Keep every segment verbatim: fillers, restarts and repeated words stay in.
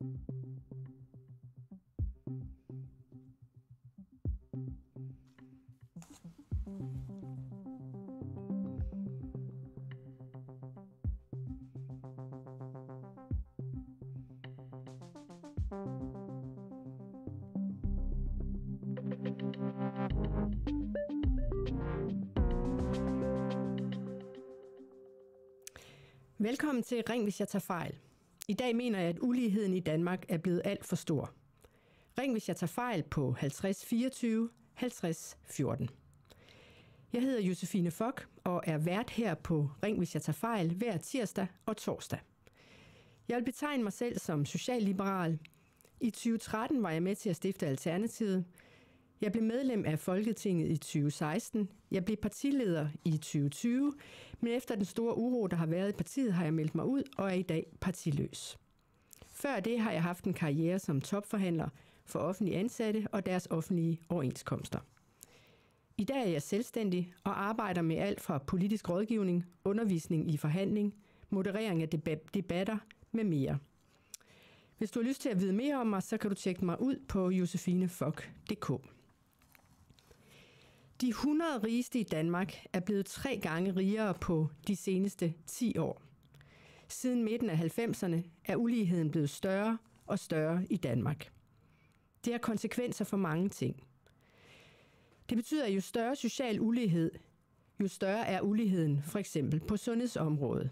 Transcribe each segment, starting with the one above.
Velkommen til Ring, hvis jeg tager fejl. I dag mener jeg, at uligheden i Danmark er blevet alt for stor. Ring, hvis jeg tager fejl på halvtreds fireogtyve halvtreds fjorten. Jeg hedder Josefine Fock og er vært her på Ring, hvis jeg tager fejl hver tirsdag og torsdag. Jeg vil betegne mig selv som socialliberal. I tyve tretten var jeg med til at stifte Alternativet. Jeg blev medlem af Folketinget i tyve seksten. Jeg blev partileder i tyve tyve, men efter den store uro, der har været i partiet, har jeg meldt mig ud og er i dag partiløs. Før det har jeg haft en karriere som topforhandler for offentlige ansatte og deres offentlige overenskomster. I dag er jeg selvstændig og arbejder med alt fra politisk rådgivning, undervisning i forhandling, moderering af debatter med mere. Hvis du har lyst til at vide mere om mig, så kan du tjekke mig ud på josefinefock punktum d k. De hundrede rigeste i Danmark er blevet tre gange rigere på de seneste ti år. Siden midten af halvfemserne er uligheden blevet større og større i Danmark. Det har konsekvenser for mange ting. Det betyder, at jo større social ulighed, jo større er uligheden for eksempel på sundhedsområdet.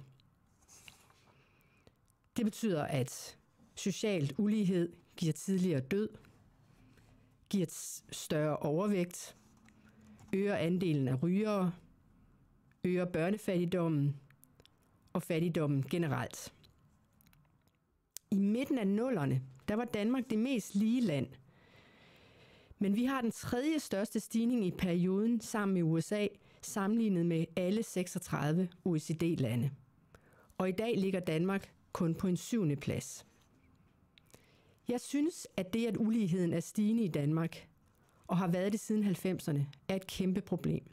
Det betyder, at social ulighed giver tidligere død, giver større overvægt, øger andelen af rygere, øger børnefattigdommen og fattigdommen generelt. I midten af nullerne, der var Danmark det mest lige land. Men vi har den tredje største stigning i perioden sammen med U S A, sammenlignet med alle seksogtredive O E C D-lande. Og i dag ligger Danmark kun på en syvende plads. Jeg synes, at det, at uligheden er stigende i Danmark, og har været det siden halvfemserne, er et kæmpe problem.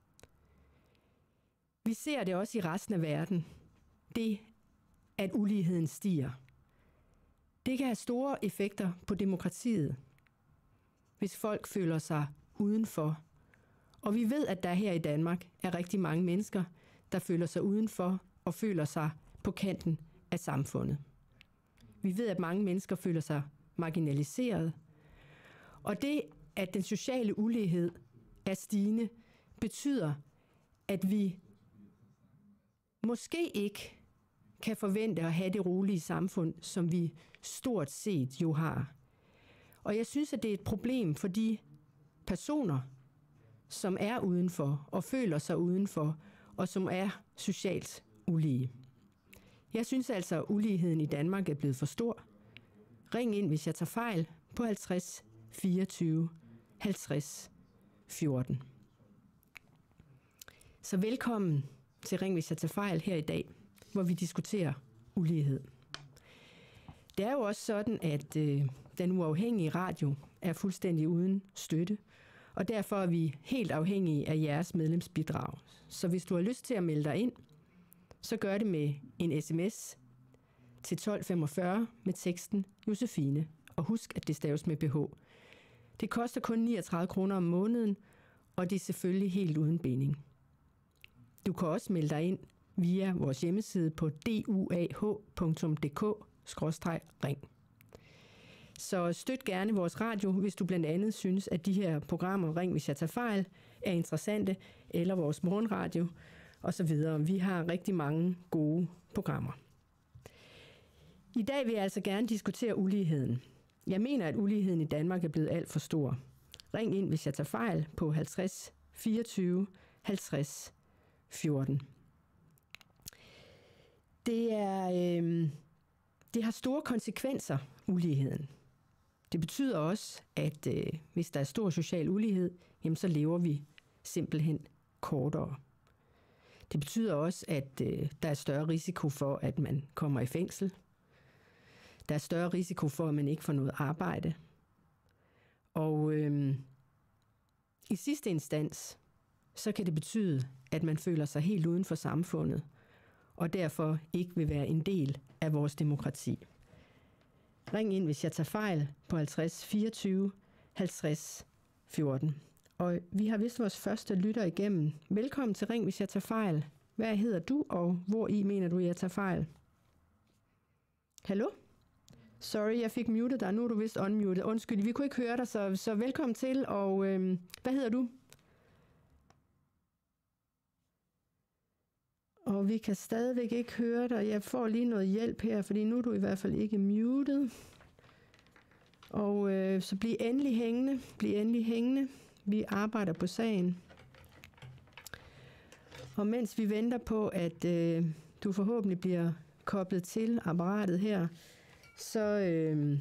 Vi ser det også i resten af verden. Det, at uligheden stiger. Det kan have store effekter på demokratiet, hvis folk føler sig udenfor. Og vi ved, at der her i Danmark er rigtig mange mennesker, der føler sig udenfor og føler sig på kanten af samfundet. Vi ved, at mange mennesker føler sig marginaliseret. Og det, at den sociale ulighed er stigende, betyder, at vi måske ikke kan forvente at have det rolige samfund, som vi stort set jo har. Og jeg synes, at det er et problem for de personer, som er udenfor og føler sig udenfor, og som er socialt ulige. Jeg synes altså, at uligheden i Danmark er blevet for stor. Ring ind, hvis jeg tager fejl, på halvtreds fireogtyve halvtreds fjorten. Så velkommen til Ring, hvis jeg tager fejl her i dag, hvor vi diskuterer ulighed. Det er jo også sådan, at øh, den uafhængige radio er fuldstændig uden støtte, og derfor er vi helt afhængige af jeres medlemsbidrag. Så hvis du har lyst til at melde dig ind, så gør det med en sms til tolv femogfyrre med teksten Josefine, og husk, at det staves med B H. Det koster kun niogtredive kroner om måneden, og det er selvfølgelig helt uden binding. Du kan også melde dig ind via vores hjemmeside på d u a h punktum d k skråstreg ring. Så støt gerne vores radio, hvis du blandt andet synes, at de her programmer, Ring, hvis jeg tager fejl, er interessante, eller vores morgenradio osv. Vi har rigtig mange gode programmer. I dag vil jeg altså gerne diskutere uligheden. Jeg mener, at uligheden i Danmark er blevet alt for stor. Ring ind, hvis jeg tager fejl, på halvtreds fireogtyve halvtreds fjorten. Det er, øh, det har store konsekvenser, uligheden. Det betyder også, at øh, hvis der er stor social ulighed, jamen, så lever vi simpelthen kortere. Det betyder også, at øh, der er større risiko for, at man kommer i fængsel. Der er større risiko for, at man ikke får noget arbejde. Og øh, i sidste instans, så kan det betyde, at man føler sig helt uden for samfundet, og derfor ikke vil være en del af vores demokrati. Ring ind, hvis jeg tager fejl, på halvtreds fireogtyve halvtreds fjorten. Og vi har vist vores første lytter igennem. Velkommen til Ring, hvis jeg tager fejl. Hvad hedder du, og hvor i mener du, jeg tager fejl? Hallo? Sorry, jeg fik muted dig. Nu er du vist unmuted. Undskyld, vi kunne ikke høre dig, så, så velkommen til. Og øhm, hvad hedder du? Og vi kan stadigvæk ikke høre dig. Jeg får lige noget hjælp her, fordi nu er du i hvert fald ikke muted. Og øh, så bliv endelig hængende. Bliv endelig hængende. Vi arbejder på sagen. Og mens vi venter på, at øh, du forhåbentlig bliver koblet til apparatet her, så, øh,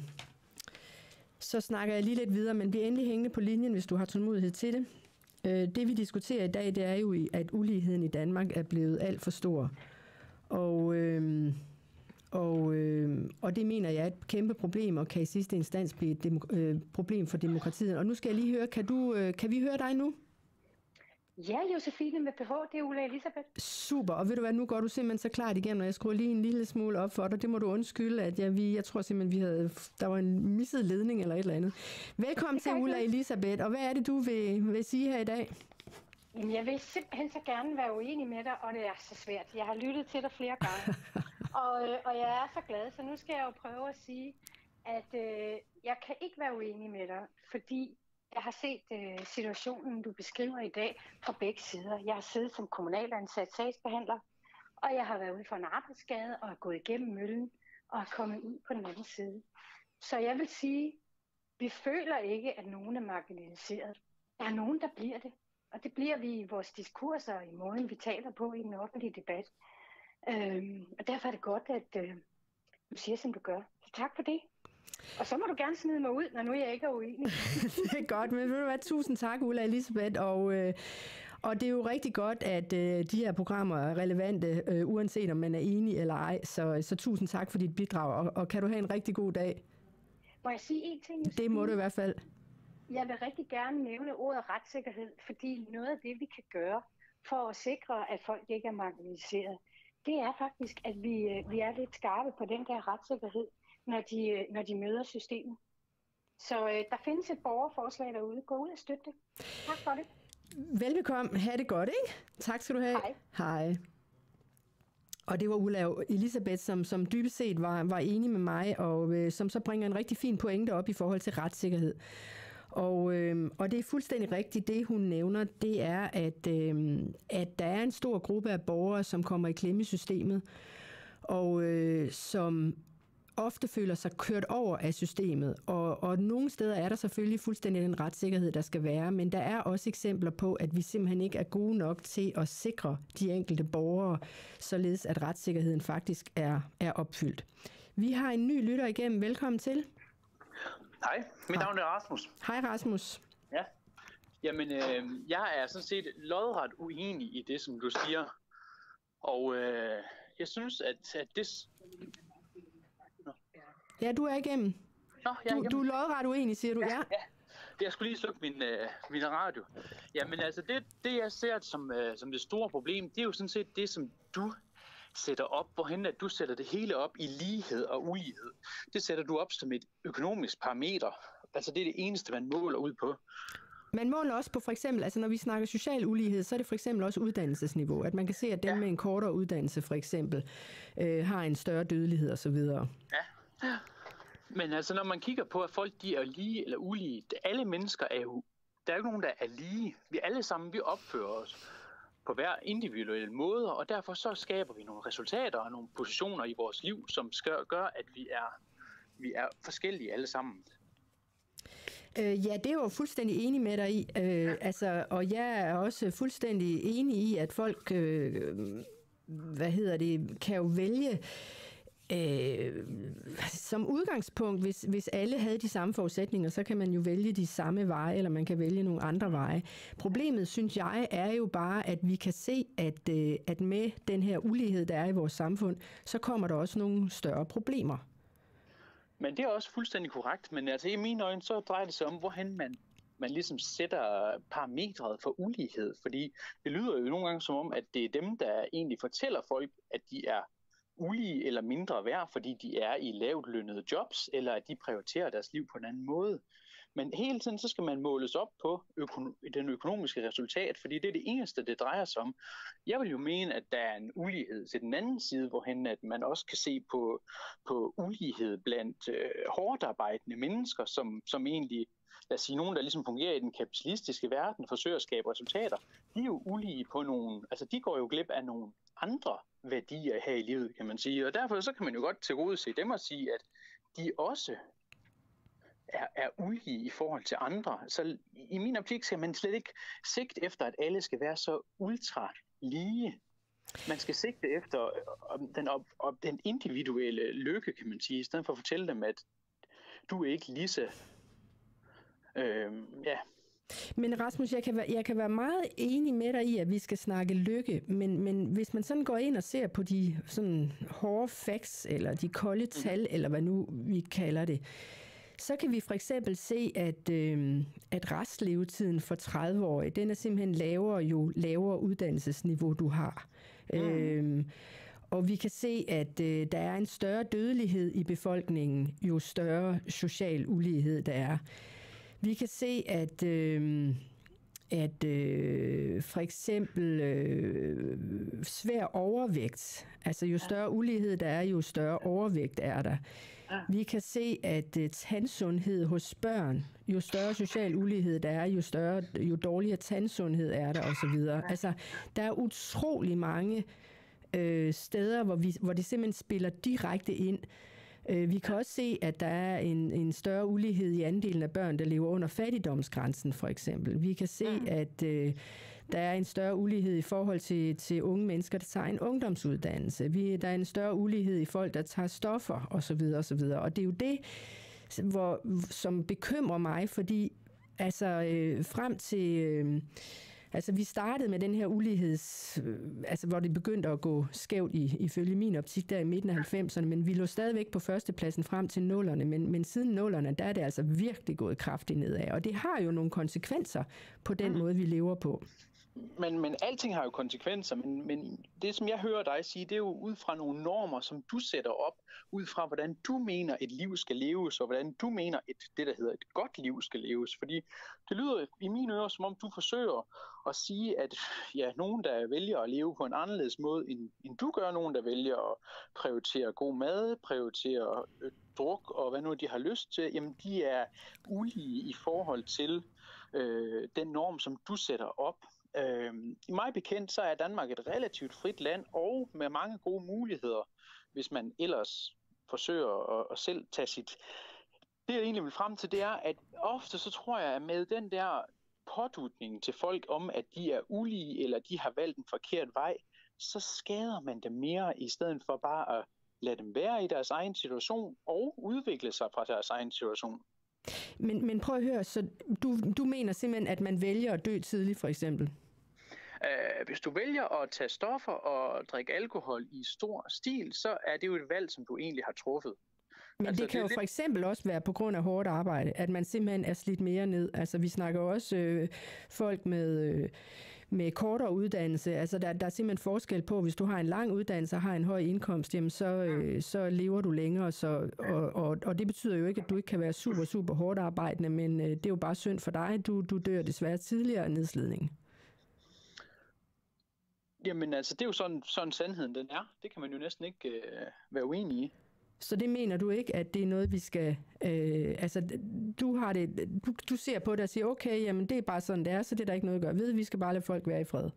så snakker jeg lige lidt videre, men bliv endelig hængende på linjen, hvis du har tålmodighed til det. Øh, det vi diskuterer i dag, det er jo, at uligheden i Danmark er blevet alt for stor. Og, øh, og, øh, og det mener jeg er et kæmpe problem, og kan i sidste instans blive et demo- øh, problem for demokratiet. Og nu skal jeg lige høre, kan, du, øh, kan vi høre dig nu? Ja, Josefine med P H, det er Ulla Elisabeth. Super, og ved du hvad, nu går du simpelthen så klart igennem, og jeg skruer lige en lille smule op for dig. Det må du undskylde, at jeg, vi, jeg tror simpelthen, vi havde, der var en misset ledning eller et eller andet. Velkommen til Ulla Elisabeth, og hvad er det, du vil, vil sige her i dag? Jamen, jeg vil simpelthen så gerne være uenig med dig, og det er så svært. Jeg har lyttet til dig flere gange, og, og jeg er så glad, så nu skal jeg jo prøve at sige, at øh, jeg kan ikke være uenig med dig, fordi jeg har set øh, situationen, du beskriver i dag, fra begge sider. Jeg har siddet som kommunalansat sagsbehandler, og jeg har været ude for en arbejdsskade og er gået igennem møllen og er kommet ud på den anden side. Så jeg vil sige, vi føler ikke, at nogen er marginaliseret. Der er nogen, der bliver det. Og det bliver vi i vores diskurser og i måden, vi taler på i den offentlige debat. Øhm, og derfor er det godt, at øh, du siger, som du gør. Så tak for det. Og så må du gerne smide mig ud, når nu jeg ikke er uenig. Det er godt, men ved du hvad, tusind tak, Ulla Elisabeth, og, øh, og det er jo rigtig godt, at øh, de her programmer er relevante, øh, uanset om man er enig eller ej, så, så tusind tak for dit bidrag, og, og kan du have en rigtig god dag? Må jeg sige en ting? Det må du i hvert fald. Jeg vil rigtig gerne nævne ordet retssikkerhed, fordi noget af det, vi kan gøre for at sikre, at folk ikke er marginaliseret, det er faktisk, at vi, vi er lidt skarpe på den der retssikkerhed, når de, når de møder systemet. Så øh, der findes et borgerforslag derude. Gå ud og støtte det. Tak for det. Velbekomme. Ha' det godt, ikke? Tak skal du have. Hej. Hej. Og det var Ulla Elisabeth, som, som dybest set var, var enig med mig, og øh, som så bringer en rigtig fin pointe op i forhold til retssikkerhed. Og, øh, og det er fuldstændig rigtigt, det hun nævner, det er, at, øh, at der er en stor gruppe af borgere, som kommer i klemme i systemet, og øh, som ofte føler sig kørt over af systemet. Og, og nogle steder er der selvfølgelig fuldstændig den retssikkerhed, der skal være, men der er også eksempler på, at vi simpelthen ikke er gode nok til at sikre de enkelte borgere, således at retssikkerheden faktisk er, er opfyldt. Vi har en ny lytter igennem. Velkommen til. Hej, mit navn er Rasmus. Hej Rasmus. Ja, jamen øh, jeg er sådan set lodret uenig i det, som du siger. Og øh, jeg synes, at, at det... Nå. Ja, du er igennem. Nå, jeg er du, igennem. du er lodret uenig, siger du, ja? Ja, ja. Jeg skulle lige slukke min, øh, min radio. Jamen altså, det, det jeg ser som, øh, som det store problem, det er jo sådan set det, som du sætter op, hvorhen at du sætter det hele op i lighed og ulighed. Det sætter du op som et økonomisk parameter. Altså det er det eneste, man måler ud på. Man måler også på for eksempel, altså når vi snakker social ulighed, så er det for eksempel også uddannelsesniveau. At man kan se, at dem ja. med en kortere uddannelse for eksempel øh, har en større dødelighed osv. Ja. ja. Men altså når man kigger på, at folk de er lige eller ulige, alle mennesker er jo, der er jo ikke nogen, der er lige. Vi alle sammen, vi opfører os på hver individuelle måde, og derfor så skaber vi nogle resultater og nogle positioner i vores liv, som skal gøre, at vi er, vi er forskellige alle sammen. Øh, ja, det er jo fuldstændig enig med dig i. Øh, altså, og jeg er også fuldstændig enig i, at folk, øh, hvad hedder det, kan jo vælge Øh, som udgangspunkt, hvis, hvis alle havde de samme forudsætninger, så kan man jo vælge de samme veje, eller man kan vælge nogle andre veje. Problemet, synes jeg, er jo bare, at vi kan se, at, øh, at med den her ulighed, der er i vores samfund, så kommer der også nogle større problemer. Men det er også fuldstændig korrekt, men altså i mine øjne, så drejer det sig om, hvorhen man, man ligesom sætter parametret for ulighed, fordi det lyder jo nogle gange som om, at det er dem, der egentlig fortæller folk, at de er ulige eller mindre værd, fordi de er i lavt lønnede jobs, eller at de prioriterer deres liv på en anden måde. Men hele tiden så skal man måles op på økono- den økonomiske resultat, fordi det er det eneste, det drejer sig om. Jeg vil jo mene, at der er en ulighed til den anden side, hvorhen at man også kan se på, på ulighed blandt øh, hårdt arbejdende mennesker, som, som egentlig, lad os sige, nogen, der ligesom fungerer i den kapitalistiske verden, forsøger at skabe resultater. De er jo ulige på nogle, altså de går jo glip af nogle andre værdier her i livet, kan man sige. Og derfor så kan man jo godt tilgodese dem og sige, at de også Er, er ulige i forhold til andre. Så i min optik skal man slet ikke sigte efter, at alle skal være så ultra lige. Man skal sigte efter den, op, op, den individuelle lykke, kan man sige, i stedet for at fortælle dem, at du er ikke lige så... Øh, ja. Men Rasmus, jeg kan, være, jeg kan være meget enig med dig i, at vi skal snakke lykke, men, men hvis man sådan går ind og ser på de sådan hårde facts, eller de kolde tal, mm. eller hvad nu vi kalder det, så kan vi for eksempel se, at, øh, at restlevetiden for tredive-årige, den er simpelthen lavere, jo lavere uddannelsesniveau du har. Mm. Øh, og vi kan se, at øh, der er en større dødelighed i befolkningen, jo større social ulighed der er. Vi kan se, at, øh, at øh, for eksempel øh, svær overvægt, altså jo større ulighed der er, jo større overvægt er der. Vi kan se, at uh, tandsundhed hos børn, jo større social ulighed der er, jo større, jo dårligere tandsundhed er der osv. Altså, der er utrolig mange øh, steder, hvor, vi, hvor det simpelthen spiller direkte ind. Øh, vi kan også se, at der er en, en større ulighed i andelen af børn, der lever under fattigdomsgrænsen, for eksempel. Vi kan se, at øh, der er en større ulighed i forhold til, til unge mennesker, der tager en ungdomsuddannelse. Vi, der er en større ulighed i folk, der tager stoffer osv. osv. Og det er jo det, hvor, som bekymrer mig, fordi altså, øh, frem til... Øh, altså, vi startede med den her uligheds... Øh, altså, hvor det begyndte at gå skævt i, ifølge min optik, der i midten af halvfemserne, men vi lå stadigvæk på førstepladsen frem til nullerne, men, men siden nullerne, der er det altså virkelig gået kraftigt nedad, og det har jo nogle konsekvenser på den mm. måde, vi lever på. Men, men alting har jo konsekvenser, men, men det, som jeg hører dig sige, det er jo ud fra nogle normer, som du sætter op, ud fra, hvordan du mener, et liv skal leves, og hvordan du mener, et, det, der hedder et godt liv, skal leves. Fordi det lyder i mine ører, som om du forsøger at sige, at ja, nogen, der vælger at leve på en anderledes måde, end, end du gør, nogen, der vælger at prioritere god mad, prioritere øh, druk, og hvad nu de har lyst til, jamen de er ulige i forhold til øh, den norm, som du sætter op. Øh, I mig bekendt, så er Danmark et relativt frit land, og med mange gode muligheder, hvis man ellers forsøger at, at selv tage sit... Det jeg egentlig vil frem til, det er, at ofte så tror jeg, at med den der pådutning til folk om, at de er ulige, eller de har valgt en forkert vej, så skader man dem mere, i stedet for bare at lade dem være i deres egen situation, og udvikle sig fra deres egen situation. Men, men prøv at høre, så du, du mener simpelthen, at man vælger at dø tidligt, for eksempel? Uh, hvis du vælger at tage stoffer og drikke alkohol i stor stil, så er det jo et valg, som du egentlig har truffet. Men altså, det kan det jo lidt... for eksempel også være på grund af hårdt arbejde, at man simpelthen er slidt mere ned. Altså vi snakker også øh, folk med... Øh, med kortere uddannelse, altså der, der er simpelthen forskel på, hvis du har en lang uddannelse og har en høj indkomst, jamen så, øh, så lever du længere, så, og, og, og det betyder jo ikke, at du ikke kan være super, super hårdt arbejdende, men øh, det er jo bare synd for dig, du, du dør desværre tidligere af nedslidning. Jamen altså, det er jo sådan, sådan sandheden den er. Det kan man jo næsten ikke øh, være uenig i. Så det mener du ikke, at det er noget, vi skal... Øh, altså, du, har det, du, du ser på det og siger, okay, jamen det er bare sådan, det er, så det er der ikke noget at gøre ved. Vi skal bare lade folk være i fred.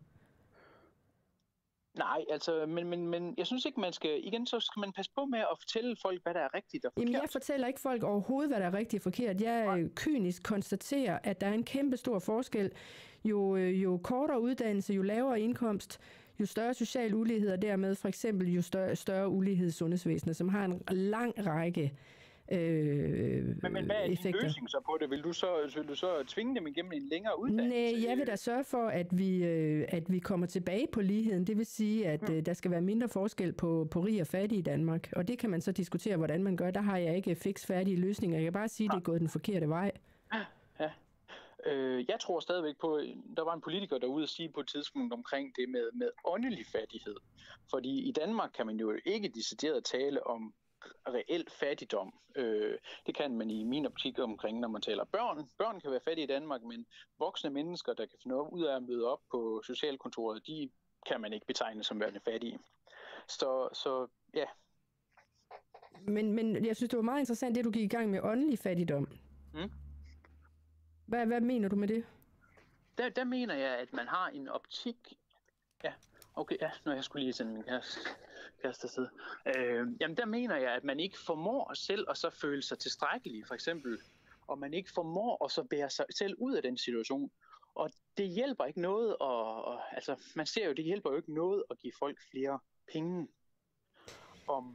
Nej, altså, men, men, men jeg synes ikke, man skal... Igen, så skal man passe på med at fortælle folk, hvad der er rigtigt og forkert. Jamen, jeg fortæller ikke folk overhovedet, hvad der er rigtigt og forkert. Jeg Nej. kynisk konstaterer, at der er en kæmpe stor forskel. Jo, jo kortere uddannelse, jo lavere indkomst, jo større social ulighed, og dermed for eksempel jo større, større ulighed i sundhedsvæsenet, som har en lang række øh, men, men hvad er din effekter. løsning så på det? Vil du så, vil du så tvinge dem igennem en længere uddannelse? Nej, jeg vil da sørge for, at vi, øh, at vi kommer tilbage på ligheden. Det vil sige, at hmm. øh, der skal være mindre forskel på, på rig og fattig i Danmark. Og det kan man så diskutere, hvordan man gør. Der har jeg ikke fix færdige løsninger. Jeg kan bare sige, at det er gået den forkerte vej. Ja. Øh, jeg tror stadigvæk på, der var en politiker derude at sige på et tidspunkt omkring det med, med åndelig fattighed. Fordi i Danmark kan man jo ikke decideret tale om reel fattigdom. Øh, det kan man i min optik omkring, når man taler børn. Børn kan være fattige i Danmark, men voksne mennesker, der kan finde ud af at møde op på socialkontoret, de kan man ikke betegne som værende fattige. Så, så ja. Men, men jeg synes, det var meget interessant, det du gik i gang med åndelig fattigdom. Mm. Hvad, hvad mener du med det? Der, der mener jeg, at man har en optik. Ja, okay, ja, når jeg skulle lige sende min kæreste, kæreste afsted. Øh, jamen, der mener jeg, at man ikke formår selv at så føle sig tilstrækkelig, for eksempel. Og man ikke formår at så bære sig selv ud af den situation. Og det hjælper ikke noget, og, og altså, man ser jo, det hjælper jo ikke noget at give folk flere penge. Om,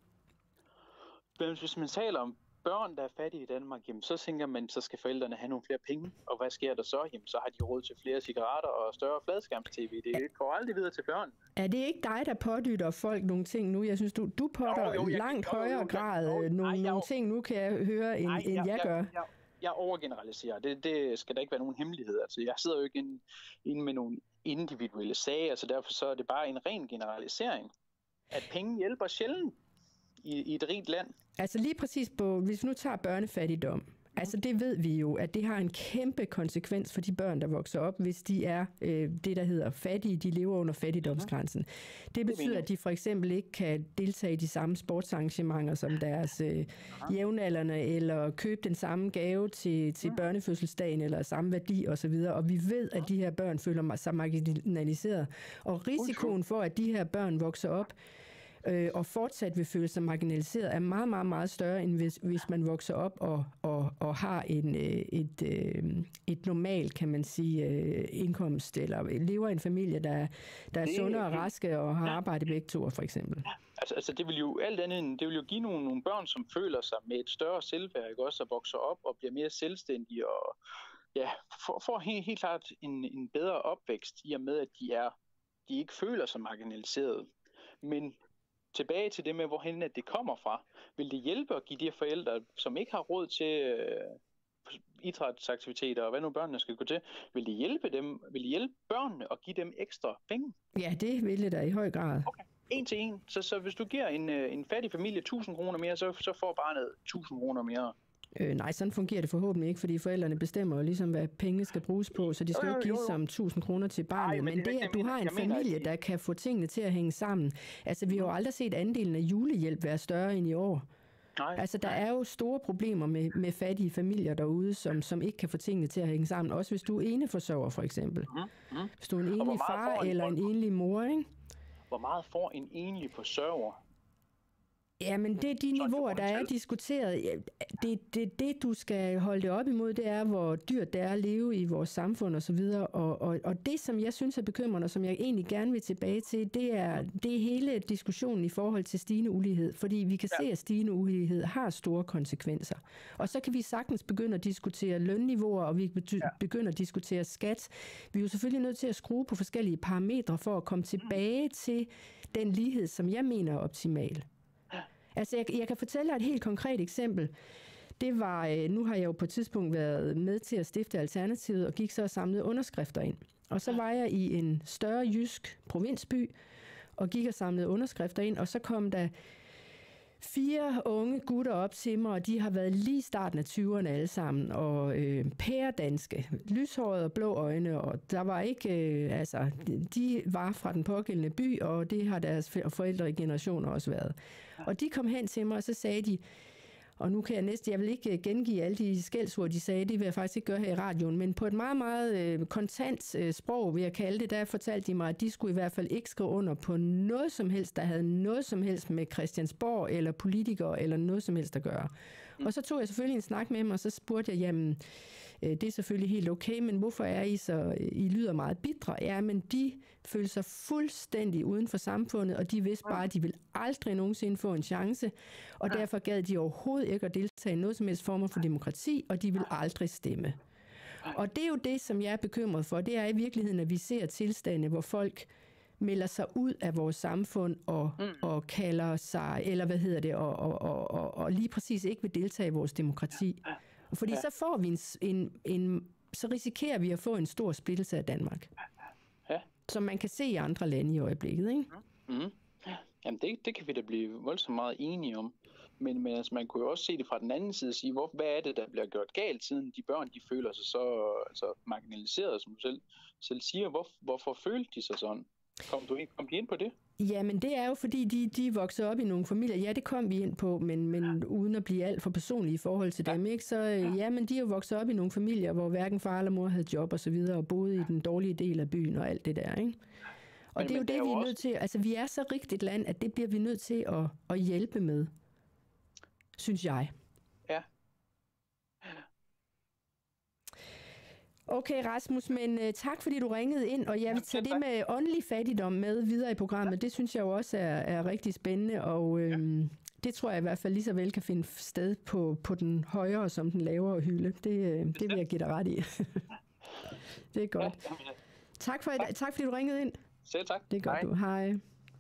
hvis man taler om børn, der er fattige i Danmark, jamen, så tænker man, så skal forældrene have nogle flere penge. Og hvad sker der så? Jamen, så har de råd til flere cigaretter og større fladskærms-tv. Det går aldrig videre til børn. Er det ikke dig, der pådytter folk nogle ting nu? Jeg synes, du, du potter jo, jo, jeg, langt jo, jo, jo, højere grad jo, jo, nogle, nej, nogle jeg, ting nu, kan jeg høre, end, nej, end jeg, jeg gør. Jeg, jeg, jeg overgeneraliserer. Det, det skal der ikke være nogen hemmelighed. Altså, jeg sidder jo ikke inde, inde med nogle individuelle sager, så derfor så er det bare en ren generalisering. At penge hjælper sjældent i, i et rigt land. Altså lige præcis på, hvis vi nu tager børnefattigdom, mm. altså det ved vi jo, at det har en kæmpe konsekvens for de børn, der vokser op, hvis de er øh, det, der hedder fattige, de lever under fattigdomsgrænsen. Mm. Det betyder, det at de for eksempel ikke kan deltage i de samme sportsarrangementer som deres øh, jævnaldrende, eller købe den samme gave til, til mm. børnefødselsdagen, eller samme værdi osv. Og vi ved, at de her børn føler sig marginaliseret. Og risikoen for, at de her børn vokser op, Øh, og fortsat vil føle sig marginaliseret, er meget, meget, meget større, end hvis, hvis man vokser op og, og, og har en, øh, et, øh, et normalt, kan man sige, øh, indkomst, eller lever i en familie, der, der er sunde og raske og har arbejde begge to, for eksempel. Altså, altså det vil jo alt andet, det vil jo give nogle, nogle børn, som føler sig med et større selvværd, ikke også, og vokser op og bliver mere selvstændige, og ja, får, får helt, helt klart en, en bedre opvækst, i og med, at de, er, de ikke føler sig marginaliseret. Men tilbage til det med, hvorhen det kommer fra, vil det hjælpe at give de forældre, som ikke har råd til øh, idrætsaktiviteter, og hvad nu børnene skal gå til, vil det hjælpe dem, vil det hjælpe børnene at give dem ekstra penge? Ja, det vil det da i høj grad. Okay. En til en. Så, så hvis du giver en, en fattig familie tusind kroner mere, så, så får barnet tusind kroner mere. Øh, nej, sådan fungerer det forhåbentlig ikke, fordi forældrene bestemmer jo ligesom, hvad penge skal bruges på, så de skal jo ikke give som tusind kroner til barnet. Ej, men, men det, det at du har en familie, der kan få tingene til at hænge sammen. Altså, vi har jo aldrig set andelen af julehjælp være større end i år. Nej, altså, der er jo store problemer med, med fattige familier derude, som, som ikke kan få tingene til at hænge sammen. Også hvis du er eneforsørger, for eksempel. Mm, mm. Hvis du er en enlig far en, eller en enlig mor, ikke? Hvor meget får en enlig forsørger? Ja, men det er de niveauer, der er diskuteret. Det, det, det, du skal holde det op imod, det er, hvor dyrt det er at leve i vores samfund og så videre. Og, og, og det, som jeg synes er bekymrende, og som jeg egentlig gerne vil tilbage til, det er, det er hele diskussionen i forhold til stigende ulighed. Fordi vi kan ja. se, at stigende ulighed har store konsekvenser. Og så kan vi sagtens begynde at diskutere lønniveauer, og vi kan begynde at diskutere skat. Vi er jo selvfølgelig nødt til at skrue på forskellige parametre for at komme tilbage mm. til den lighed, som jeg mener er optimal. Altså, jeg, jeg kan fortælle dig et helt konkret eksempel. Det var, nu har jeg jo på et tidspunkt været med til at stifte Alternativet, og gik så og samlede underskrifter ind. Og så var jeg i en større jysk provinsby, og gik og samlede underskrifter ind, og så kom der fire unge gutter op til mig, og de har været lige i starten af tyverne alle sammen, og øh, pæredanske, lyshårede og blå øjne, og der var ikke, øh, altså, de var fra den pågældende by, og det har deres forældre i generationer også været. Og de kom hen til mig, og så sagde de, og nu kan jeg næsten, jeg vil ikke gengive alle de skældsord, de sagde, det vil jeg faktisk ikke gøre her i radioen, men på et meget, meget øh, kontant øh, sprog, vil jeg kalde det, der fortalte de mig, at de skulle i hvert fald ikke skrive under på noget som helst, der havde noget som helst med Christiansborg eller politikere eller noget som helst at gøre. Mm. Og så tog jeg selvfølgelig en snak med dem, og så spurgte jeg, jamen, øh, det er selvfølgelig helt okay, men hvorfor er I så, I lyder meget bitre? Ja, men de følte sig fuldstændig uden for samfundet, og de vidste bare, at de ville aldrig nogensinde få en chance, og derfor gad de overhovedet ikke at deltage i noget som helst former for demokrati, og de vil aldrig stemme. Og det er jo det, som jeg er bekymret for, det er i virkeligheden, at vi ser tilstande, hvor folk melder sig ud af vores samfund og, mm. og kalder sig, eller hvad hedder det, og, og, og, og lige præcis ikke vil deltage i vores demokrati. Fordi så får vi en, en, en så risikerer vi at få en stor splittelse af Danmark. Ja. Som man kan se i andre lande i øjeblikket, ikke? Mm-hmm. Jamen det, det kan vi da blive voldsomt meget enige om. Men, men altså, man kunne jo også se det fra den anden side og sige, hvor, hvad er det, der bliver gjort galt, siden de børn, de føler sig så altså, marginaliseret, som du selv, selv siger. Hvor, hvorfor følte de sig sådan? Kom du ind, kom de ind på det? Jamen det er jo fordi, de, de voksede op i nogle familier. Ja, det kom vi ind på, men, men uden at blive alt for personlige i forhold til dem, ikke? Så ja, men de er jo vokset op i nogle familier, hvor hverken far eller mor havde job og så videre, og boede i den dårlige del af byen og alt det der, ikke? Og men, det er jo det, vi er nødt til. Altså, vi er så rigt et land, at det bliver vi nødt til at, at hjælpe med, synes jeg. Ja. Okay, Rasmus, men uh, tak fordi du ringede ind, og jeg vil tage det med åndelig fattigdom med videre i programmet. Det synes jeg jo også er, er rigtig spændende, og øhm, ja. det tror jeg i hvert fald lige så vel kan finde sted på, på den højere som den lavere hylde. Det, det vil jeg give dig ret i. Det er godt. Ja, tak, for, tak. tak fordi du ringede ind. Selv tak. Det er godt, Hej. du. Hej.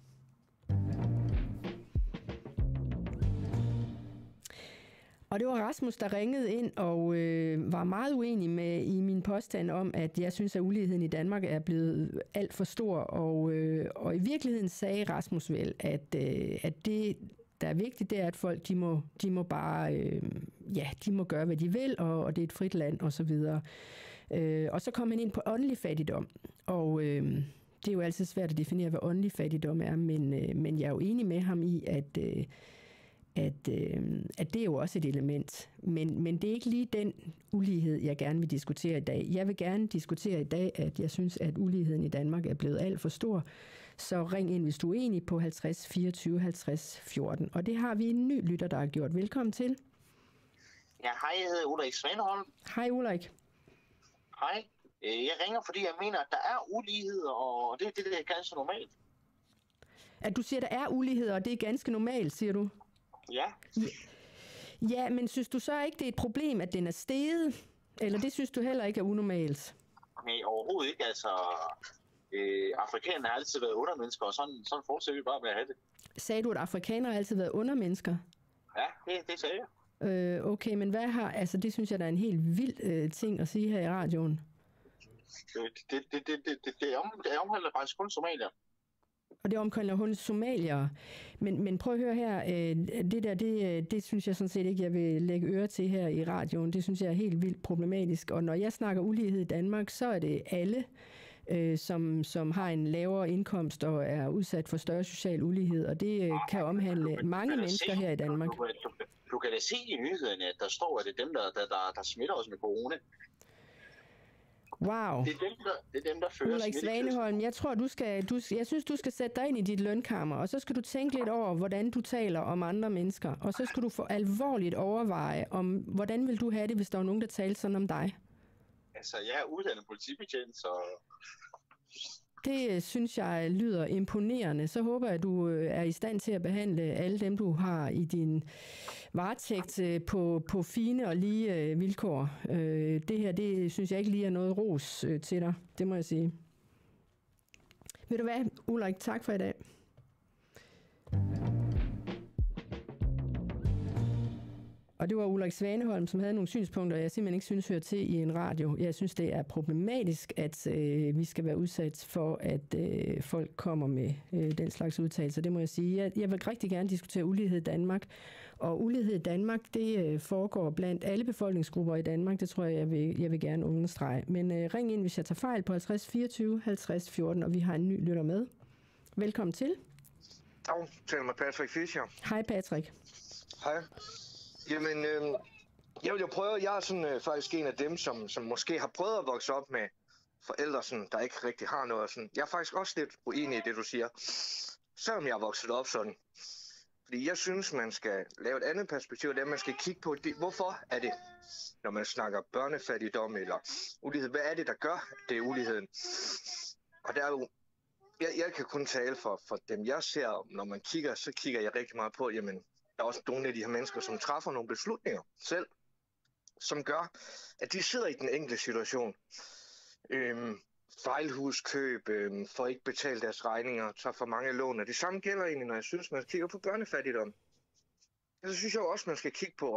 Og det var Rasmus, der ringede ind og øh, var meget uenig med i min påstand om, at jeg synes, at uligheden i Danmark er blevet alt for stor. Og, øh, og i virkeligheden sagde Rasmus vel, at, øh, at det, der er vigtigt, det er, at folk de må, de må bare øh, ja, de må gøre, hvad de vil, og, og det er et frit land og så videre. Øh, og så kom han ind på åndelig fattigdom. Og øh, det er jo altid svært at definere, hvad åndelig fattigdom er, men, øh, men jeg er jo enig med ham i, at øh, At, øh, at det er jo også et element. Men, men det er ikke lige den ulighed, jeg gerne vil diskutere i dag. Jeg vil gerne diskutere i dag, at jeg synes, at uligheden i Danmark er blevet alt for stor. Så ring ind, hvis du er enig, på halvtreds fireogtyve halvtreds fjorten. Og det har vi en ny lytter, der har gjort. Velkommen til. Ja, hej, jeg hedder Ulrik Svaneholm. Hej, Ulrik. Hej. Jeg ringer, fordi jeg mener, at der er ulighed, og det er det, der er ganske normalt. At du siger, at der er ulighed, og det er ganske normalt, siger du? Ja. Ja, men synes du så ikke, det er et problem, at den er steget? Eller det synes du heller ikke er unormalt? Nej, overhovedet ikke. Altså, øh, afrikanerne har altid været undermennesker, og sådan, sådan fortsætter vi bare med at have det. Sagde du, at afrikanere har altid været undermennesker? Ja, det, det sagde jeg. Øh, okay, men hvad har... Altså, det synes jeg, der er en helt vild øh, ting at sige her i radioen. Det, det, det, det, det, det, det, om, det omhandler faktisk kun somalier. Og det omkring hun somaliere. Men, men prøv at høre her, øh, det der, det, det synes jeg sådan set ikke, jeg vil lægge øre til her i radioen. Det synes jeg er helt vildt problematisk. Og når jeg snakker ulighed i Danmark, så er det alle, øh, som, som har en lavere indkomst og er udsat for større social ulighed. Og det øh, kan omhandle mange mennesker her i Danmark. Du, du, du kan da se i nyhederne, at der står, at det er dem, der, der, der, der smitter os med corona. Wow. Det er dem, der, det er dem, der fører Ulrik Svaneholm, jeg tror, du skal, du, jeg synes, du skal sætte dig ind i dit lønkammer, og så skal du tænke lidt over, hvordan du taler om andre mennesker, og så skal du få alvorligt overveje, om hvordan vil du have det, hvis der var nogen, der talte sådan om dig? Altså, jeg er uddannet politibetjent, så... Det synes jeg lyder imponerende. Så håber jeg, at du er i stand til at behandle alle dem, du har i din varetægt på, på fine og lige vilkår. Det her, det synes jeg ikke lige er noget ros til dig. Det må jeg sige. Ved du hvad, Ulrik, tak for i dag. Og det var Ulrik Svaneholm, som havde nogle synspunkter, jeg simpelthen ikke synes hører til i en radio. Jeg synes, det er problematisk, at øh, vi skal være udsat for, at øh, folk kommer med øh, den slags udtalelser. Det må jeg sige. Jeg, jeg vil rigtig gerne diskutere ulighed i Danmark. Og ulighed i Danmark, det øh, foregår blandt alle befolkningsgrupper i Danmark. Det tror jeg, jeg vil, jeg vil gerne understrege. Men øh, ring ind, hvis jeg tager fejl, på halvtreds fireogtyve halvtreds fjorten, og vi har en ny lytter med. Velkommen til. Dag, taler med Patrick Fischer. Hej Patrick. Hej. Jamen, øh, jeg vil jo prøve, jeg er sådan øh, faktisk en af dem, som, som måske har prøvet at vokse op med forældre, sådan, der ikke rigtig har noget. Sådan. Jeg er faktisk også lidt uenig i det, du siger, selvom jeg er vokset op sådan. Fordi jeg synes, man skal lave et andet perspektiv, der man skal kigge på, det, hvorfor er det, når man snakker børnefattigdom eller ulighed, hvad er det, der gør, det er uligheden? Og der er jo, jeg, jeg kan kun tale for, for dem, jeg ser, når man kigger, så kigger jeg rigtig meget på, jamen, der er også nogle af de her mennesker, som træffer nogle beslutninger selv, som gør, at de sidder i den enkelte situation. Øhm, fejlhuskøb, øhm, får ikke betalt deres regninger, tager for mange lån. Og det samme gælder egentlig, når jeg synes, man kigger på børnefattigdom. Så synes jeg også, man skal kigge på, hvad,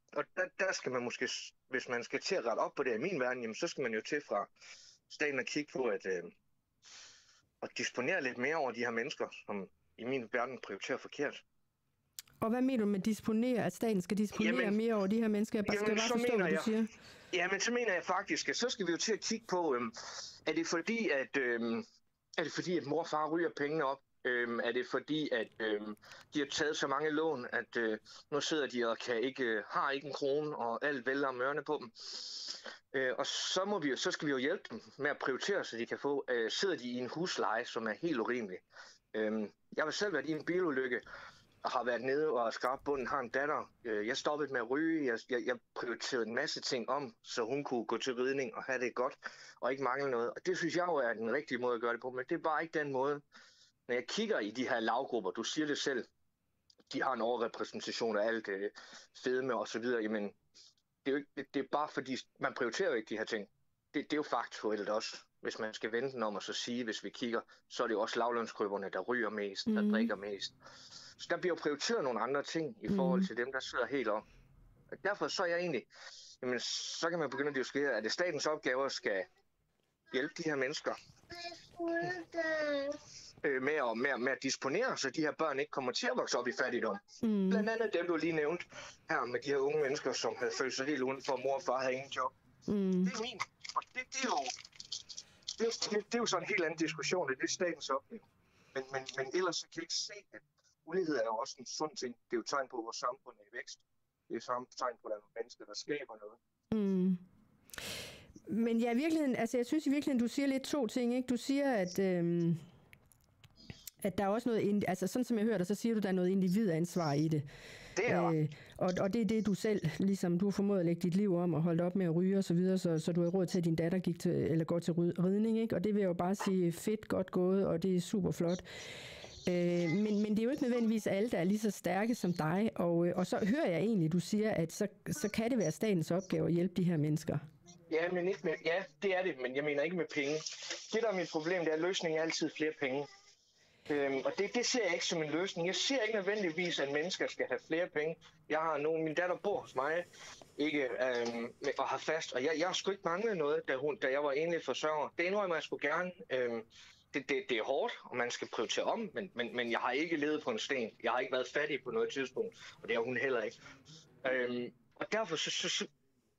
og der, der skal man måske, hvis man skal til at rette op på det i min verden, jamen, så skal man jo til fra staten at kigge på at, øh, at disponere lidt mere over de her mennesker, som i min verden prioriterer forkert. Og hvad mener du med disponere, at staten skal disponere jamen, mere over de her mennesker? Jeg skal bare forstå, hvad du siger. Ja, men så mener jeg faktisk, at så skal vi jo til at kigge på, øhm, er det fordi, at, øhm, er det fordi, at mor og far ryger pengene op? Øhm, er det fordi, at øhm, de har taget så mange lån, at øh, nu sidder de og kan ikke, øh, har ikke en krone, og alt vælger mørne på dem? Øh, og så, må vi, så skal vi jo hjælpe dem med at prioritere, så de kan få, øh, sidder de i en husleje, som er helt urimelig. Øhm, jeg har selv været i en bilulykke, og har været nede og skrabt bunden, har en datter. Jeg stoppede med at ryge. Jeg, jeg, jeg prioriterede en masse ting om, så hun kunne gå til ridning og have det godt, og ikke mangle noget. Og det synes jeg jo er den rigtige måde at gøre det på, men det er bare ikke den måde. Når jeg kigger i de her lavgrupper, du siger det selv, de har en overrepræsentation af alt øh, fedme og så videre, jamen, det er, jo ikke, det er bare fordi, man prioriterer jo ikke de her ting. Det, det er jo faktuelt også. Hvis man skal vente den om og så sige, hvis vi kigger, så er det jo også lavlønskrybberne, der ryger mest, der mm. drikker mest. Så der bliver jo prioriteret nogle andre ting i forhold til dem, der sidder helt op. Og derfor så er jeg egentlig, jamen, så kan man begynde at diskutere, at det statens opgaver skal hjælpe de her mennesker øh, med, at, med, med at disponere, så de her børn ikke kommer til at vokse op i fattigdom. Mm. Blandt andet dem, du lige nævnte her med de her unge mennesker, som havde følt sig helt udenfor, mor og far havde ingen job. Mm. Det er min, og det, det, er jo, det, det, det er jo sådan en helt anden diskussion, det er statens opgave. Men, men, men ellers så kan jeg ikke se, at ulighed er jo også en sund ting. Det er jo et tegn på, at vores samfund er i vækst. Det er et tegn på, at der er nogle mennesker, der skaber noget. Mm. Men ja, i virkeligheden, altså jeg synes i virkeligheden, du siger lidt to ting, ikke? Du siger, at, øhm, at der er også noget, altså sådan som jeg hører dig, så siger du, at der er noget individansvar i det. Det er øh, og, og det er det, du selv, ligesom du har formået at lægge dit liv om og holde op med at ryge og så videre, så, så du har råd til, at din datter gik til, eller går til ridning, ikke? Og det vil jeg jo bare sige, fedt, godt gået, og det er super flot. Øh, men, men det er jo ikke nødvendigvis alle, der er lige så stærke som dig, og, og så hører jeg egentlig, du siger, at så, så kan det være statens opgave at hjælpe de her mennesker. Ja, men ikke med, ja, det er det, men jeg mener ikke med penge. Det, der er mit problem, det er, at løsningen er altid flere penge. Øhm, og det, det ser jeg ikke som en løsning. Jeg ser ikke nødvendigvis, at mennesker skal have flere penge. Jeg har nogen, min datter bor hos mig, ikke, øhm, og har fast, og jeg, jeg har sgu ikke manglet noget, da, hun, da jeg var enlig forsørger. Det indrømmer jeg sgu gerne. Øhm, Det, det, det er hårdt, og man skal prioritere om, men, men, men jeg har ikke levet på en sten. Jeg har ikke været fattig på noget tidspunkt, og det har hun heller ikke. Øhm, og derfor så, så, så,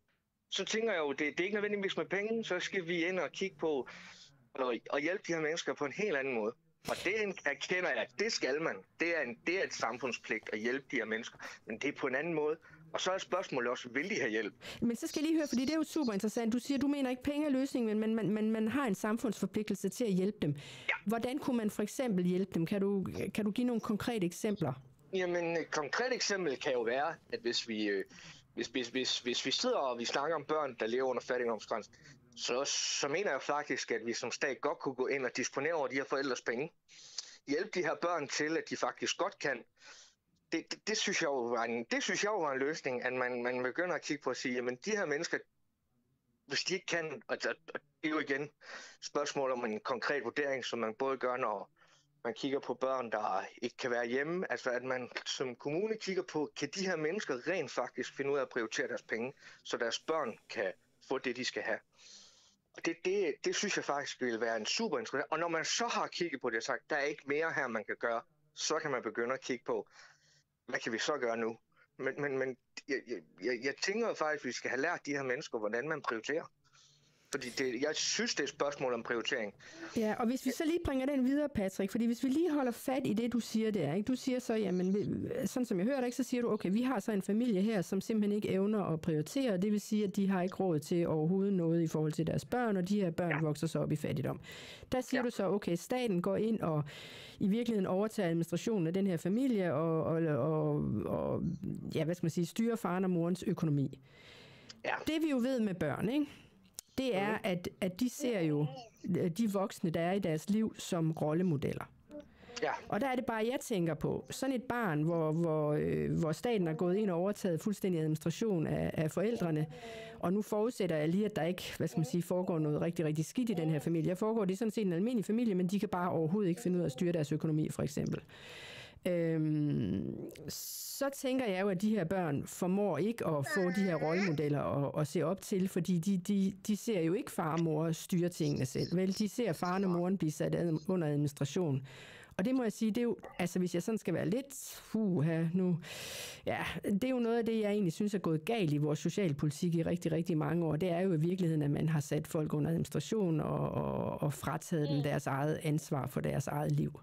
så tænker jeg jo, det, det er ikke nødvendigvis med penge, så skal vi ind og kigge på og, og hjælpe de her mennesker på en helt anden måde. Og det erkender jeg, det skal man. Det er, en, det er et samfundspligt at hjælpe de her mennesker, men det er på en anden måde. Og så er spørgsmålet også, vil de have hjælp? Men så skal jeg lige høre, fordi det er jo super interessant. Du siger, du mener ikke penge er løsningen, men man, man, man har en samfundsforpligtelse til at hjælpe dem. Ja. Hvordan kunne man for eksempel hjælpe dem? Kan du, kan du give nogle konkrete eksempler? Jamen, et konkret eksempel kan jo være, at hvis vi, øh, hvis, hvis, hvis, hvis vi sidder og vi snakker om børn, der lever under fattigdomsgrænsen, så, så mener jeg faktisk, at vi som stat godt kunne gå ind og disponere over de her forældres penge. Hjælpe de her børn til, at de faktisk godt kan. Det, det, det, synes jeg jo var en, det synes jeg jo var en løsning, at man, man begynder at kigge på at sige, jamen de her mennesker, hvis de ikke kan, og det er jo igen spørgsmål om en konkret vurdering, som man både gør, når man kigger på børn, der ikke kan være hjemme, altså at man som kommune kigger på, kan de her mennesker rent faktisk finde ud af at prioritere deres penge, så deres børn kan få det, de skal have. Og det, det, det synes jeg faktisk vil være en super interessant. Og når man så har kigget på det og sagt, der er ikke mere her, man kan gøre, så kan man begynde at kigge på, hvad kan vi så gøre nu? Men, men, men jeg, jeg, jeg tænker faktisk, at vi skal have lært de her mennesker, hvordan man prioriterer. Fordi det, jeg synes, det er et spørgsmål om prioritering. Ja, og hvis vi så lige bringer den videre, Patrick, fordi hvis vi lige holder fat i det, du siger der, ikke? Du siger så, jamen, sådan som jeg hører dig, ikke, så siger du, okay, vi har så en familie her, som simpelthen ikke evner at prioritere, det vil sige, at de har ikke råd til overhovedet noget i forhold til deres børn, og de her børn ja. vokser så op i fattigdom. Der siger ja. du så, okay, staten går ind og i virkeligheden overtager administrationen af den her familie, og, og, og, og ja, hvad skal man sige, styrer faren og morens økonomi. Ja. Det vi jo ved med børn, ikke? Det er, at, at de ser jo de voksne, der er i deres liv, som rollemodeller. Ja. Og der er det bare, jeg tænker på, sådan et barn, hvor, hvor, øh, hvor staten er gået ind og overtaget fuldstændig administration af, af forældrene, og nu forudsætter jeg lige, at der ikke, hvad skal man sige, foregår noget rigtig, rigtig skidt i den her familie. Jeg foregår det sådan set en almindelig familie, men de kan bare overhovedet ikke finde ud af at styre deres økonomi, for eksempel. øhm, så tænker jeg jo, at de her børn formår ikke at få de her rollemodeller at, at se op til, fordi de, de, de ser jo ikke far og mor styre tingene selv. Vel, de ser faren og moren blive sat ad, under administration. Og det må jeg sige, det er jo, altså hvis jeg sådan skal være lidt, uh, her nu, ja, det er jo noget af det, jeg egentlig synes er gået galt i vores socialpolitik i rigtig, rigtig mange år. Det er jo i virkeligheden, at man har sat folk under administration og, og, og frataget dem deres eget ansvar for deres eget liv.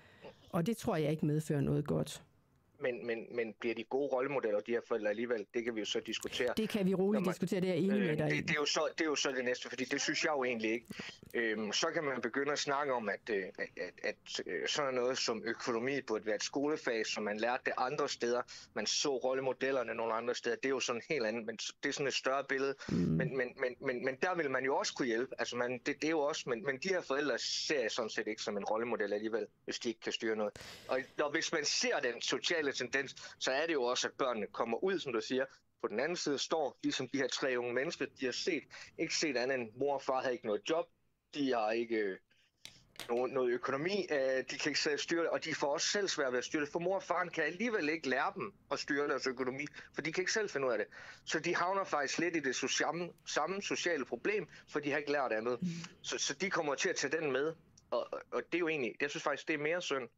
Og det tror jeg ikke medfører noget godt. Men, men, men bliver de gode rollemodeller, de her forældre alligevel? Det kan vi jo så diskutere. Det kan vi roligt man, diskutere, det er jeg enig med dig det, det, er jo så, det er jo så det næste, fordi det synes jeg jo egentlig ikke. Øhm, så kan man begynde at snakke om, at, at, at, at sådan noget som økonomi burde være et skolefag, som man lærte det andre steder. Man så rollemodellerne nogle andre steder. Det er jo sådan helt andet, men det er sådan et større billede. Mm. Men, men, men, men, men der vil man jo også kunne hjælpe. Altså man, det, det er jo også, men, men de her forældre ser jeg sådan set ikke som en rollemodel alligevel, hvis de ikke kan styre noget. Og, og hvis man ser den sociale tendens, så er det jo også, at børnene kommer ud, som du siger. På den anden side står, ligesom de her tre unge mennesker, de har set, ikke set andet end mor og far har ikke noget job, de har ikke øh, noget, noget økonomi, øh, de kan ikke selv styre det, og de får også selv svært ved at styre det, for mor og faren kan alligevel ikke lære dem at styre deres økonomi, for de kan ikke selv finde ud af det. Så de havner faktisk lidt i det samme, samme sociale problem, for de har ikke lært andet. Mm. Så, så de kommer til at tage den med, og, og det er jo egentlig, jeg synes faktisk, det er mere synd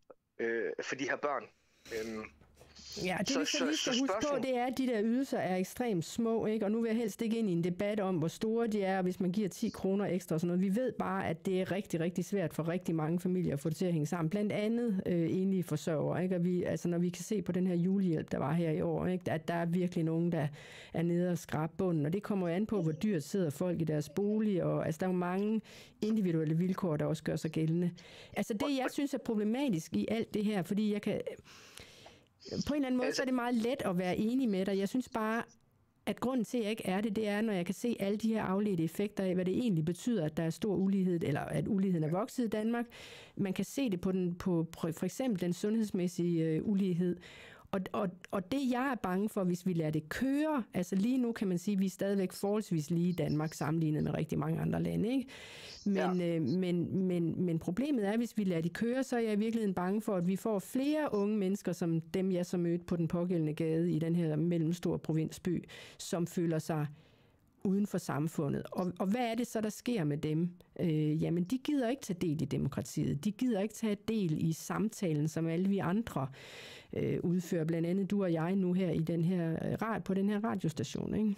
øh, for de her børn. Øhm, Ja, det vi så lige skal huske på, det er, at de der ydelser er ekstremt små, ikke? Og nu vil jeg helst ikke ind i en debat om, hvor store de er, hvis man giver ti kroner ekstra og sådan noget. Vi ved bare, at det er rigtig, rigtig svært for rigtig mange familier at få det til at hænge sammen. Blandt andet øh, enlige forsørgere, ikke? Og vi, altså, når vi kan se på den her julehjælp, der var her i år, ikke? At der er virkelig nogen, der er nede og skrabe bunden. Og det kommer jo an på, hvor dyrt sidder folk i deres bolig. Og altså, der er jo mange individuelle vilkår, der også gør sig gældende. Altså det, jeg synes er problematisk i alt det her, fordi jeg kan... På en eller anden måde, så er det meget let at være enig med dig. Jeg synes bare, at grunden til, at jeg ikke er det, det er, når jeg kan se alle de her afledte effekter af, hvad det egentlig betyder, at der er stor ulighed, eller at uligheden er vokset i Danmark. Man kan se det på, den, på for eksempel den sundhedsmæssige øh, ulighed. Og, og, og det, jeg er bange for, hvis vi lader det køre, altså lige nu kan man sige, at vi er stadigvæk forholdsvis lige i Danmark sammenlignet med rigtig mange andre lande, ikke? Men, ja. øh, men, men, men problemet er, at hvis vi lader det køre, så er jeg i virkeligheden bange for, at vi får flere unge mennesker, som dem, jeg så mødte på den pågældende gade i den her mellemstore provinsby, som føler sig uden for samfundet. Og, og hvad er det så, der sker med dem? Øh, jamen, de gider ikke tage del i demokratiet. De gider ikke tage del i samtalen, som alle vi andre øh, udfører. Blandt andet du og jeg nu her, i den her på den her radiostation, ikke?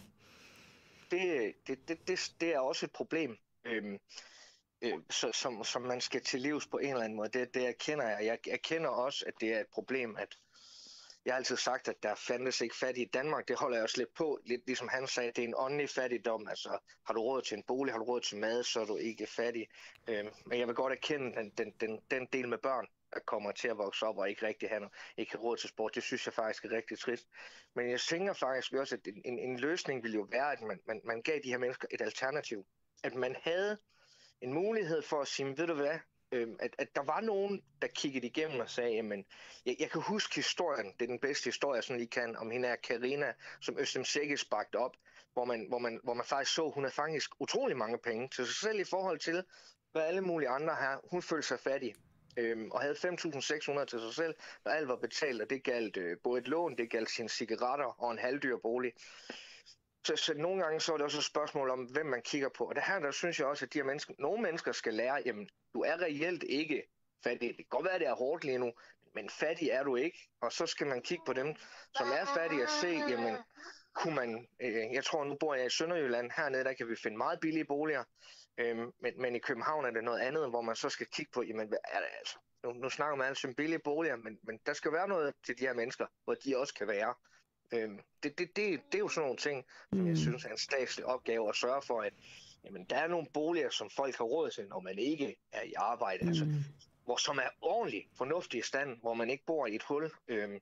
Det, det, det, det, det er også et problem, øhm, øh, så, som, som man skal til livs på en eller anden måde. Det, det erkender jeg. Jeg erkender også, at det er et problem, at jeg har altid sagt, at der fandtes ikke fattige i Danmark. Det holder jeg også lidt på. Lidt ligesom han sagde, det er en åndelig fattigdom. Altså, har du råd til en bolig, har du råd til mad, så er du ikke fattig. Øhm, men jeg vil godt erkende den, den, den, den del med børn, der kommer til at vokse op og ikke rigtig have noget, ikke have råd til sport. Det synes jeg faktisk er rigtig trist. Men jeg tænker faktisk også, at en, en løsning ville jo være, at man, man, man gav de her mennesker et alternativ. At man havde en mulighed for at sige, ved du hvad, At, at der var nogen, der kiggede igennem og sagde, jamen, jeg, jeg kan huske historien, det er den bedste historie, jeg sådan lige kan, om hende her Karina, som Özlem Cekic bragte op, hvor man, hvor, man, hvor man faktisk så, hun havde faktisk utrolig mange penge til sig selv i forhold til, hvad alle mulige andre har. Hun følte sig fattig øhm, og havde fem tusind seks hundrede til sig selv, når alt var betalt, og det galt øh, både et lån, det galt sine cigaretter og en halvdyr bolig. Så, så nogle gange så er det også et spørgsmål om, hvem man kigger på. Og det her, der synes jeg også, at de her mennesker, nogle mennesker skal lære, jamen, du er reelt ikke fattig. Det kan godt være, at det er hårdt lige nu, men fattig er du ikke. Og så skal man kigge på dem, som er fattige og se, jamen, kunne man, øh, jeg tror, nu bor jeg i Sønderjylland, hernede, der kan vi finde meget billige boliger, øh, men, men i København er det noget andet, hvor man så skal kigge på, jamen, hvad er det altså? Nu, nu snakker man altså om billige boliger, men, men der skal være noget til de her mennesker, hvor de også kan være. Øhm, det, det, det, det er jo sådan nogle ting, som mm. jeg synes er en statslig opgave at sørge for, at jamen, der er nogle boliger, som folk har råd til, når man ikke er i arbejde, mm. altså, hvor, som er ordentligt fornuftig stand, hvor man ikke bor i et hul. Øhm,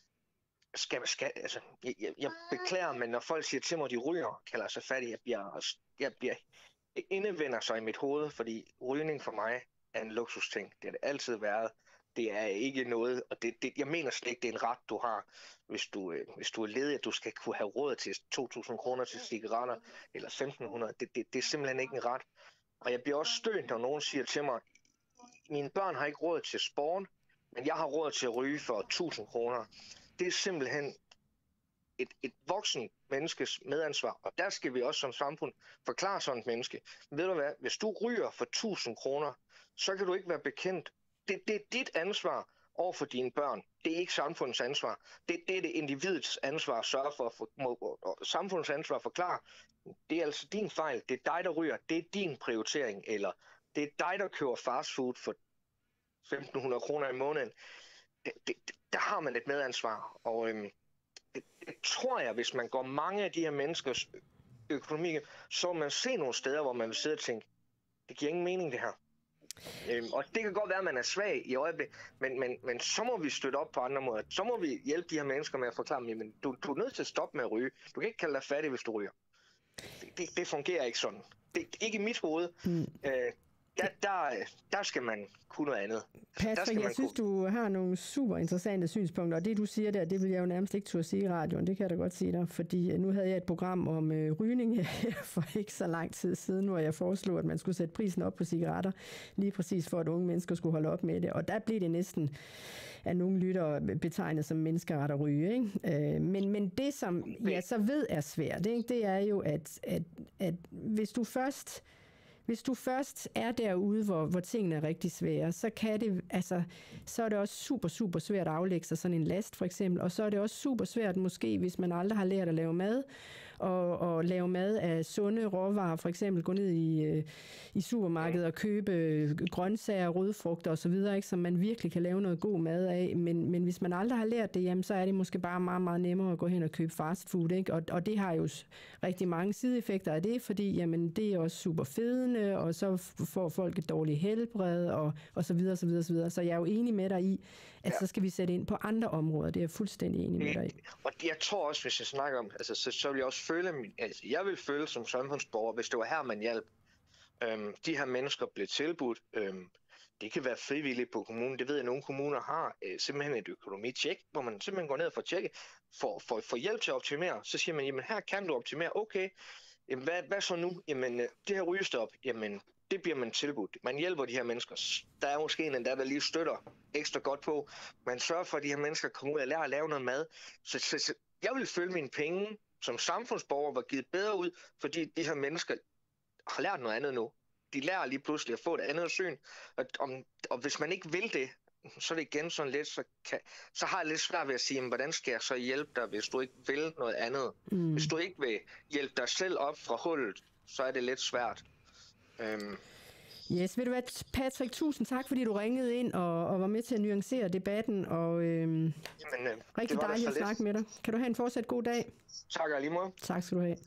skal, skal, altså, jeg, jeg beklager, men når folk siger til mig, at de ryger, kalder sig fattig, jeg bliver, jeg bliver jeg indevender sig i mit hoved, fordi rygning for mig er en luksusting. Det har det altid været. Det er ikke noget, og det, det, jeg mener slet ikke, det er en ret, du har, hvis du, øh, hvis du er ledig, at du skal kunne have råd til to tusind kroner til cigaretter, eller femten hundrede. Det, det, det er simpelthen ikke en ret. Og jeg bliver også stødt, når nogen siger til mig, mine børn har ikke råd til sport, men jeg har råd til at ryge for tusind kroner. Det er simpelthen et, et voksen menneskes medansvar, og der skal vi også som samfund forklare sådan et menneske. Men ved du hvad, hvis du ryger for tusind kroner, så kan du ikke være bekendt. Det, det er dit ansvar over for dine børn. Det er ikke samfundets ansvar. Det, det er det individets ansvar at sørge for, for må, samfundets ansvar at forklare. Det er altså din fejl. Det er dig, der ryger. Det er din prioritering. Eller det er dig, der køber fastfood for femten hundrede kroner i måneden. Det, det, der har man et medansvar. Og øhm, det, det tror jeg, hvis man går mange af de her menneskers økonomi, så man se nogle steder, hvor man vil sidde og tænke, det giver ingen mening det her. Øhm, og det kan godt være, at man er svag i øjeblikket, men, men, men så må vi støtte op på andre måder. Så må vi hjælpe de her mennesker med at forklare dem, men du, du er nødt til at stoppe med at ryge. Du kan ikke kalde dig fattig, hvis du ryger. Det, det, det fungerer ikke sådan. Det, ikke i mit hoved. Mm. Øh, der, der, der skal man kunne noget andet. Patrick, jeg synes, kunne... du har nogle super interessante synspunkter, og det du siger der, det vil jeg jo nærmest ikke turde sige i radioen, det kan jeg da godt sige dig, fordi nu havde jeg et program om øh, rygning her for ikke så lang tid siden, hvor jeg foreslog, at man skulle sætte prisen op på cigaretter, lige præcis for, at unge mennesker skulle holde op med det, og der blev det næsten af nogle lyttere betegnet som menneskeret at ryge, ikke? Øh, men, men det, som jeg så ved er svært, ikke? Det er jo, at, at, at hvis du først Hvis du først er derude, hvor, hvor tingene er rigtig svære, så kan det, altså, så er det også super, super svært at aflægge sig sådan en last, for eksempel. Og så er det også super svært, måske, hvis man aldrig har lært at lave mad, og, og lave mad af sunde råvarer, for eksempel gå ned i, i supermarkedet og købe grøntsager, rødfrugter osv., ikke, som man virkelig kan lave noget god mad af. Men, men hvis man aldrig har lært det, jamen, så er det måske bare meget, meget nemmere at gå hen og købe fast food, ikke? Og, og det har jo rigtig mange sideeffekter af det, fordi jamen, det er også super fedende, og så får folk et dårligt helbred, og, og så videre, så videre, så videre. Så jeg er jo enig med dig i, at ja. Så skal vi sætte ind på andre områder. Det er jeg fuldstændig enig med dig i. Og jeg tror også, hvis jeg snakker om, altså, så, så vil jeg også føle, altså, jeg vil føle som samfundsborger, hvis det var her, man hjalp. Øhm, de her mennesker blev tilbudt. Øhm, det kan være frivilligt på kommunen. Det ved jeg, at nogle kommuner har øh, simpelthen et økonomitjek, hvor man simpelthen går ned og får tjekket, for, for, for hjælp til at optimere. Så siger man, jamen her kan du optimere. Okay, jamen, hvad, hvad så nu? Jamen det her rygestop, jamen det bliver man tilbudt. Man hjælper de her mennesker. Der er måske en, der, der lige støtter ekstra godt på. Man sørger for, at de her mennesker kommer ud og lærer at lave noget mad. Så, så, så jeg vil følge mine penge som samfundsborger var givet bedre ud, fordi de her mennesker har lært noget andet nu. De lærer lige pludselig at få et andet syn. Og, om, og hvis man ikke vil det, så er det igen sådan lidt, så, kan, så har jeg lidt svært ved at sige, hvordan skal jeg så hjælpe dig, hvis du ikke vil noget andet? Mm. Hvis du ikke vil hjælpe dig selv op fra hullet, så er det lidt svært. Øhm. Yes, ved du hvad, Patrick, tusind tak, fordi du ringede ind og, og var med til at nuancere debatten, og øhm, Jamen, øh, rigtig dejligt at snakke med dig. Kan du have en fortsat god dag? Tak, og lige måde. Tak skal du have.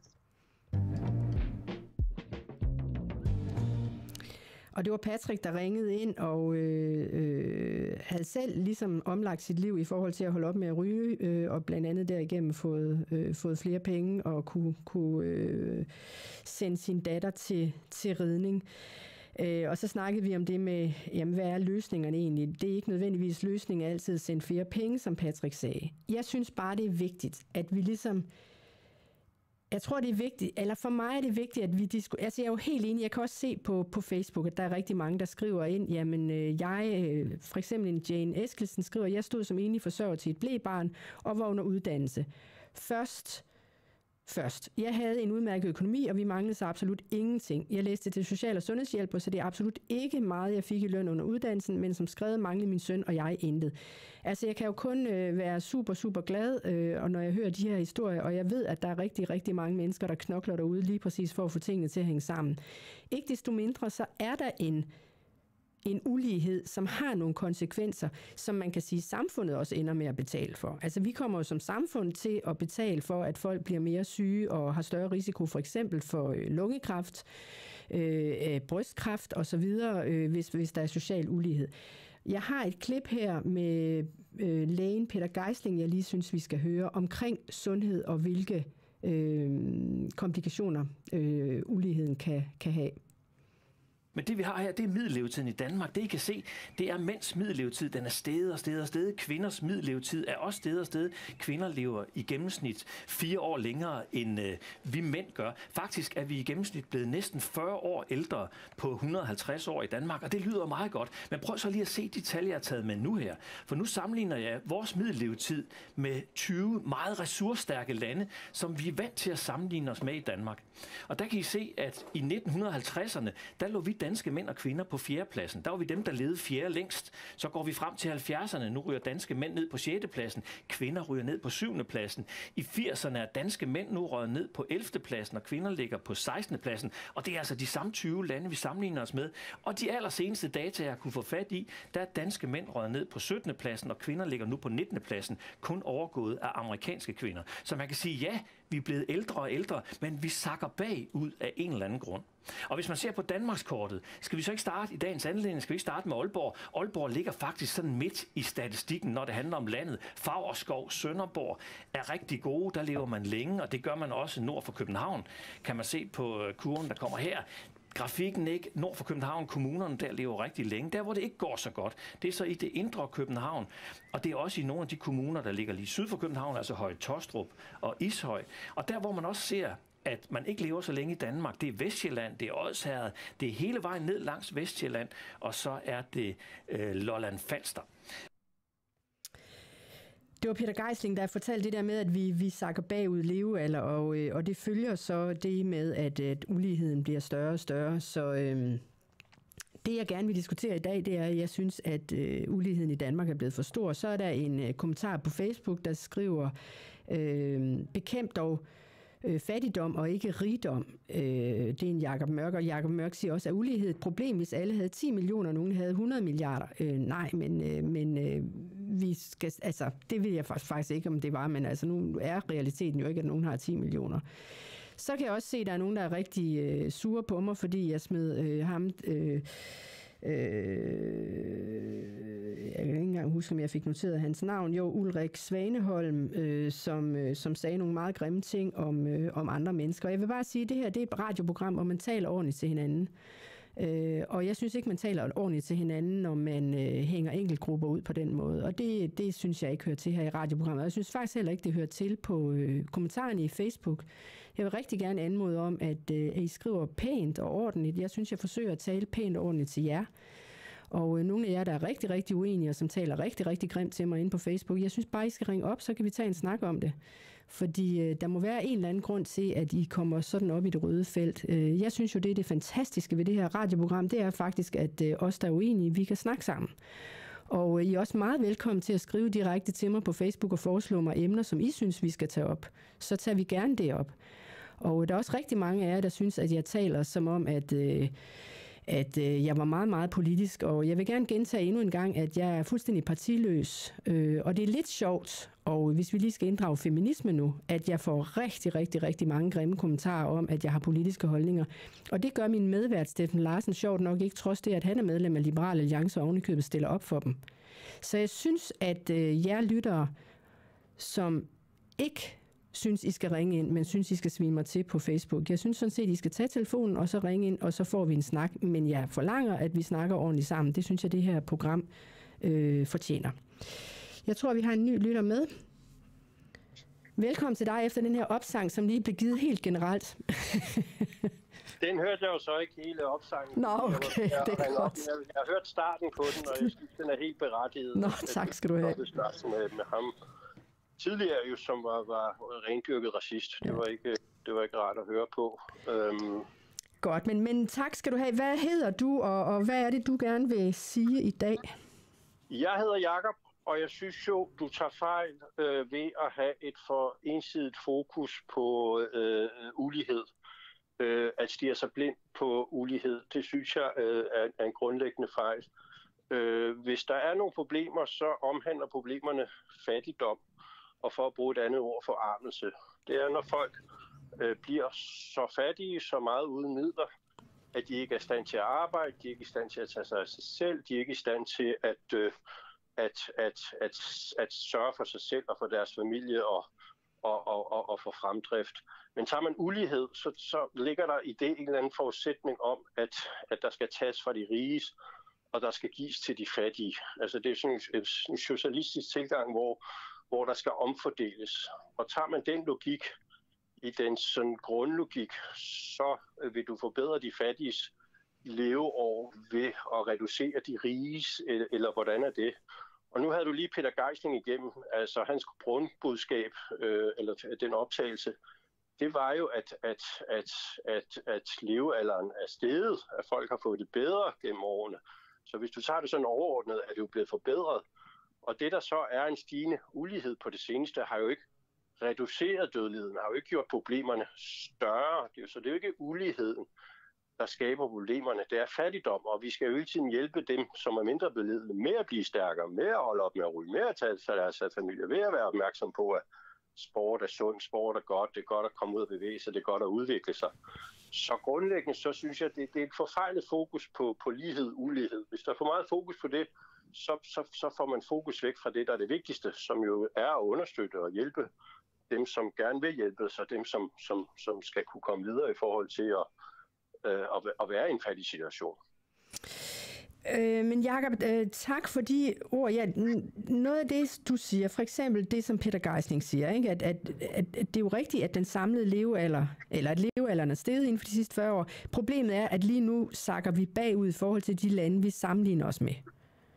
Og det var Patrick, der ringede ind og øh, øh, havde selv ligesom omlagt sit liv i forhold til at holde op med at ryge, øh, og blandt andet derigennem fået, øh, fået flere penge og kunne, kunne øh, sende sin datter til, til ridning. Øh, og så snakkede vi om det med, jamen, hvad er løsningerne egentlig? Det er ikke nødvendigvis løsningen altid at sende flere penge, som Patrick sagde. Jeg synes bare, det er vigtigt, at vi ligesom... Jeg tror, det er vigtigt, eller for mig er det vigtigt, at vi diskuterer... Altså, jeg er jo helt enig, jeg kan også se på, på Facebook, at der er rigtig mange, der skriver ind, jamen, øh, jeg, øh, for eksempel en Jane Eskelsen skriver, jeg stod som enlig forsørger til et blæbarn og var under uddannelse. Først... Først. Jeg havde en udmærket økonomi, og vi manglede så absolut ingenting. Jeg læste til social- og sundhedshjælp, så det er absolut ikke meget, jeg fik i løn under uddannelsen, men som skrevet manglede min søn og jeg intet. Altså, jeg kan jo kun øh, være super, super glad, øh, og når jeg hører de her historier, og jeg ved, at der er rigtig, rigtig mange mennesker, der knokler derude lige præcis for at få tingene til at hænge sammen. Ikke desto mindre, så er der en en ulighed, som har nogle konsekvenser, som man kan sige, samfundet også ender med at betale for. Altså, vi kommer jo som samfund til at betale for, at folk bliver mere syge og har større risiko for eksempel for lungekræft, øh, brystkræft osv., øh, hvis, hvis der er social ulighed. Jeg har et klip her med øh, lægen Peter Geisling, jeg lige synes, vi skal høre omkring sundhed og hvilke øh, komplikationer øh, uligheden kan, kan have. Men det vi har her, det er middellevetiden i Danmark. Det I kan se, det er mænds middellevetid. Den er steget og steget og steget. Kvinders middellevetid er også steget og steget. Kvinder lever i gennemsnit fire år længere, end øh, vi mænd gør. Faktisk er vi i gennemsnit blevet næsten fyrre år ældre på et hundrede og halvtreds år i Danmark, og det lyder meget godt. Men prøv så lige at se de tal, jeg har taget med nu her. For nu sammenligner jeg vores middellevetid med tyve meget ressourcestærke lande, som vi er vant til at sammenligne os med i Danmark. Og der kan I se, at i nitten halvtredserne, der lå vi danske mænd og kvinder på fjerdepladsen. Der var vi dem, der levede fjerde længst. Så går vi frem til halvfjerdserne. Nu ryger danske mænd ned på sjette pladsen. Kvinder ryger ned på syvende pladsen. I firserne er danske mænd nu røget ned på ellevte pladsen, og kvinder ligger på sekstende pladsen. Og det er altså de samme tyve lande, vi sammenligner os med. Og de allerseneste data, jeg kunne få fat i, der er danske mænd røget ned på syttende pladsen, og kvinder ligger nu på nittende pladsen, kun overgået af amerikanske kvinder. Så man kan sige, ja, vi er blevet ældre og ældre, men vi sakker bagud af en eller anden grund. Og hvis man ser på Danmarkskortet, skal vi så ikke starte i dagens anledning, skal vi ikke starte med Aalborg. Aalborg ligger faktisk sådan midt i statistikken, når det handler om landet. Favrskov, Sønderborg er rigtig gode, der lever man længe, og det gør man også nord for København. Kan man se på kurven, der kommer her. Grafikken ikke nord for København, kommunerne der lever rigtig længe. Der hvor det ikke går så godt, det er så i det indre København, og det er også i nogle af de kommuner, der ligger lige syd for København, altså Høje Taastrup og Ishøj. Og der hvor man også ser, at man ikke lever så længe i Danmark, det er Vestsjælland, det er Odsherred, det er hele vejen ned langs Vestsjælland, og så er det øh, Lolland Falster. Det var Peter Geisling, der fortalte det der med, at vi, vi sakker bagud levealder, og, og det følger så det med, at, at uligheden bliver større og større. Så øhm, det, jeg gerne vil diskutere i dag, det er, at jeg synes, at øh, uligheden i Danmark er blevet for stor. Så er der en øh, kommentar på Facebook, der skriver, øh, bekæmp dog øh, fattigdom og ikke rigdom. Øh, det er en Jakob Mørk, og Jakob Mørk siger også, at ulighed er et problem, hvis alle havde ti millioner, og nogen havde hundrede milliarder. Øh, nej, men, øh, men øh, vi skal, altså, det ved jeg faktisk ikke, om det var, men altså, nu er realiteten jo ikke, at nogen har ti millioner. Så kan jeg også se, at der er nogen, der er rigtig øh, sure på mig, fordi jeg smed øh, ham... Øh, Øh, jeg kan ikke engang huske, om jeg fik noteret hans navn. Jo, Ulrik Svaneholm, øh, som, øh, som sagde nogle meget grimme ting om, øh, om andre mennesker. Og jeg vil bare sige, at det her det er et radioprogram, hvor man taler ordentligt til hinanden. Øh, og jeg synes ikke, man taler ordentligt til hinanden, når man øh, hænger enkeltgrupper ud på den måde. Og det, det synes jeg ikke hører til her i radioprogrammet. Og jeg synes faktisk heller ikke, det hører til på øh, kommentarerne i Facebook. Jeg vil rigtig gerne anmode om, at, øh, at I skriver pænt og ordentligt. Jeg synes, jeg forsøger at tale pænt og ordentligt til jer. Og øh, nogle af jer, der er rigtig, rigtig uenige, og som taler rigtig, rigtig grimt til mig inde på Facebook, jeg synes bare, I skal ringe op, så kan vi tage en snak om det. Fordi øh, der må være en eller anden grund til, at I kommer sådan op i det røde felt. Øh, jeg synes jo, det er det fantastiske ved det her radioprogram, det er faktisk, at øh, os, der er uenige, vi kan snakke sammen. Og øh, I er også meget velkommen til at skrive direkte til mig på Facebook og foreslå mig emner, som I synes, vi skal tage op. Så tager vi gerne det op. Og der er også rigtig mange af jer, der synes, at jeg taler som om, at... Øh, at øh, jeg var meget, meget politisk, og jeg vil gerne gentage endnu en gang, at jeg er fuldstændig partiløs, øh, og det er lidt sjovt, og hvis vi lige skal inddrage feminisme nu, at jeg får rigtig, rigtig, rigtig mange grimme kommentarer om, at jeg har politiske holdninger, og det gør min medvært Steffen Larsen sjovt nok ikke, trods det, at han er medlem af Liberal Alliance og ovenikøbet stiller op for dem. Så jeg synes, at øh, jer lyttere, som ikke synes, I skal ringe ind, men synes, I skal svine mig til på Facebook. Jeg synes sådan set, I skal tage telefonen, og så ringe ind, og så får vi en snak. Men jeg forlanger, at vi snakker ordentligt sammen. Det synes jeg, det her program øh, fortjener. Jeg tror, vi har en ny lytter med. Velkommen til dig efter den her opsang, som lige blev givet helt generelt. Den hørte jeg jo så ikke hele opsangen. Nå, okay, jeg, jeg, det er godt. Jeg, jeg har hørt starten på den, og jeg synes, den er helt berettiget. Nå, tak skal du have. Med, med ham. Tidligere jo, som var, var rendyrket racist. Ja. Det var ikke, det var ikke rart at høre på. Øhm. Godt, men, men tak skal du have. Hvad hedder du, og, og hvad er det, du gerne vil sige i dag? Jeg hedder Jakob, og jeg synes jo, du tager fejl øh, ved at have et for ensidigt fokus på øh, ulighed. Øh, at stirre sig blind på ulighed, det synes jeg øh, er, er en grundlæggende fejl. Øh, hvis der er nogle problemer, så omhandler problemerne fattigdom. Og for at bruge et andet ord, forarmelse. Det er, når folk øh, bliver så fattige, så meget uden midler, at de ikke er i stand til at arbejde, de er ikke i stand til at tage sig af sig selv, de er ikke i stand til at, øh, at, at, at, at sørge for sig selv og for deres familie og, og, og, og, og få fremdrift. Men tager man ulighed, så, så ligger der i det en eller anden forudsætning om, at, at der skal tages fra de riges, og der skal gives til de fattige. Altså det er sådan en, en socialistisk tilgang, hvor, hvor der skal omfordeles. Og tager man den logik, i den sådan grundlogik, så vil du forbedre de fattiges leveår ved at reducere de riges, eller hvordan er det? Og nu havde du lige Peter Geisling igennem, altså hans grundbudskab, øh, eller den optagelse, det var jo, at, at, at, at, at levealderen er steget, at folk har fået det bedre gennem årene. Så hvis du tager det sådan overordnet, er det jo blevet forbedret. Og det, der så er en stigende ulighed på det seneste, har jo ikke reduceret dødeligheden, har jo ikke gjort problemerne større. Så det er jo ikke uligheden, der skaber problemerne. Det er fattigdom, og vi skal jo hele tiden hjælpe dem, som er mindre belidende, med at blive stærkere, med at holde op med at ryge, med at tage sig deres familie, ved at være opmærksom på, at sport er sund, sport er godt, det er godt at komme ud og bevæge sig, det er godt at udvikle sig. Så grundlæggende, så synes jeg, det, det er et forfejlet fokus på, på lighed, ulighed. Hvis der er for meget fokus på det, så, så, så får man fokus væk fra det, der er det vigtigste, som jo er at understøtte og hjælpe dem, som gerne vil hjælpe, så dem, som, som, som skal kunne komme videre i forhold til at, øh, at, at være i en fattig situation. Øh, men Jacob, øh, tak for de ord. Ja, noget af det, du siger, for eksempel det, som Peter Geisling siger, ikke? At, at, at, at det er jo rigtigt, at den samlede levealder, eller at levealderen er steget inden for de sidste fyrre år. Problemet er, at lige nu sakker vi bagud i forhold til de lande, vi sammenligner os med.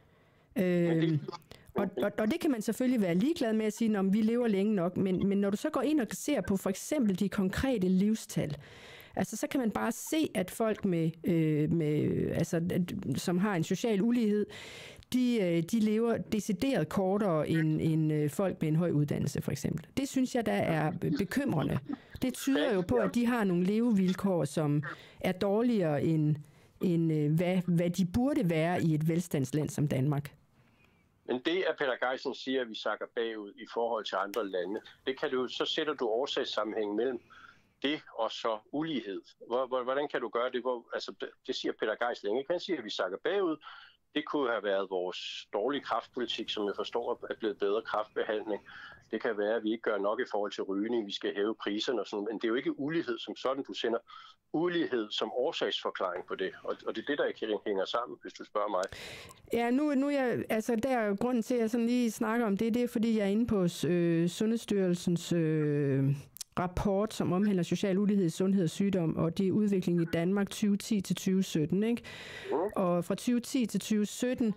Øh, og, og, og det kan man selvfølgelig være ligeglad med at sige, om vi lever længe nok, men, men når du så går ind og ser på for eksempel de konkrete livstal, altså, så kan man bare se, at folk, med, øh, med, altså, som har en social ulighed, de, de lever decideret kortere end, end folk med en høj uddannelse, for eksempel. Det synes jeg, der er bekymrende. Det tyder jo på, at de har nogle levevilkår, som er dårligere end, end hvad, hvad de burde være i et velstandsland som Danmark. Men det, at Peter Geisling siger, at vi sakker bagud i forhold til andre lande, det kan du, så sætter du årsagssammenhæng mellem det og så ulighed. Hvordan kan du gøre det? Hvor, altså, det siger Peter Geisling ikke. Han siger, at vi sakker bagud. Det kunne have været vores dårlige kræftpolitik, som jeg forstår er blevet bedre kræftbehandling. Det kan være, at vi ikke gør nok i forhold til rygning. Vi skal hæve priserne og sådan. Men det er jo ikke ulighed som sådan. Du sender ulighed som årsagsforklaring på det. Og, og det er det, der ikke hænger sammen, hvis du spørger mig. Ja, nu, nu jeg, altså der er grunden til, at jeg sådan lige snakker om det, det er, fordi jeg er inde på øh, Sundhedsstyrelsens Øh rapport, som omhandler social ulighed, sundhed og sygdom, og det er udviklingen i Danmark tyve ti til tyve sytten, ikke? Og fra tyve ti til tyve sytten,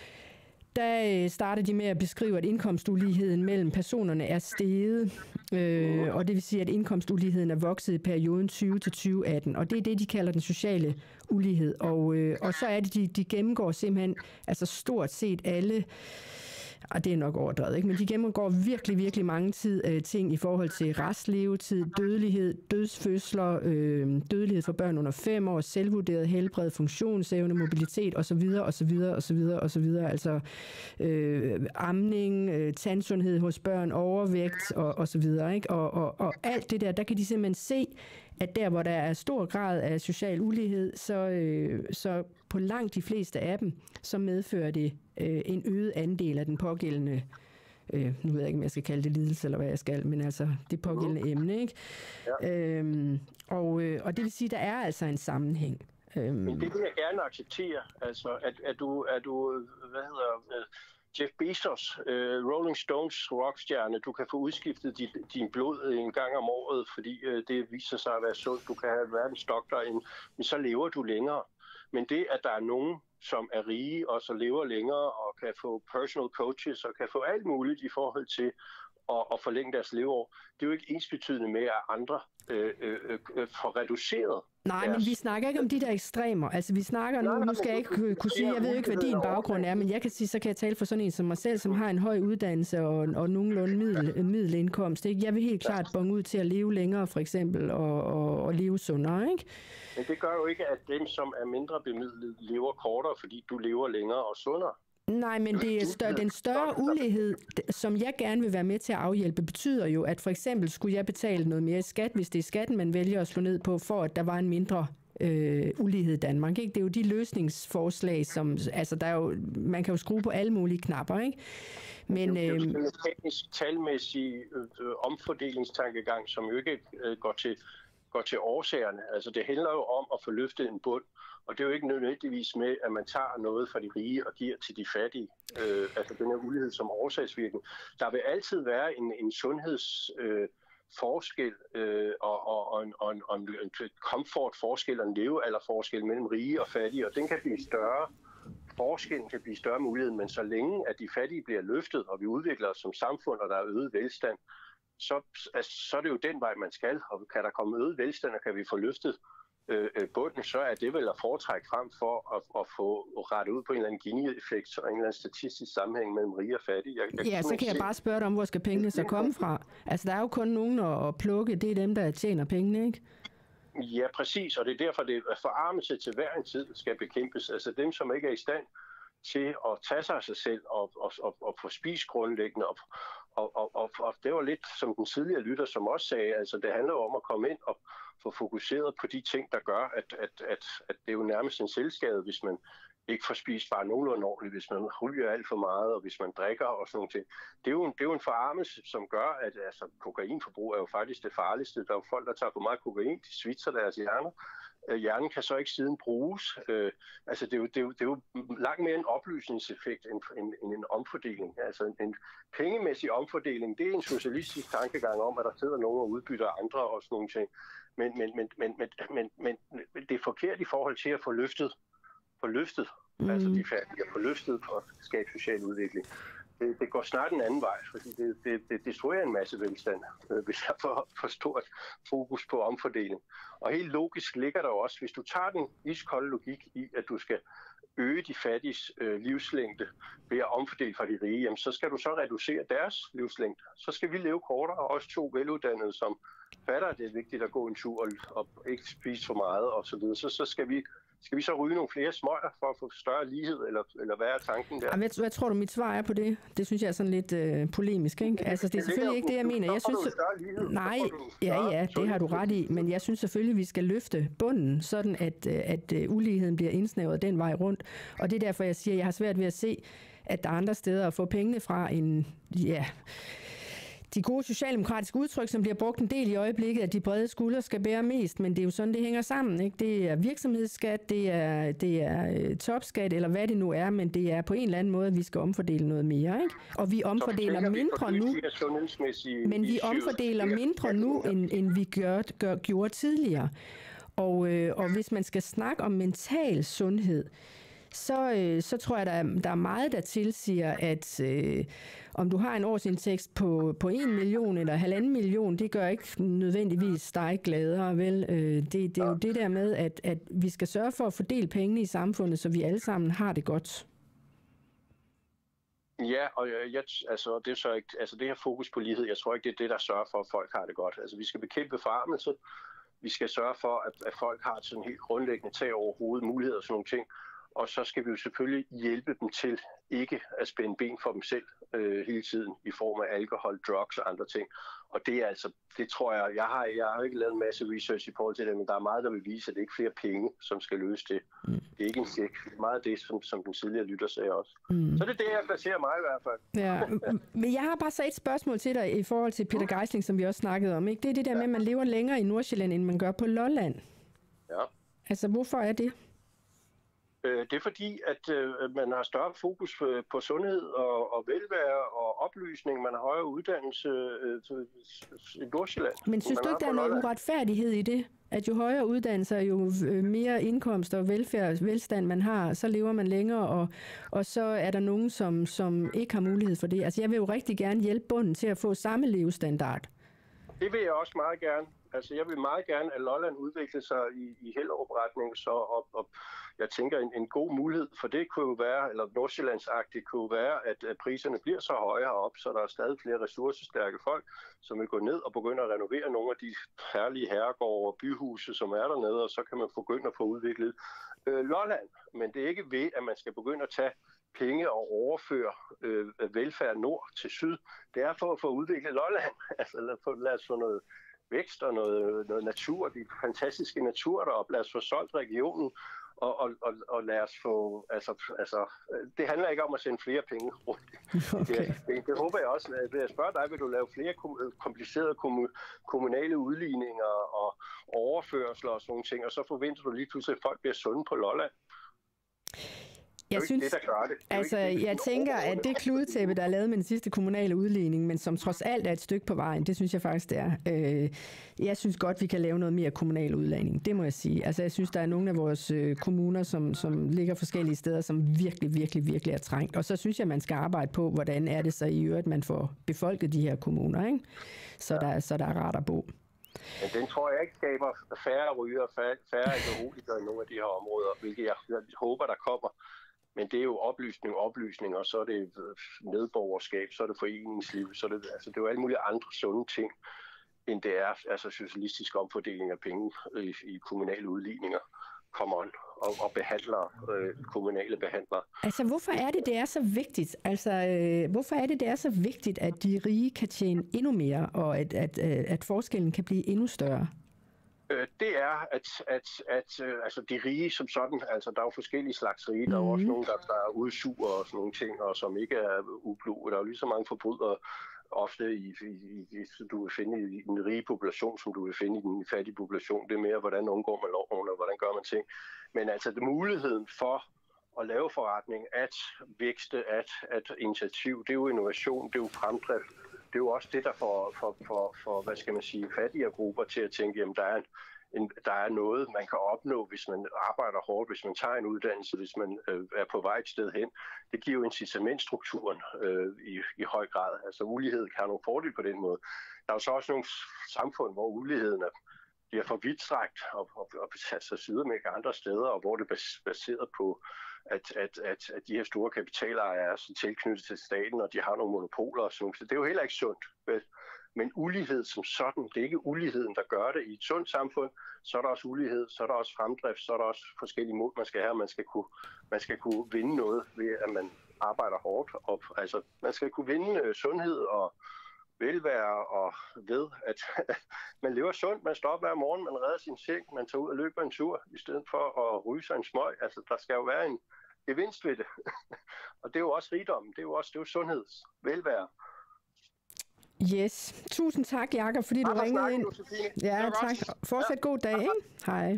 der startede de med at beskrive, at indkomstuligheden mellem personerne er steget, øh, og det vil sige, at indkomstuligheden er vokset i perioden tyve til tyve atten, og det er det, de kalder den sociale ulighed. Og, øh, og så er det, de, de gennemgår simpelthen, altså stort set alle, og det er nok overdrevet, ikke? Men de gennemgår virkelig, virkelig mange tid, øh, ting i forhold til restlevetid, dødelighed, dødsfødsler, øh, dødelighed for børn under fem år, selvvurderet helbred, funktionsevne, mobilitet osv. osv. osv. osv. Altså øh, amning, øh, tandsundhed hos børn, overvægt og, og så videre, ikke? Og, og, og alt det der, der kan de simpelthen se, at der, hvor der er stor grad af social ulighed, så, øh, så på langt de fleste af dem, så medfører det øh, en øget andel af den pågældende, øh, nu ved jeg ikke, om jeg skal kalde det lidelse, eller hvad jeg skal, men altså det pågældende emne, ikke? Ja. Øhm, og, øh, og det vil sige, at der er altså en sammenhæng. Øhm. Men det vil jeg gerne acceptere, altså at, at du, at du, hvad hedder øh, Jeff Bezos, øh, Rolling Stones rockstjerne, du kan få udskiftet dit, din blod en gang om året, fordi øh, det viser sig at være sundt. Du kan have verdens doktor ind, men så lever du længere. Men det, at der er nogen, som er rige og så lever længere og kan få personal coaches og kan få alt muligt i forhold til at, at forlænge deres leveår, det er jo ikke ensbetydende med, at andre øh, øh, øh, får reduceret. Nej, men vi snakker ikke om de der ekstremer. Altså, vi snakker nu, nu skal jeg ikke kunne sige, jeg ved ikke, hvad din baggrund er, men jeg kan sige, så kan jeg tale for sådan en som mig selv, som har en høj uddannelse og, og nogenlunde middel, middelindkomst. Ikke? Jeg vil helt klart bonge ud til at leve længere, for eksempel, og, og, og leve sundere, ikke? Men det gør jo ikke, at dem, som er mindre bemidlet, lever kortere, fordi du lever længere og sundere. Nej, men det er større, den større ulighed, som jeg gerne vil være med til at afhjælpe, betyder jo, at for eksempel skulle jeg betale noget mere i skat, hvis det er skatten, man vælger at slå ned på, for at der var en mindre øh, ulighed i Danmark. Ikke? Det er jo de løsningsforslag, som... Altså, der er jo, man kan jo skrue på alle mulige knapper, ikke? Men, det er jo øh, en mekanisk, talmæssig øh, omfordelingstankegang, som jo ikke øh, går, til, går til årsagerne. Altså, det handler jo om at få løftet en bund, og det er jo ikke nødvendigvis med, at man tager noget fra de rige og giver til de fattige. Øh, altså, den her ulighed som årsagsvirkning. Der vil altid være en, en sundheds... Øh, forskel øh, og, og, og, en, og, en, og en komfortforskel og en levealderforskel mellem rige og fattige, og den kan blive større. Forskellen kan blive større mulighed, men så længe at de fattige bliver løftet, og vi udvikler os som samfund, og der er øget velstand, så, altså, så er det jo den vej, man skal. Og kan der komme øget velstand, og kan vi få løftet øh, bunden, så er det vel at foretrække frem for at, at få rettet ud på en eller anden Gini-effekt og en eller anden statistisk sammenhæng mellem rige og fattige. Jeg, jeg ja, så kan jeg bare spørge dig om, hvor skal pengene så komme fra? Altså, der er jo kun nogen at plukke, det er dem, der tjener pengene, ikke? Ja, præcis, og det er derfor, det er forarmelse til hver en tid skal bekæmpes. Altså dem, som ikke er i stand til at tage sig af sig selv og, og, og, og få spist grundlæggende. Og, og, og, og, og det var lidt som den tidligere lytter, som også sagde, altså det handler om at komme ind og få fokuseret på de ting, der gør, at, at, at, at det er jo nærmest en selvskade, hvis man ikke får spist bare nogenlunde ordentligt, hvis man ryger alt for meget, og hvis man drikker og sådan noget. Det er jo en, det er jo en forarmelse, som gør, at altså, kokainforbrug er jo faktisk det farligste. Der er jo folk, der tager for meget kokain, de svitser deres hjerner. Hjernen kan så ikke siden bruges. Øh, altså det er, jo, det, er jo, det er jo langt mere en oplysningseffekt end, end, end en omfordeling. Altså en, en pengemæssig omfordeling, det er en socialistisk tankegang om, at der sidder nogen og udbytter andre og sådan nogle ting. Men, men, men, men, men, men, men, men det er forkert i forhold til at få løftet, få løftet mm. altså de færdige, at få løftet for at skabe social udvikling. Det, det går snart en anden vej, fordi det, det, det destruerer en masse velstand, øh, hvis der er for, for stort fokus på omfordeling. Og helt logisk ligger der også, hvis du tager den iskolde logik i, at du skal øge de fattiges øh, livslængde ved at omfordele fra de rige, jamen, så skal du så reducere deres livslængde. Så skal vi leve kortere, og også to veluddannede, som fatter, at det er vigtigt at gå en tur og, og ikke spise for meget og så videre. Så, så skal vi Skal vi så ryge nogle flere smøger for at få større lighed, eller, eller hvad er tanken der? Hvad, hvad tror du, mit svar er på det? Det synes jeg er sådan lidt øh, polemisk, ikke? Altså, det er selvfølgelig ikke det, jeg mener. Jeg synes, nej, ja, ja, det har du ret i, men jeg synes selvfølgelig, vi skal løfte bunden, sådan at, at uligheden bliver indsnævret den vej rundt. Og det er derfor, jeg siger, at jeg har svært ved at se, at der er andre steder at få pengene fra en, ja... De gode socialdemokratiske udtryk, som bliver brugt en del i øjeblikket, at de brede skuldre skal bære mest, men det er jo sådan, det hænger sammen. Ikke? Det er virksomhedsskat, det er, det er uh, topskat, eller hvad det nu er, men det er på en eller anden måde, at vi skal omfordele noget mere. Ikke? Og vi omfordeler mindre nu, men vi omfordeler mindre nu, end, end vi gør, gør, gjorde tidligere. Og, øh, og hvis man skal snakke om mental sundhed, Så, øh, så tror jeg, der er, der er meget, der tilsiger, at øh, om du har en årsindtægt på, på en million eller halvanden million, det gør ikke nødvendigvis dig gladere, vel? Øh, det, det er jo det der med, at, at vi skal sørge for at fordele pengene i samfundet, så vi alle sammen har det godt. Ja, og jeg, altså, det er så ikke, altså det her fokus på lighed, jeg tror ikke, det er det, der sørger for, at folk har det godt. Altså vi skal bekæmpe forarmelse, vi skal sørge for, at, at folk har et sådan helt grundlæggende tag over hovedet, muligheder og sådan nogle ting. Og så skal vi jo selvfølgelig hjælpe dem til ikke at spænde ben for dem selv øh, hele tiden i form af alkohol, drugs og andre ting. Og det er altså, det tror jeg, jeg har, jeg har ikke lavet en masse research i forhold til det, men der er meget, der vil vise, at det er ikke flere penge, som skal løse det. Mm. Det er ikke en check. Det er meget af det, som, som den tidligere lytter sagde også. Mm. Så det er det, jeg placerer mig i hvert fald. Ja, men jeg har bare så et spørgsmål til dig i forhold til Peter Geisling, som vi også snakkede om. Ikke? Det er det der ja. med, at man lever længere i Nordsjælland, end man gør på Lolland. Ja. Altså, hvorfor er det? Det er fordi, at øh, man har større fokus på, på sundhed og, og velvære og oplysning. Man har højere uddannelse øh, i Nordsjælland. Men synes du ikke, der er noget uretfærdighed i det? At jo højere uddannelse, jo mere indkomst og velfærd, velstand man har, så lever man længere, og, og så er der nogen, som, som ikke har mulighed for det. Altså, jeg vil jo rigtig gerne hjælpe bunden til at få samme levestandard. Det vil jeg også meget gerne. Altså, jeg vil meget gerne, at Lolland udvikler sig i, i Hellerup-retning, så og, og jeg tænker, en, en god mulighed for det kunne jo være, eller Nordsjællandsagtigt kunne være, at, at priserne bliver så højere op, så der er stadig flere ressourcestærke folk, som vil gå ned og begynde at renovere nogle af de herlige herregårde og byhuse, som er dernede, og så kan man begynde at få udviklet øh, Lolland. Men det er ikke ved, at man skal begynde at tage penge og overføre øh, velfærd nord til syd. Det er for at få udviklet Lolland. Altså lad, lad os få noget vækst og noget, noget natur, de fantastiske natur deroppe. Lad os få solgt regionen, og, og, og, og lad os få, altså, altså, det handler ikke om at sende flere penge rundt. Okay. Det, det, det håber jeg også. Vil jeg spørge dig, vil du lave flere komplicerede kommunale udligninger og overførsler og sådan nogle ting, og så forventer du lige pludselig, at folk bliver sunde på Lolland? Jeg synes, det, det. altså, det, jeg tænker, at det kludetæppe, der er lavet med den sidste kommunale udligning, men som trods alt er et stykke på vejen, det synes jeg faktisk, det er. Øh, jeg synes godt, vi kan lave noget mere kommunal udligning, det må jeg sige. Altså, jeg synes, der er nogle af vores øh, kommuner, som, som ligger forskellige steder, som virkelig, virkelig, virkelig er trængt. Og så synes jeg, man skal arbejde på, hvordan er det så i øvrigt, at man får befolket de her kommuner, ikke? Så, der, så der er rart at bo. Men den tror jeg ikke skaber færre ryger, færre, færre alkoholikere i nogle af de her områder, hvilket jeg, jeg håber, der kommer. Men det er jo oplysning, oplysning, og så er det medborgerskab, så er det foreningsliv, så er det, altså det er jo alle mulige andre sunde ting, end det er altså socialistisk omfordeling af penge i, i kommunale udligninger. Come on, og, og behandler, øh, kommunale behandlere. Altså, hvorfor er det, det er så vigtigt? Altså, øh, hvorfor er det, det er så vigtigt, at de rige kan tjene endnu mere, og at, at, at forskellen kan blive endnu større? Det er, at, at, at altså de rige som sådan, altså der er jo forskellige slags rige, der er også nogle, der, der er udsuger og sådan nogle ting, og som ikke er ublu. Der er jo lige så mange forbrydere ofte, i, i, i, du vil finde i den rige population, som du vil finde i den fattige population. Det er mere, hvordan undgår man loven, og hvordan gør man ting. Men altså det muligheden for at lave forretning, at vækste, at, at initiativ, det er jo innovation, det er jo fremdrift. Det er jo også det, der får, for, for, for, hvad skal man sige, fattigere grupper til at tænke, jamen der er, en, en, der er noget, man kan opnå, hvis man arbejder hårdt, hvis man tager en uddannelse, hvis man øh, er på vej et sted hen. Det giver jo incitamentstrukturen øh, i, i høj grad. Altså ulighed kan have nogle fordele på den måde. Der er jo så også nogle samfund, hvor uligheden er, bliver for vidtstrækt og, og, og besat sig Sydamerika andre steder, og hvor det er baseret på At, at, at, at de her store kapitalejere er så tilknyttet til staten, og de har nogle monopoler og sådan. Så det er jo heller ikke sundt. Men ulighed som sådan, det er ikke uligheden, der gør det. I et sundt samfund, så er der også ulighed, så er der også fremdrift, så er der også forskellige mål, man skal have. Man skal kunne, man skal kunne vinde noget ved, at man arbejder hårdt. Og, altså, man skal kunne vinde øh, sundhed og velvære og ved, at man lever sundt, man står op hver morgen, man redder sin seng, man tager ud og løber en tur, i stedet for at ryge sig en smøg. Altså, der skal jo være en gevinst ved det. Og det er jo også rigdom, det er jo også det er jo sundheds, velvære. Yes. Tusind tak, Jakob, fordi du ringede ind. Ja, tak. Fortsæt god dag, ikke? Hej.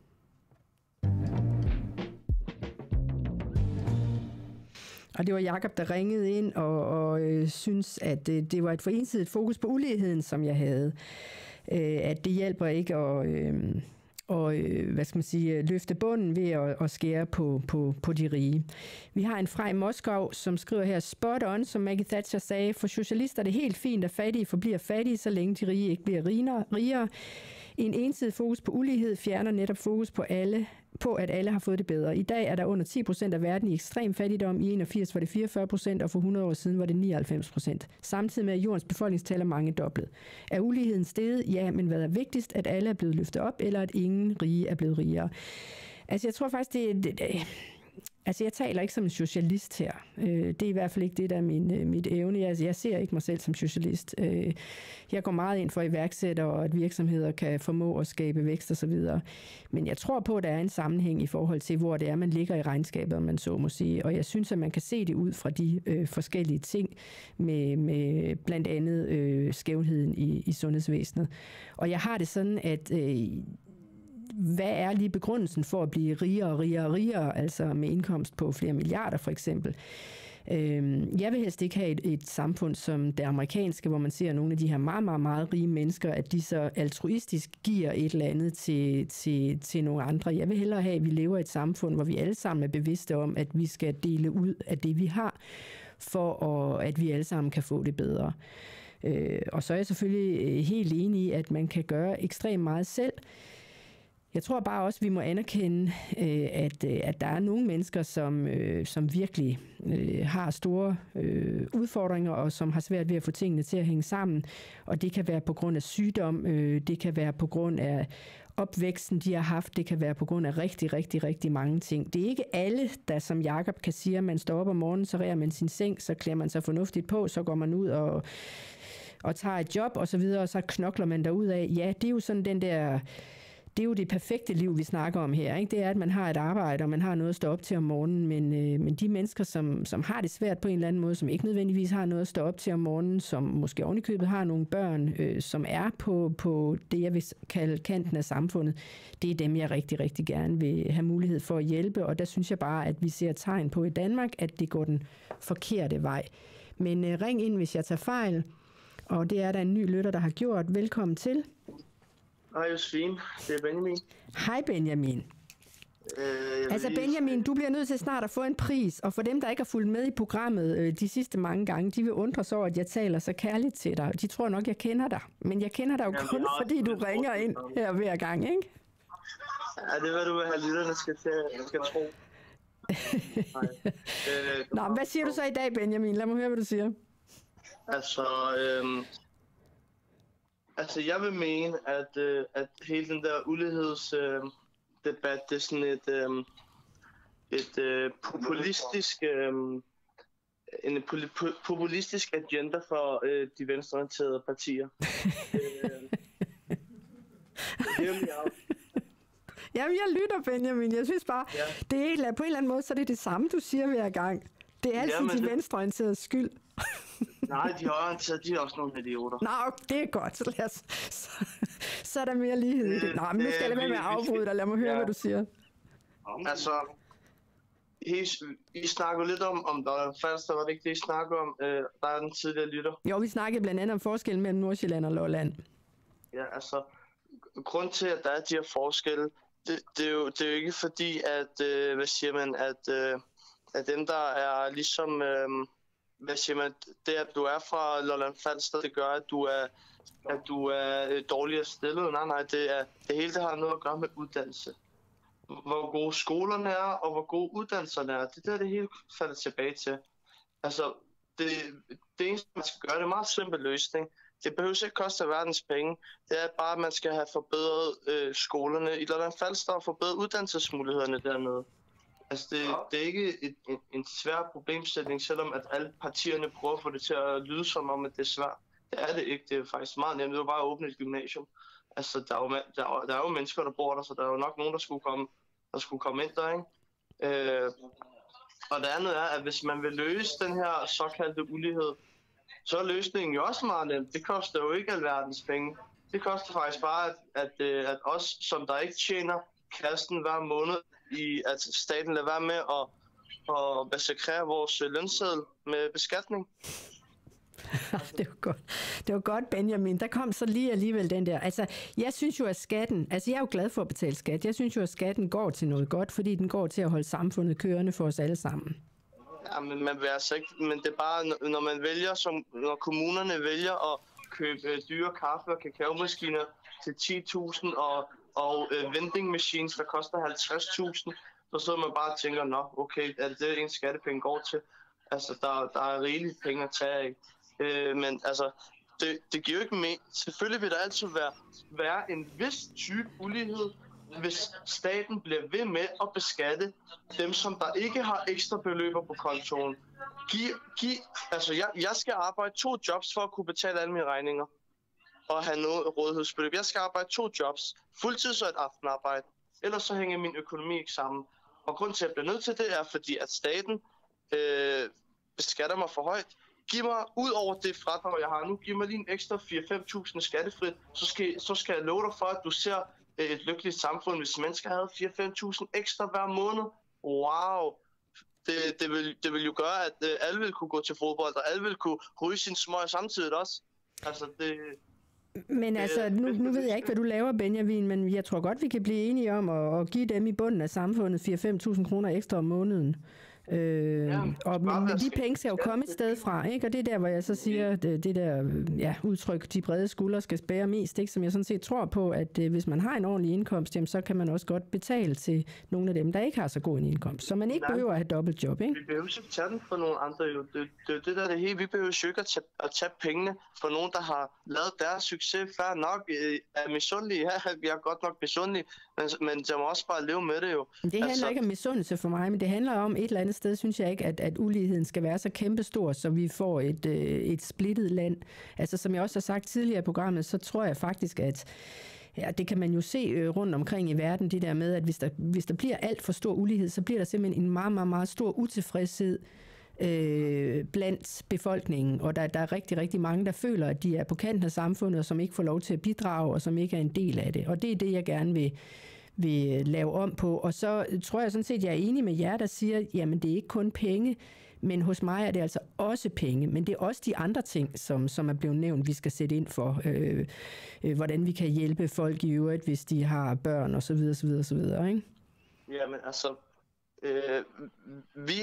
Og det var Jakob, der ringede ind og, og øh, synes, at øh, det var et for ensidigt fokus på uligheden, som jeg havde. Øh, at det hjælper ikke at øh, og, øh, hvad skal man sige, løfte bunden ved at, at skære på, på, på de rige. Vi har en fra i Moskov, som skriver her, spot on, som Maggie Thatcher sagde, for socialister er det helt fint, at fattige forbliver fattige, så længe de rige ikke bliver rigere. rigere. En ensidig fokus på ulighed fjerner netop fokus på alle, på at alle har fået det bedre. I dag er der under ti procent af verden i ekstrem fattigdom. I enogfirs var det fireogfyrre procent, og for hundrede år siden var det nioghalvfems procent. Samtidig med, at jordens befolkningstal er mange doblet. Er uligheden steget? Ja, men hvad er vigtigst? At alle er blevet løftet op, eller at ingen rige er blevet rigere? Altså, jeg tror faktisk, det, det, det Altså, jeg taler ikke som en socialist her. Det er i hvert fald ikke det, der er min, mit evne. Jeg, jeg ser ikke mig selv som socialist. Jeg går meget ind for iværksætter, og at virksomheder kan formå at skabe vækst og så videre. Men jeg tror på, at der er en sammenhæng i forhold til, hvor det er, man ligger i regnskabet, om man så må sige. Og jeg synes, at man kan se det ud fra de øh, forskellige ting, med, med blandt andet øh, skævheden i, i sundhedsvæsenet. Og jeg har det sådan, at øh, hvad er lige begrundelsen for at blive rigere og rigere og rigere, altså med indkomst på flere milliarder for eksempel? Jeg vil helst ikke have et, et samfund som det amerikanske, hvor man ser nogle af de her meget, meget, meget rige mennesker, at de så altruistisk giver et eller andet til, til, til nogle andre. Jeg vil hellere have, at vi lever i et samfund, hvor vi alle sammen er bevidste om, at vi skal dele ud af det, vi har, for at, at vi alle sammen kan få det bedre. Og så er jeg selvfølgelig helt enig i, at man kan gøre ekstremt meget selv. Jeg tror bare også, at vi må anerkende, at, at der er nogle mennesker, som, som virkelig har store udfordringer, og som har svært ved at få tingene til at hænge sammen. Og det kan være på grund af sygdom, det kan være på grund af opvæksten, de har haft, det kan være på grund af rigtig, rigtig, rigtig mange ting. Det er ikke alle, der som Jakob kan sige, at man står op om morgenen, så rærer man sin seng, så klæder man sig fornuftigt på, så går man ud og og tager et job og så videre, og så knokler man derudad. Ja, det er jo sådan den der... Det er jo det perfekte liv, vi snakker om her. Ikke? Det er, at man har et arbejde, og man har noget at stå op til om morgenen. Men, øh, men de mennesker, som, som har det svært på en eller anden måde, som ikke nødvendigvis har noget at stå op til om morgenen, som måske ovenikøbet har nogle børn, øh, som er på, på det, jeg vil kalde kanten af samfundet, det er dem, jeg rigtig, rigtig gerne vil have mulighed for at hjælpe. Og der synes jeg bare, at vi ser tegn på i Danmark, at det går den forkerte vej. Men øh, ring ind, hvis jeg tager fejl. Og det er der en ny lytter, der har gjort. Velkommen til. Hej Josefine, det er Benjamin. Hej Benjamin. Øh, altså Benjamin, du bliver nødt til snart at få en pris, og for dem, der ikke har fulgt med i programmet øh, de sidste mange gange, de vil undre sig over, at jeg taler så kærligt til dig. De tror nok, jeg kender dig, men jeg kender dig jo Jamen, kun, fordi du ringer ind her hver gang, ikke? Ja, det er, hvad du vil have lytterne skal, til, skal tro. øh, Nå, hvad siger du så i dag, Benjamin? Lad mig høre, hvad du siger. Altså, øhm, altså jeg vil mene, at, øh, at hele den der ulighedsdebat, øh, det er sådan et, øh, et øh, populistisk, øh, en populistisk agenda for øh, de venstreorienterede partier. øh, det er jo Jamen, jeg lytter, Benjamin. Jeg synes bare, ja. det er, på en eller anden måde, så er det det samme, du siger hver gang. Det er altid Jamen, de venstreorienterede skyld. Nej, de højreorienterede, de er også nogle idioter. Nå, det er godt. Så, lad os, så, så er der mere lighed i det. Nå, men nu skal jeg lade være med at afbryde dig. Lad mig høre, ja. hvad du siger. Altså, I, I snakker lidt om, om der er falsk, der var det ikke det, I snakker om. Øh, der er den tidligere lytter. Jo, vi snakkede blandt andet om forskellen mellem Nordsjælland og Lolland. Ja, altså, grund til, at der er de her forskelle, det, det, er, jo, det er jo ikke fordi, at, øh, hvad siger man, at, øh, at dem, der er ligesom, øh, hvad siger man, det at du er fra Lolland Falster, det gør, at du er, at du er dårligere stillet. Nej, nej, det, er, det hele det har noget at gøre med uddannelse. Hvor gode skolerne er, og hvor gode uddannelserne er, det der det hele falder tilbage til. Altså, det, det eneste, man skal gøre, det er en meget simpel løsning. Det behøver ikke koste verdens penge. Det er bare, at man skal have forbedret øh, skolerne i Lolland Falster og forbedret uddannelsesmulighederne dernede. Altså, det, det er ikke et, en, en svær problemstilling, selvom at alle partierne prøver at få det til at lyde som om, at det er svært. Det er det ikke. Det er faktisk meget nemt. Det er bare at åbne et gymnasium. Altså, der er, jo, der, er, der er jo mennesker, der bor der, så der er jo nok nogen, der skulle komme, der skulle komme ind der, ikke? Øh, og det andet er, at hvis man vil løse den her såkaldte ulighed, så er løsningen jo også meget nemt. Det koster jo ikke alverdens penge. Det koster faktisk bare, at, at, at os, som der ikke tjener kassen hver måned, i at staten lader være med at, at massakrere vores lønseddel med beskatning. Det var godt. Det var godt, Benjamin. Der kom så lige alligevel den der. Altså, jeg synes jo, at skatten... Altså, jeg er jo glad for at betale skat. Jeg synes jo, at skatten går til noget godt, fordi den går til at holde samfundet kørende for os alle sammen. Ja, men man vil altså ikke... Men det er bare, når man vælger, som, når kommunerne vælger at købe øh, dyre kaffe- og kakaomaskiner til ti tusind og, og øh, vending machines, der koster halvtreds tusind, så sidder man bare og tænker, nå, okay, er det det, en skattepenge går til? Altså, der, der er rigeligt penge at tage af. Øh, men altså, det, det giver jo ikke med. Selvfølgelig vil der altid være, være en vis type ulighed, hvis staten bliver ved med at beskatte dem, som der ikke har ekstra beløber på kontoen. Giv, giv, altså, jeg, jeg skal arbejde to jobs for at kunne betale alle mine regninger og have noget rådighedsbeløb. Jeg skal arbejde to jobs. Fuldtids og et aftenarbejde. Ellers så hænger min økonomi ikke sammen. Og grund til, at jeg bliver nødt til det, er fordi, at staten øh, beskatter mig for højt. Giv mig, ud over det fradrag, jeg har nu, giv mig lige en ekstra fire til fem tusind skattefrit, så skal, så skal jeg love dig for, at du ser et lykkeligt samfund, hvis mennesker havde fire til fem tusind ekstra hver måned. Wow! Det, det, vil, det vil jo gøre, at uh, alle vil kunne gå til fodbold, og alle vil kunne ryge sin smøg samtidig også. Altså, det... Men altså, nu, nu ved jeg ikke, hvad du laver, Benjamin, men jeg tror godt, vi kan blive enige om at, at give dem i bunden af samfundet fire til fem tusind kroner ekstra om måneden. Øh, ja, og, men, men de penge skal jo komme et sted fra, ikke? Og det er der, hvor jeg så siger, det, det der ja, udtryk, de brede skuldre skal bære mest, ikke? Som jeg sådan set tror på, at øh, hvis man har en ordentlig indkomst, jamen, så kan man også godt betale til nogle af dem, der ikke har så god en indkomst. Så man ikke Nej. behøver at have dobbelt job, ikke? Vi behøver ikke tage den for nogle andre, jo. Det, det, det der det hele, vi behøver ikke at tage, at tage pengene for nogen, der har lavet deres succes. Fair nok, øh, er misundelige, ja, vi er godt nok misundelige, men, men jeg må også bare leve med det jo. Det handler altså ikke om misundelse for mig, men det handler om et eller andet sted, synes jeg ikke, at, at uligheden skal være så kæmpestor, så vi får et, øh, et splittet land. Altså som jeg også har sagt tidligere i programmet, så tror jeg faktisk, at ja, det kan man jo se øh, rundt omkring i verden, det der med, at hvis der, hvis der bliver alt for stor ulighed, så bliver der simpelthen en meget, meget, meget stor utilfredshed øh, blandt befolkningen, og der, der er rigtig, rigtig mange, der føler, at de er på kanten af samfundet, og som ikke får lov til at bidrage, og som ikke er en del af det. Og det er det, jeg gerne vil, vil lave om på. Og så tror jeg sådan set, jeg er enig med jer, der siger, jamen det er ikke kun penge, men hos mig er det altså også penge, men det er også de andre ting, som, som er blevet nævnt, vi skal sætte ind for. Øh, øh, hvordan vi kan hjælpe folk i øvrigt, hvis de har børn, og så videre, så videre, så videre, ikke? Jamen altså, øh, vi,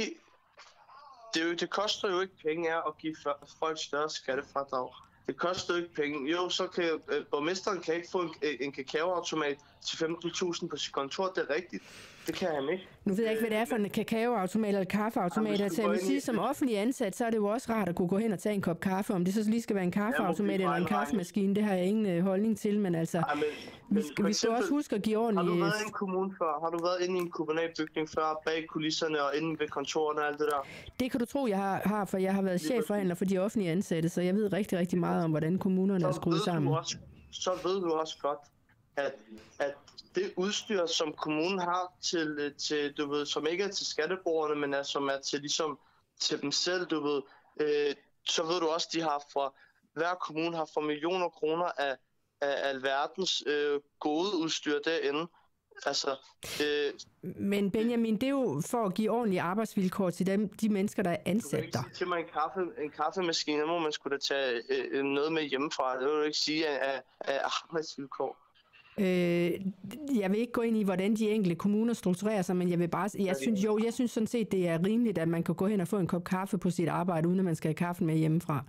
det, jo, det koster jo ikke penge af at give folk større skattefradrag. Det koster jo ikke penge. Jo, så kan øh, borgmesteren kan ikke få en, en kakaoautomat til femten tusind på sit kontor, det er rigtigt. Det kan han ikke. Nu ved jeg ikke, hvad det er for en kakaoautomat eller kaffeautomat. Altså, jeg vil sige, som offentlig ansat, så er det jo også rart at kunne gå hen og tage en kop kaffe. Om det så lige skal være en kaffeautomat eller en kaffemaskine, det har jeg ingen holdning til, men altså, ja, men, vi, skal, vi skal også huske at give ordentligt. Har du været i en kommune før? Har du været inde i en kommunal bygning før, bag kulisserne og inde ved kontorerne og alt det der? Det kan du tro, jeg har, har for jeg har været chefforhandler for de offentlige ansatte, så jeg ved rigtig, rigtig meget om, hvordan kommunerne er skruet sammen. Også, så ved du også godt, at, at det udstyr, som kommunen har til, til, du ved, som ikke er til skatteborgerne, men er, som er til, ligesom, til dem selv, du ved, øh, så ved du også, de har for, hver kommune har for millioner kroner af, af alverdens øh, gode udstyr derinde. Altså, øh, men Benjamin, det er jo for at give ordentlige arbejdsvilkår til dem, de mennesker, der er ansat der. Du kan ikke sige til mig en, kaffe, en kaffemaskine, hvor man skulle da tage øh, noget med hjemmefra. Det vil du ikke sige af, af arbejdsvilkår. Øh, jeg vil ikke gå ind i, hvordan de enkelte kommuner strukturerer sig, men jeg vil bare, jeg synes jo, jeg synes sådan set, det er rimeligt, at man kan gå hen og få en kop kaffe på sit arbejde, uden at man skal have kaffen med hjemmefra.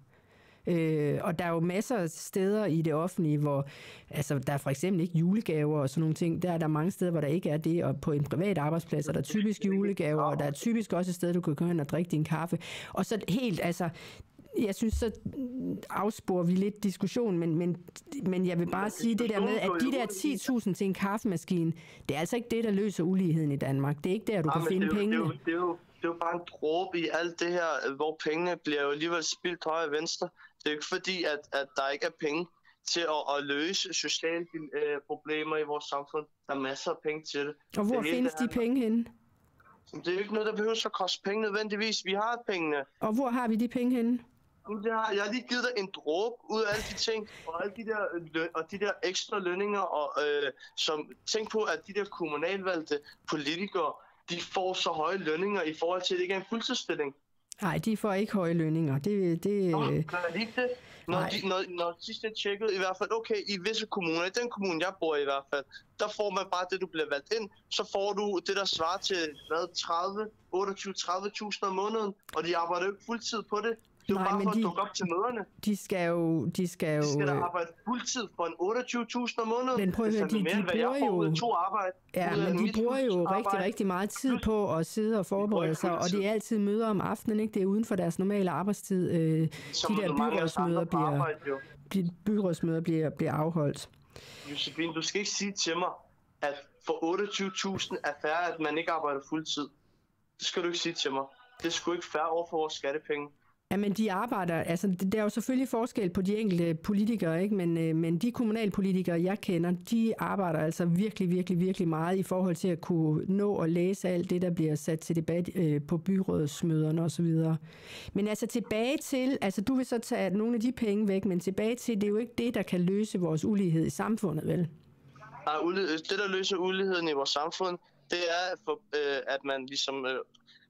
Øh, og der er jo masser af steder i det offentlige, hvor altså, der er for eksempel ikke julegaver og sådan nogle ting. Der er der mange steder, hvor der ikke er det, og på en privat arbejdsplads er der typisk julegaver, og der er typisk også et sted, du kan gå hen og drikke din kaffe. Og så helt, altså, jeg synes, så afsporer vi lidt diskussionen, men, men, men jeg vil bare sige det der med, at de der ti tusind til en kaffemaskine, det er altså ikke det, der løser uligheden i Danmark. Det er ikke der, du ja, kan finde det er, pengene. Det er, jo, det, er jo, det er jo bare en dråbe i alt det her, hvor pengene bliver jo alligevel spildt højre og venstre. Det er jo ikke fordi, at, at der ikke er penge til at, at løse sociale øh, problemer i vores samfund. Der er masser af penge til det. Og hvor det findes de penge henne? Det er jo ikke noget, der behøver at koste penge nødvendigvis. Vi har pengene. Og hvor har vi de penge henne? Jeg har, jeg har lige givet dig en dråbe ud af alle de ting, og alle de der, og de der ekstra lønninger, og øh, som tænk på, at de der kommunalvalgte politikere, de får så høje lønninger i forhold til, at det ikke er en fuldtidsstilling. Nej, de får ikke høje lønninger. Det, det, Nå, gør de ikke det? Når, de, når, når sidst jeg tjekkede, i hvert fald, okay, i visse kommuner, i den kommune, jeg bor i, i hvert fald, der får man bare det, du bliver valgt ind, så får du det, der svarer til, hvad, tredive, otteogtyve, tredive tusind om måneden, og de arbejder jo ikke fuldtid på det. Det er jo bare for de, at dukke op til møderne. De skal jo... De skal, jo, de skal da arbejde fuldtid for en otteogtyve tusind om måneden. Men prøv at høre, de, mere, de bruger jo... To arbejde, ja, men de bruger jo rigtig, arbejde. rigtig meget tid på at sidde og forberede sig, og det er altid møder om aftenen, ikke? Det er uden for deres normale arbejdstid. Øh, de der byrådsmøder bliver, arbejde, byrådsmøder bliver, bliver afholdt. Josefine, du skal ikke sige til mig, at for otteogtyve tusind er færre, at man ikke arbejder fuldtid. Det skal du ikke sige til mig. Det er sgu ikke færre over for vores skattepenge. Ja, men de arbejder, altså der er jo selvfølgelig forskel på de enkelte politikere, ikke? Men, øh, men de kommunalpolitikere, jeg kender, de arbejder altså virkelig, virkelig, virkelig meget i forhold til at kunne nå og læse alt det, der bliver sat til debat øh, på byrådsmøderne osv. Men altså tilbage til, altså du vil så tage nogle af de penge væk, men tilbage til, det er jo ikke det, der kan løse vores ulighed i samfundet, vel? Nej, det der løser uligheden i vores samfund, det er, for, øh, at man ligesom... Øh,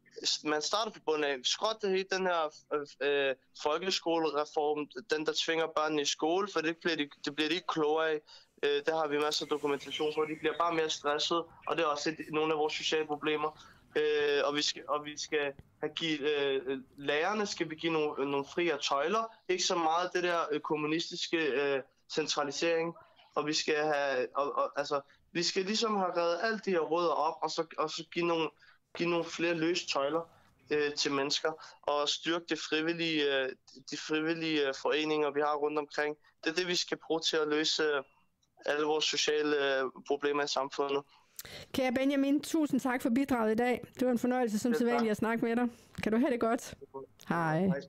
man starter på bunden af, skråt det hele den her øh, folkeskolereform, den der tvinger børnene i skole, for det bliver de, det bliver de ikke klogere af. Øh, der har vi masser af dokumentation for, de bliver bare mere stresset, og det er også et, nogle af vores sociale problemer. Øh, og, vi skal, og vi skal have givet, øh, lærerne skal vi give nogle, nogle friere tøjler, ikke så meget det der kommunistiske øh, centralisering, og vi skal have, og, og, altså, vi skal ligesom have reddet alt de her rødder op, og så, og så give nogle give nogle flere løse tøjler øh, til mennesker og styrke de frivillige, øh, de frivillige øh, foreninger, vi har rundt omkring. Det er det, vi skal bruge til at løse, alle vores sociale øh, problemer i samfundet. Kære Benjamin, tusind tak for bidraget i dag. Det var en fornøjelse som sædvanligt at snakke med dig. Kan du have det godt? Hej. Hej.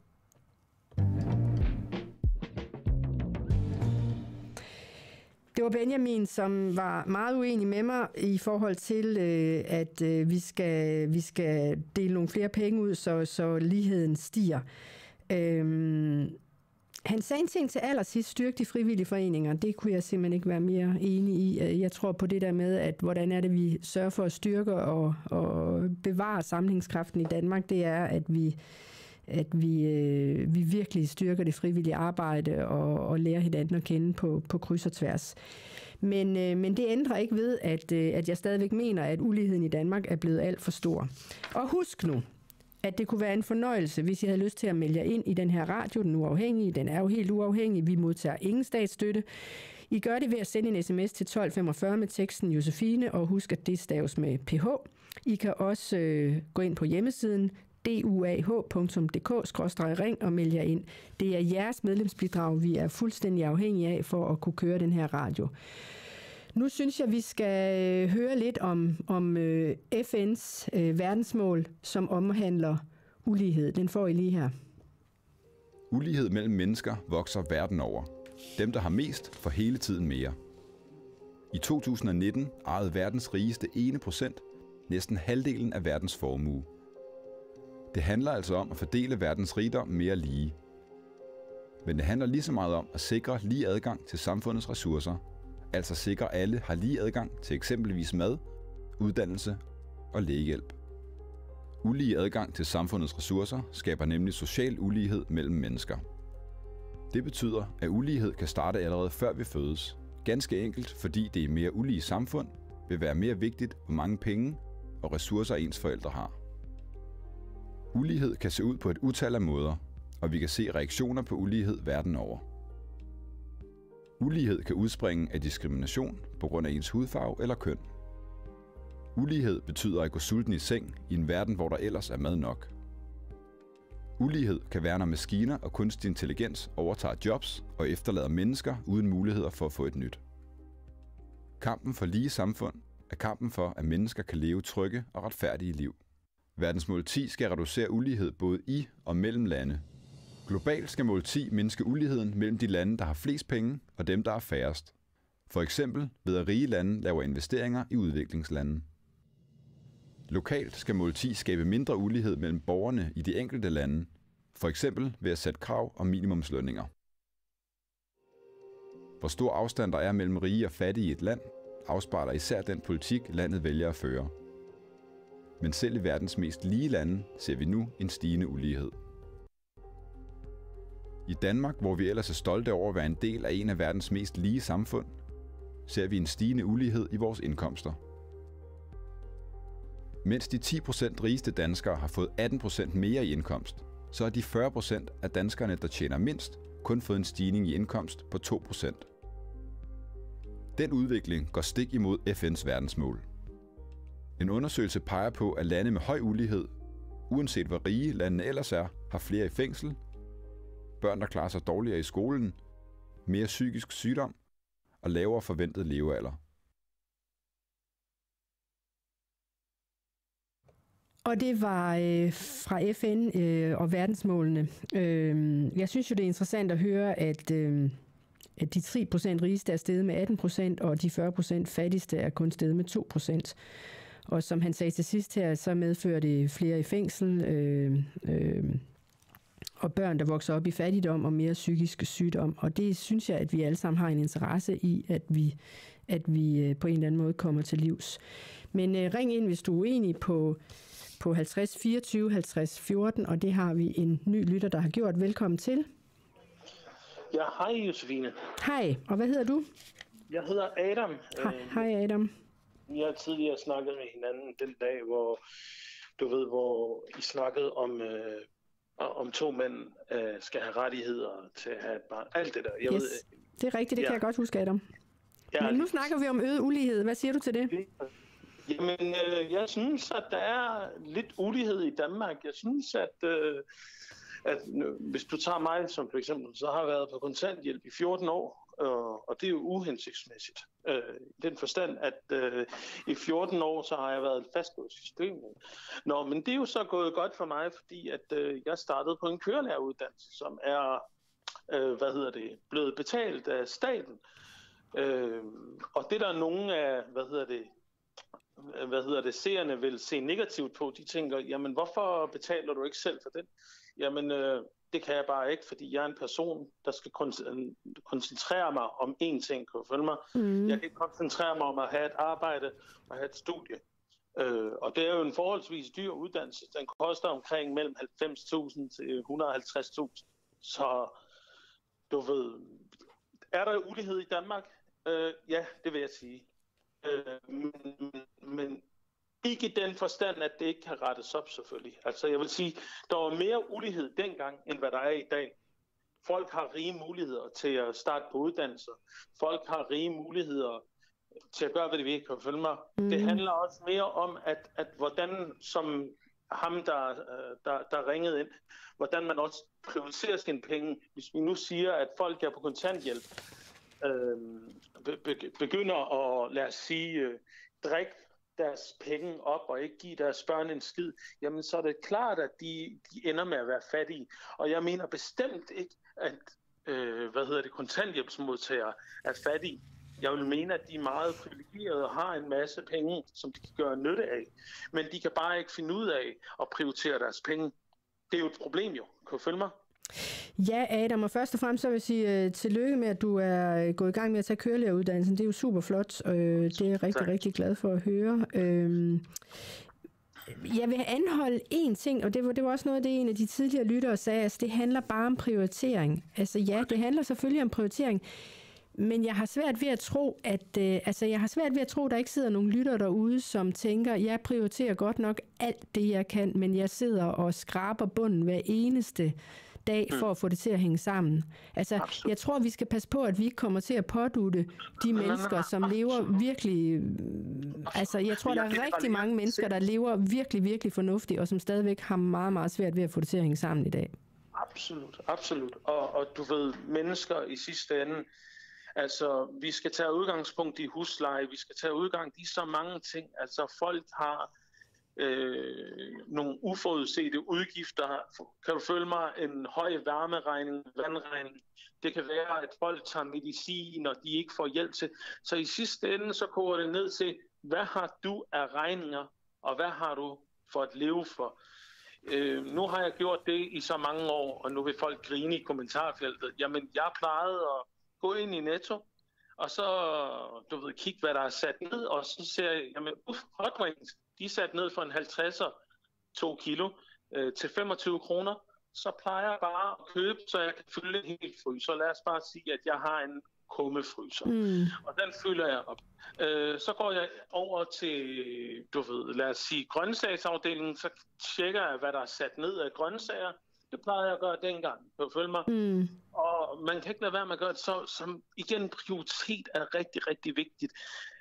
Det var Benjamin, som var meget uenig med mig i forhold til, øh, at øh, vi, skal, vi skal dele nogle flere penge ud, så, så ligheden stiger. Øhm, han sagde en ting til allersidst: styrke de frivillige foreninger. Det kunne jeg simpelthen ikke være mere enig i. Jeg tror på det der med, at hvordan er det, vi sørger for at styrke og, og bevare sammenhængskraften i Danmark, det er, at vi at vi, øh, vi virkelig styrker det frivillige arbejde og, og lærer hinanden at kende på, på kryds og tværs. Men, øh, men det ændrer ikke ved, at, øh, at jeg stadigvæk mener, at uligheden i Danmark er blevet alt for stor. Og husk nu, at det kunne være en fornøjelse, hvis I havde lyst til at melde jer ind i den her radio, Den Uafhængige. Den er jo helt uafhængig. Vi modtager ingen statsstøtte. I gør det ved at sende en sms til tolv femogfyrre med teksten Josefine, og husk, at det staves med ph. I kan også øh, gå ind på hjemmesiden d u a h punktum d k skråstreg ring og melde jer ind. Det er jeres medlemsbidrag, vi er fuldstændig afhængige af for at kunne køre den her radio. Nu synes jeg, vi skal høre lidt om, om øh, F N's øh, verdensmål, som omhandler ulighed. Den får I lige her. Ulighed mellem mennesker vokser verden over. Dem, der har mest, får hele tiden mere. I to tusind nitten ejede verdens rigeste ene procent næsten halvdelen af verdens formue. Det handler altså om at fordele verdens rigdom mere lige. Men det handler lige så meget om at sikre lige adgang til samfundets ressourcer, altså sikre alle har lige adgang til eksempelvis mad, uddannelse og lægehjælp. Ulige adgang til samfundets ressourcer skaber nemlig social ulighed mellem mennesker. Det betyder, at ulighed kan starte allerede før vi fødes. Ganske enkelt, fordi det i mere ulige samfund vil være mere vigtigt, hvor mange penge og ressourcer ens forældre har. Ulighed kan se ud på et utal af måder, og vi kan se reaktioner på ulighed verden over. Ulighed kan udspringe af diskrimination på grund af ens hudfarve eller køn. Ulighed betyder at gå sulten i seng i en verden, hvor der ellers er mad nok. Ulighed kan være, når maskiner og kunstig intelligens overtager jobs og efterlader mennesker uden muligheder for at få et nyt. Kampen for lige samfund er kampen for, at mennesker kan leve trygge og retfærdige liv. Verdensmål ti skal reducere ulighed både i og mellem lande. Globalt skal mål ti mindske uligheden mellem de lande, der har flest penge, og dem, der er færrest. For eksempel ved at rige lande laver investeringer i udviklingslande. Lokalt skal mål ti skabe mindre ulighed mellem borgerne i de enkelte lande, for eksempel ved at sætte krav om minimumslønninger. Hvor stor afstand der er mellem rige og fattige i et land, afspejler især den politik, landet vælger at føre. Men selv i verdens mest lige lande ser vi nu en stigende ulighed. I Danmark, hvor vi ellers er stolte over at være en del af en af verdens mest lige samfund, ser vi en stigende ulighed i vores indkomster. Mens de ti procent rigeste danskere har fået atten procent mere i indkomst, så har de fyrre procent af danskerne, der tjener mindst, kun fået en stigning i indkomst på to procent. Den udvikling går stik imod F N's verdensmål. En undersøgelse peger på, at lande med høj ulighed, uanset hvor rige landene ellers er, har flere i fængsel, børn, der klarer sig dårligere i skolen, mere psykisk sygdom og lavere forventet levealder. Og det var øh, fra F N øh, og verdensmålene. Øh, jeg synes jo, det er interessant at høre, at, øh, at de ti procent rigeste er steget med atten procent, og de fyrre procent fattigste er kun steget med to procent. Og som han sagde til sidst her, så medfører det flere i fængsel, øh, øh, og børn, der vokser op i fattigdom og mere psykisk sygdom. Og det synes jeg, at vi alle sammen har en interesse i, at vi, at vi på en eller anden måde kommer til livs. Men øh, ring ind, hvis du er uenig på, på halvtreds fireogtyve halvtreds fjorten, og det har vi en ny lytter, der har gjort. Velkommen til. Ja, hej Josefine. Hej, og hvad hedder du? Jeg hedder Adam. Hej, hej Adam. Vi har tidligere snakket med hinanden den dag, hvor du ved, hvor I snakkede om, øh, om to mænd øh, skal have rettigheder til at have et barn. Alt det der. Jeg yes, ved, det er rigtigt, det ja. kan jeg godt huske, Adam. Ja, men nu snakker vi om øget ulighed. Hvad siger du til det? Jamen, øh, jeg synes, at der er lidt ulighed i Danmark. Jeg synes, at, øh, at hvis du tager mig som for eksempel, så har jeg været på kontanthjælp i fjorten år, og, og det er jo uhensigtsmæssigt. Øh, I den forstand, at øh, i fjorten år, så har jeg været fastlåst i systemet. Nå, men det er jo så gået godt for mig, fordi at øh, jeg startede på en kørelæreruddannelse, som er øh, hvad hedder det, blevet betalt af staten. Øh, og det der er nogle af, hvad hedder det, hvad hedder det, seerne vil se negativt på, de tænker, jamen hvorfor betaler du ikke selv for den? Jamen øh, det kan jeg bare ikke, fordi jeg er en person, der skal koncentrere mig om én ting, kan du følge mig? Mm. Jeg kan ikke koncentrere mig om at have et arbejde og have et studie. Øh, og det er jo en forholdsvis dyr uddannelse. Den koster omkring mellem halvfems tusind til et hundrede og halvtreds tusind. Så du ved, er der ulighed i Danmark? Øh, ja, det vil jeg sige. Øh, men, men ikke i den forstand, at det ikke kan rettes op selvfølgelig. Altså jeg vil sige, der var mere ulighed dengang, end hvad der er i dag. Folk har rige muligheder til at starte på uddannelser. Folk har rige muligheder til at gøre, hvad de vil, kan følge mig. Mm. Det handler også mere om, at, at hvordan, som ham, der, der, der ringede ind, hvordan man også prioriterer sine penge. Hvis vi nu siger, at folk er på kontanthjælp, øh, begynder at, lad os sige, øh, drikke deres penge op og ikke give deres børn en skid, jamen så er det klart, at de, de ender med at være fattige. Og jeg mener bestemt ikke, at øh, hvad hedder det, kontanthjælpsmodtagere er fattige. Jeg vil mene, at de er meget privilegerede og har en masse penge, som de kan gøre nytte af. Men de kan bare ikke finde ud af at prioritere deres penge. Det er jo et problem jo. Kan du følge mig? Ja, Adam, og først og fremmest så vil jeg sige uh, tillykke med, at du er gået i gang med at tage kørelæreruddannelsen. Det er jo super flot, og uh, det er jeg rigtig, tak. rigtig glad for at høre. Uh, jeg vil anholde én ting, og det var, det var også noget, det en af de tidligere lyttere sagde, altså det handler bare om prioritering. Altså ja, det handler selvfølgelig om prioritering, men jeg har svært ved at tro, at øh, altså jeg har svært ved at tro, at der ikke sidder nogle lyttere derude, som tænker, jeg prioriterer godt nok alt det, jeg kan, men jeg sidder og skraber bunden hver eneste dag for at få det til at hænge sammen. Altså, Absolut. Jeg tror, vi skal passe på, at vi ikke kommer til at pådutte de mennesker, som lever virkelig... Altså, jeg tror, der er rigtig mange mennesker, der lever virkelig, virkelig fornuftigt, og som stadigvæk har meget, meget svært ved at få det til at hænge sammen i dag. Absolut, absolut. Og, og du ved, mennesker i sidste ende, altså, vi skal tage udgangspunkt i husleje, vi skal tage udgang i så mange ting. Altså, folk har øh, nogle uforudsete udgifter. Kan du følge mig? En høj varmeregning, vandregning. Det kan være, at folk tager medicin, og de ikke får hjælp til. Så i sidste ende, så koger det ned til, hvad har du af regninger, og hvad har du for at leve for? Øh, nu har jeg gjort det i så mange år, og nu vil folk grine i kommentarfeltet. Jamen, jeg plejede at gå ind i Netto, og så, du ved, kigge, hvad der er sat ned, og så ser jeg, jamen, uff, hot wings, de er sat ned for en halvtredser, to kilo, øh, til femogtyve kroner. Så plejer jeg bare at købe, så jeg kan fylde en hel fryser. Lad os bare sige, at jeg har en kummefryser, mm. og den fylder jeg op. Øh, så går jeg over til, du ved, lad os sige, grøntsagsafdelingen, så tjekker jeg, hvad der er sat ned af grøntsager. Det plejede jeg at gøre dengang, kan du følge mig? Mm. Og man kan ikke lade være med at gøre det, så som igen, prioritet er rigtig, rigtig vigtigt.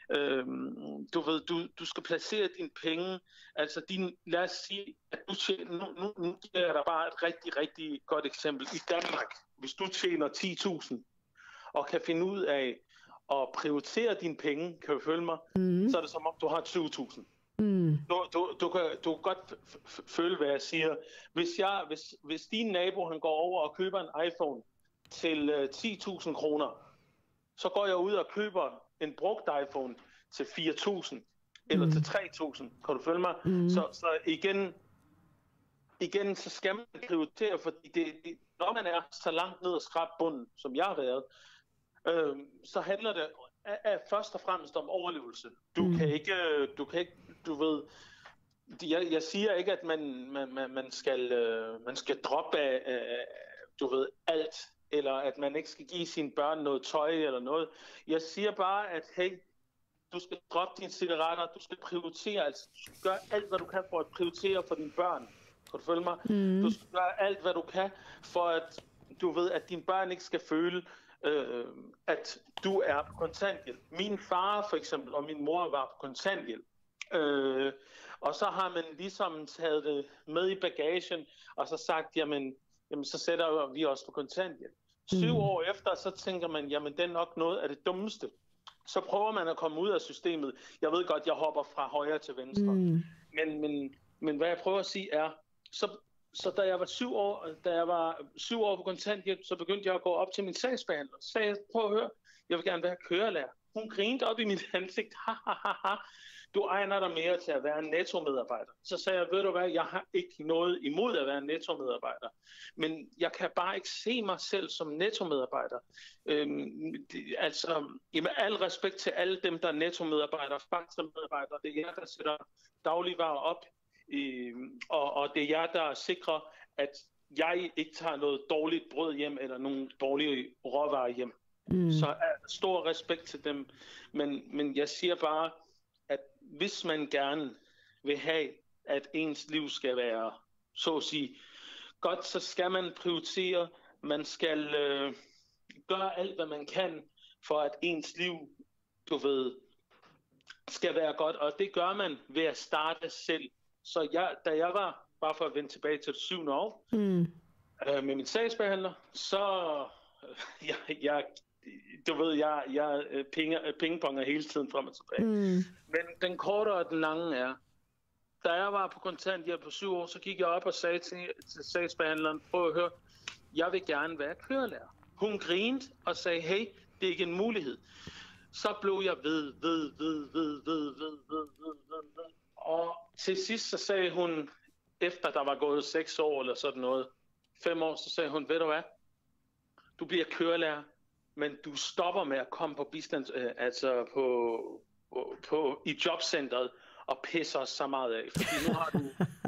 Øhm, du ved, du, du skal placere dine penge, altså din, lad os sige, at du tjener, nu, nu, nu giver jeg dig bare et rigtig, rigtig godt eksempel. I Danmark, hvis du tjener ti tusind og kan finde ud af at prioritere dine penge, kan du følge mig, mm. så er det som om, du har tyve tusind. Mm. Du, du, du, kan, du kan godt f- føle, hvad jeg siger. Hvis, jeg, hvis, hvis din nabo han går over og køber en iPhone til uh, ti tusind kroner, så går jeg ud og køber en brugt iPhone til fire tusind eller mm. til tre tusind. Kan du følge mig? Mm. Så, så igen, igen, så skal man prioritere, fordi det, det, når man er så langt ned og skrabe bunden, som jeg har været, øh, så handler det af, af først og fremmest om overlevelse. Du mm. kan ikke, du kan ikke, du ved, jeg, jeg siger ikke, at man, man, man, man, skal, øh, man skal droppe af, af, du ved, alt, eller at man ikke skal give sine børn noget tøj eller noget. Jeg siger bare, at hey, du skal droppe dine cigaretter, du skal prioritere, altså du skal gøre alt, hvad du kan for at prioritere for dine børn. Kan du følge mig? Mm. Du skal gøre alt, hvad du kan, for at du ved, at dine børn ikke skal føle, øh, at du er på kontanthjælp. Min far for eksempel, og min mor var på kontanthjælp. Øh, og så har man ligesom taget det med i bagagen, og så sagt, jamen, jamen så sætter vi os på kontanthjælp. Syv mm. år efter, så tænker man, jamen det er nok noget af det dummeste. Så prøver man at komme ud af systemet. Jeg ved godt, jeg hopper fra højre til venstre. Mm. Men, men, men hvad jeg prøver at sige er, så, så da jeg var syv år, da jeg var syv år på kontanthjælp, så begyndte jeg at gå op til min sagsbehandler. Så sagde jeg, prøv at høre, jeg vil gerne være kørelærer. Hun grinede op i mit ansigt. Ha, ha, ha, ha. Du egner dig mere til at være en nettomedarbejder. Så sagde jeg, ved du hvad, jeg har ikke noget imod at være en nettomedarbejder. Men jeg kan bare ikke se mig selv som nettomedarbejder. Øhm, det, altså, med al respekt til alle dem, der er nettomedarbejdere, faktamedarbejdere, det er jer, der sætter dagligvarer op. Øhm, og, og det er jer, der sikrer, at jeg ikke tager noget dårligt brød hjem, eller nogle dårlige råvarer hjem. Mm. Så er stor respekt til dem. Men, men jeg siger bare, at hvis man gerne vil have, at ens liv skal være, så at sige, godt, så skal man prioritere, man skal øh, gøre alt, hvad man kan, for at ens liv, du ved, skal være godt. Og det gør man ved at starte selv. Så jeg, da jeg var, bare for at vende tilbage til det syvende år, mm. øh, med min sagsbehandler, så øh, jeg, jeg du ved, jeg, jeg pingponger hele tiden frem og tilbage. Mm. Men den korte og den lange er, da jeg var på kontanthjælp på syv år, så gik jeg op og sagde til, til sagsbehandleren, prøv at høre, jeg vil gerne være kørelærer. Hun grinede og sagde, hey, det er ikke en mulighed. Så blev jeg ved, ved, ved, ved, ved, ved, ved, ved, ved, ved. Og til sidst så sagde hun, efter der var gået seks år eller sådan noget, fem år, så sagde hun, ved du hvad, du bliver kørelærer, men du stopper med at komme på bistand, øh, altså på, på, på i jobcentret og pisser os så meget af, fordi nu har du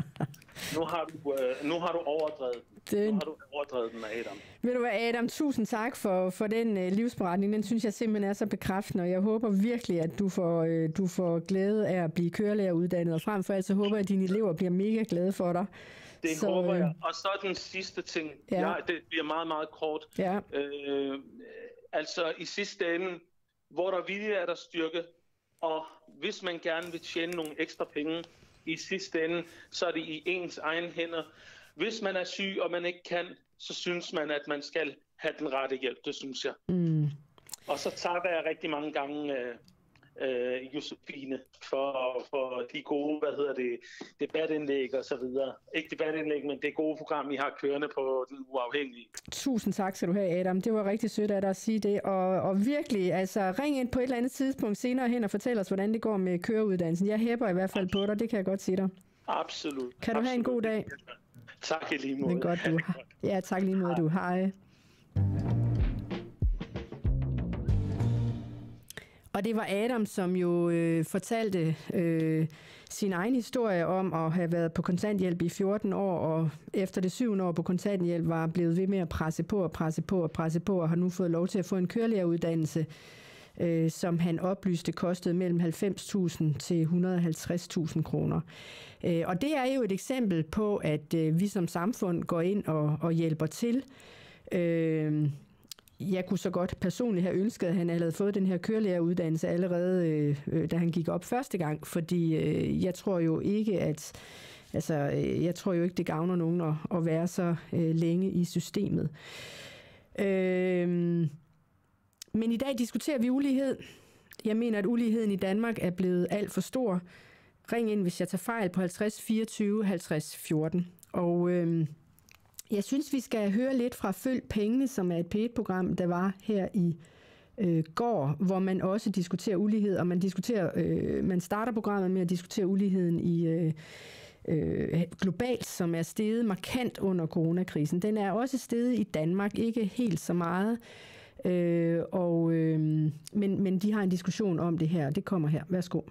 nu har du øh, nu har du overdrevet den. Nu har du overdrevet den, Adam. Ved du hvad, Adam, tusind tak for for den øh, livsberetning. Den synes jeg simpelthen er så bekræftende, og jeg håber virkelig, at du får øh, du får glæde af at blive kørelærer og frem for alt så håber jeg, at dine elever bliver mega glade for dig. Det så, håber jeg. Og så den sidste ting. Ja. Ja, det bliver meget meget kort. Ja. Øh, Altså i sidste ende, hvor der vilje er der styrke, og hvis man gerne vil tjene nogle ekstra penge i sidste ende, så er det i ens egen hænder. Hvis man er syg, og man ikke kan, så synes man, at man skal have den rette hjælp, det synes jeg. Mm. Og så takker jeg rigtig mange gange øh, øh, Josefine for, for de gode, hvad hedder det, debatindlæg og så videre. Ikke debatindlæg, men det gode program, I har kørende på Den Uafhængige. Tusind tak skal du have, Adam. Det var rigtig sødt af dig at sige det. Og, og virkelig, altså ring ind på et eller andet tidspunkt senere hen og fortæl os, hvordan det går med køreuddannelsen. Jeg hæpper i hvert fald på dig, det kan jeg godt sige dig. Absolut. Kan du Absolut. have en god dag? Tak i lige måde. Det er godt, du. Ja, tak lige måde, du. Hej. Og det var Adam, som jo øh, fortalte øh, sin egen historie om at have været på kontanthjælp i fjorten år, og efter det syvende år på kontanthjælp var blevet ved med at presse på og presse på og presse på, og har nu fået lov til at få en kørelæreruddannelse, øh, som han oplyste kostede mellem halvfems tusind til et hundrede og halvtreds tusind kroner. Øh, og det er jo et eksempel på, at øh, vi som samfund går ind og, og hjælper til. Øh, Jeg kunne så godt personligt have ønsket, at han havde fået den her kørelæreruddannelse allerede, øh, da han gik op første gang, fordi øh, jeg tror jo ikke, at altså, øh, jeg tror jo ikke, det gavner nogen at, at være så øh, længe i systemet. Øh, men i dag diskuterer vi ulighed. Jeg mener, at uligheden i Danmark er blevet alt for stor. Ring ind, hvis jeg tager fejl, på halvtreds fireogtyve halvtreds fjorten. Og øh, jeg synes, vi skal høre lidt fra Følg Pengene, som er et P et program, der var her i øh, går, hvor man også diskuterer ulighed, og man diskuterer, øh, man starter programmet med at diskutere uligheden i øh, øh, globalt, som er steget markant under coronakrisen. Den er også steget i Danmark, ikke helt så meget, øh, og, øh, men, men de har en diskussion om det her. Det kommer her. Værsgo.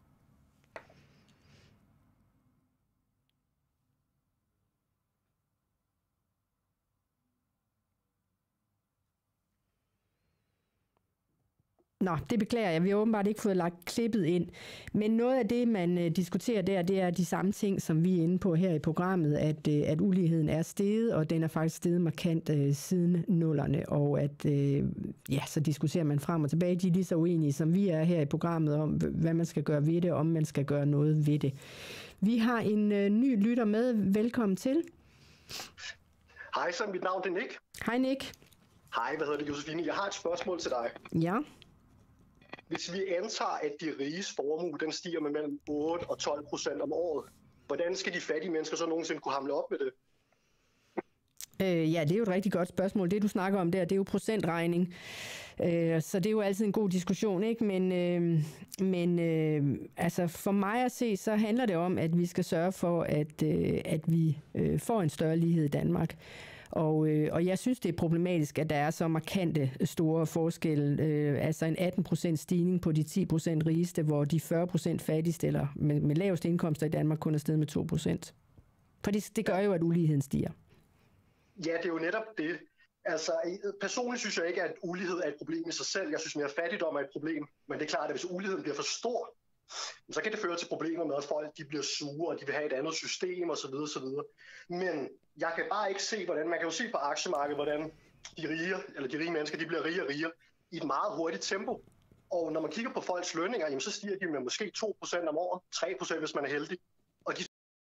Nå, det beklager jeg. Vi har åbenbart ikke fået lagt klippet ind. Men noget af det, man øh, diskuterer der, det er de samme ting, som vi er inde på her i programmet, at, øh, at uligheden er steget, og den er faktisk steget markant øh, siden nullerne, og at, øh, ja, så diskuterer man frem og tilbage. De er lige så uenige, som vi er her i programmet, om hvad man skal gøre ved det, om man skal gøre noget ved det. Vi har en øh, ny lytter med. Velkommen til. Hej, så mit navn er Nick. Hej Nick. Hej, hvad hedder det, Josefine? Jeg har et spørgsmål til dig. Ja. Hvis vi antager, at de riges formue, den stiger med mellem otte og tolv procent om året, hvordan skal de fattige mennesker så nogensinde kunne hamle op med det? Øh, ja, det er jo et rigtig godt spørgsmål. Det, du snakker om der, det er jo procentregning. Øh, så det er jo altid en god diskussion, ikke? Men, øh, men øh, altså for mig at se, så handler det om, at vi skal sørge for, at, øh, at vi øh, får en større lighed i Danmark. Og, øh, og jeg synes, det er problematisk, at der er så markante store forskelle. Øh, altså en atten procent stigning på de ti procent rigeste, hvor de fyrre procent fattigste, eller med, med laveste indkomster i Danmark, kun er steget med to procent. For det, det gør jo, at uligheden stiger. Ja, det er jo netop det. Altså, personligt synes jeg ikke, at ulighed er et problem i sig selv. Jeg synes mere, at fattigdom er et problem. Men det er klart, at hvis uligheden bliver for stor, så kan det føre til problemer med, at folk de bliver sure, og de vil have et andet system osv. osv. Men jeg kan bare ikke se, hvordan man kan jo se på aktiemarkedet, hvordan de rige, eller de rige mennesker, de bliver rigere og rigere i et meget hurtigt tempo. Og når man kigger på folks lønninger, jamen, så stiger de med måske to procent om året, tre procent hvis man er heldig. Og de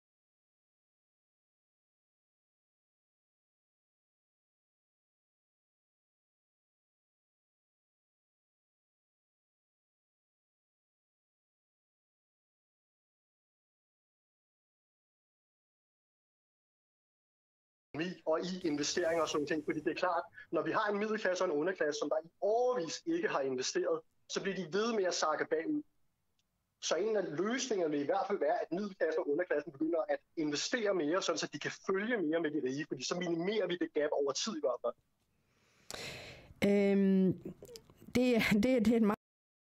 og i investeringer og sådan ting, fordi det er klart, når vi har en middelklasse og en underklasse, som der i årevis ikke har investeret, så bliver de ved med at sakke bagud. Så en af løsningerne vil i hvert fald være, at middelklassen og underklassen begynder at investere mere, sådan så de kan følge mere med de rige, fordi så minimerer vi det gap over tid i hvert fald. Øhm, det, det, det er et meget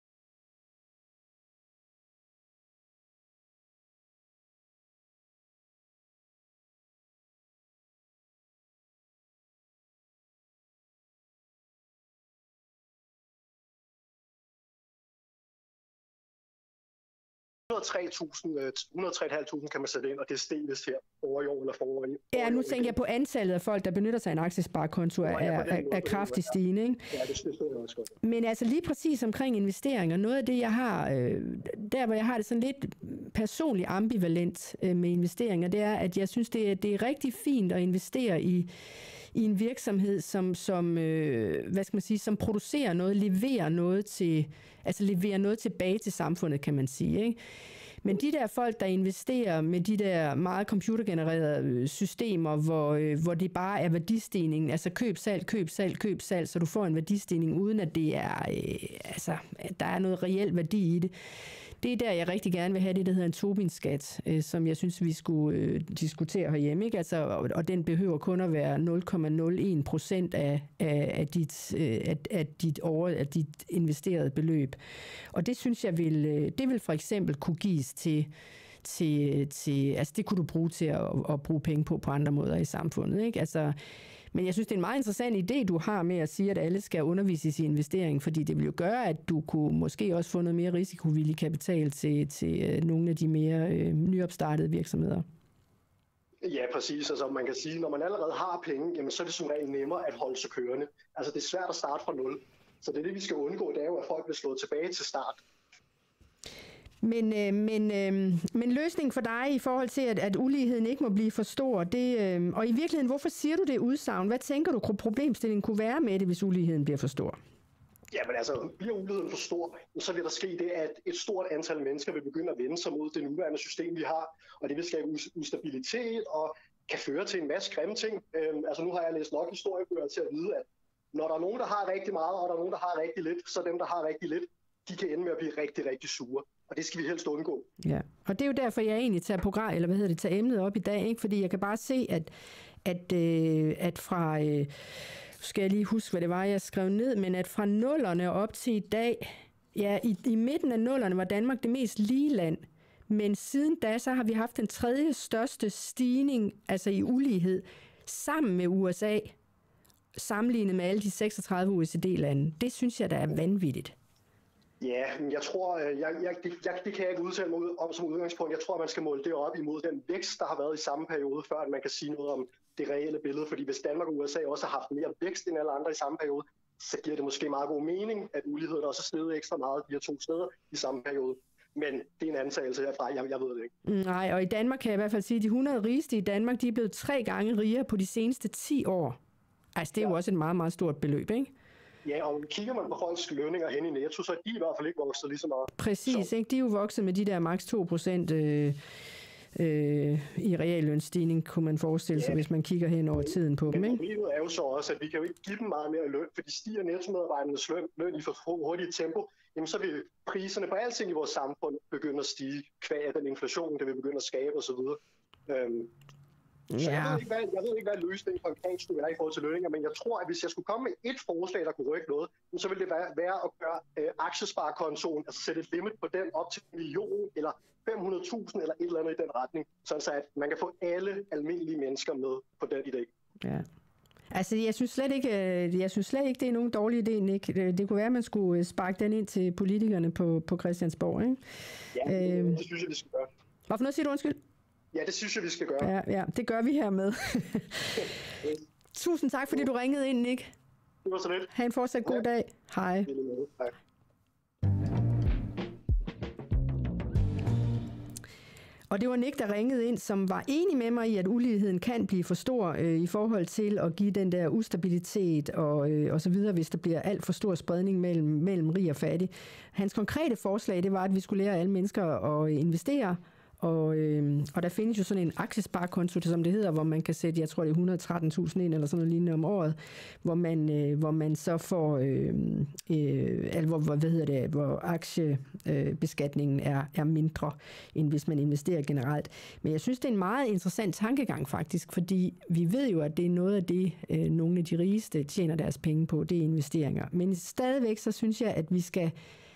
et hundrede og tre tusind, et hundrede og tre tusind fem hundrede kan man sætte ind, og det steg vist her over i år eller forår. Ja, nu tænker jeg på antallet af folk, der benytter sig af en aktiesparekonto, er, er, er kraftigt stigende, ikke? Ja, det synes jeg også godt. Men altså lige præcis omkring investeringer, noget af det, jeg har, øh, der hvor jeg har det sådan lidt personligt ambivalent øh, med investeringer, det er, at jeg synes, det er, det er rigtig fint at investere i i en virksomhed, som, som, øh, hvad skal man sige, som producerer noget, leverer noget til, altså leverer noget tilbage til samfundet, kan man sige, ikke? Men de der folk, der investerer med de der meget computergenererede systemer, hvor, øh, hvor det bare er værdistigning, altså køb, salg, køb, salg, køb, salg, så du får en værdistigning, uden at det er, øh, altså, at der er noget reelt værdi i det. Det er der, jeg rigtig gerne vil have det, der hedder en Tobin-skat, øh, som jeg synes, vi skulle øh, diskutere herhjemme. Ikke? Altså, og, og den behøver kun at være nul komma nul en procent af, af, af, dit, øh, af, af, dit over, af dit investerede beløb. Og det synes jeg vil, øh, det vil for eksempel kunne gives til, til, til, altså det kunne du bruge til at, at bruge penge på på andre måder i samfundet. Ikke? Altså, men jeg synes, det er en meget interessant idé, du har med at sige, at alle skal undervises i investering, fordi det vil jo gøre, at du kunne måske også få noget mere risikovillig kapital til, til nogle af de mere øh, nyopstartede virksomheder. Ja, præcis. Altså man kan sige, når man allerede har penge, jamen, så er det som regel nemmere at holde sig kørende. Altså det er svært at starte fra nul. Så det er det, vi skal undgå, det er jo, at folk bliver slået tilbage til start. Men, øh, men, øh, men løsningen for dig i forhold til, at, at uligheden ikke må blive for stor, det, øh, og i virkeligheden, hvorfor siger du det udsagn? Hvad tænker du, problemstillingen kunne være med det, hvis uligheden bliver for stor? Jamen altså, bliver uligheden for stor, så vil der ske det, at et stort antal mennesker vil begynde at vende sig mod det nuværende system, vi har, og det vil skabe ustabilitet og kan føre til en masse grimme ting. Øhm, altså nu har jeg læst nok historiebøger til at vide, at når der er nogen, der har rigtig meget, og der er nogen, der har rigtig lidt, så dem, der har rigtig lidt, de kan ende med at blive rigtig, rigtig sure. Og det skal vi helst undgå. Ja, og det er jo derfor, jeg egentlig tager program, eller hvad hedder det, tager emnet op i dag, ikke? Fordi jeg kan bare se, at, at, øh, at fra, øh, skal jeg lige huske, hvad det var, jeg skrev ned, men at fra nullerne op til i dag, ja, i, i midten af nullerne var Danmark det mest lige land, men siden da, så har vi haft den tredje største stigning, altså i ulighed, sammen med U S A, sammenlignet med alle de seksogtredive O E C D-lande. Det synes jeg, der er vanvittigt. Ja, men jeg tror, jeg, jeg, det, jeg, det kan jeg ikke udtale mig om som udgangspunkt. Jeg tror, man skal måle det op imod den vækst, der har været i samme periode, før at man kan sige noget om det reelle billede. Fordi hvis Danmark og U S A også har haft mere vækst end alle andre i samme periode, så giver det måske meget god mening, at uligheden også er steget ekstra meget de her to steder i samme periode. Men det er en antagelse herfra, jeg, jeg ved det ikke. Nej, og i Danmark kan jeg i hvert fald sige, at de hundrede rigeste i Danmark, de er blevet tre gange rigere på de seneste ti år. Altså, det er ja. jo også et meget, meget stort beløb, ikke? Ja, og kigger man på folks lønninger hen i Netto, så er de i hvert fald ikke vokset lige så meget. Præcis, så. Ikke? De er jo vokset med de der maks to procent øh, øh, i reallønsstigning, kunne man forestille sig, ja. hvis man kigger hen over tiden på men, dem. Ikke? Problemet er jo så også, at vi kan jo ikke give dem meget mere løn, for de stiger nettomedarbejdernes løn, løn i for hurtigt tempo. Jamen, så vil priserne på alting i vores samfund begynde at stige, kvæg af den inflation, det vil begynde at skabe osv. Øhm, Så ja. jeg, ved ikke, hvad, jeg ved ikke, hvad løsningen på en plan skulle være i forhold til lønninger, men jeg tror, at hvis jeg skulle komme med et forslag, der kunne rykke noget, så ville det være, være at gøre øh, aktiesparekontoen, altså sætte et limit på den op til en million eller fem hundrede tusind eller et eller andet i den retning, sådan så at man kan få alle almindelige mennesker med på den idé. Ja. Altså, jeg synes slet ikke, jeg synes slet ikke, det er nogen dårlig idé, Nick. Det kunne være, at man skulle sparke den ind til politikerne på, på Christiansborg, ikke? Ja, øhm. det synes jeg, vi skal gøre. Hvad for noget siger du, undskyld? Ja, det synes jeg, vi skal gøre. Ja, ja, det gør vi her med. Tusind tak, fordi du ringede ind, Nick. Det var så lidt. Ha' en fortsat god ja. dag. Hej. Hej. Og det var Nick, der ringede ind, som var enig med mig i, at uligheden kan blive for stor øh, i forhold til at give den der ustabilitet og, øh, og så videre, hvis der bliver alt for stor spredning mellem, mellem rig og fattig. Hans konkrete forslag, det var, at vi skulle lære alle mennesker at investere. Og, øh, og der findes jo sådan en aktiesparekonto, som det hedder, hvor man kan sætte, jeg tror det er et hundrede og tretten tusind ind eller sådan noget lignende om året, hvor man, øh, hvor man så får, øh, øh, altså, hvor, hvad hedder det, hvor aktiebeskatningen øh, er, er mindre, end hvis man investerer generelt. Men jeg synes, det er en meget interessant tankegang faktisk, fordi vi ved jo, at det er noget af det, øh, nogle af de rigeste tjener deres penge på, det er investeringer. Men stadigvæk så synes jeg, at vi skal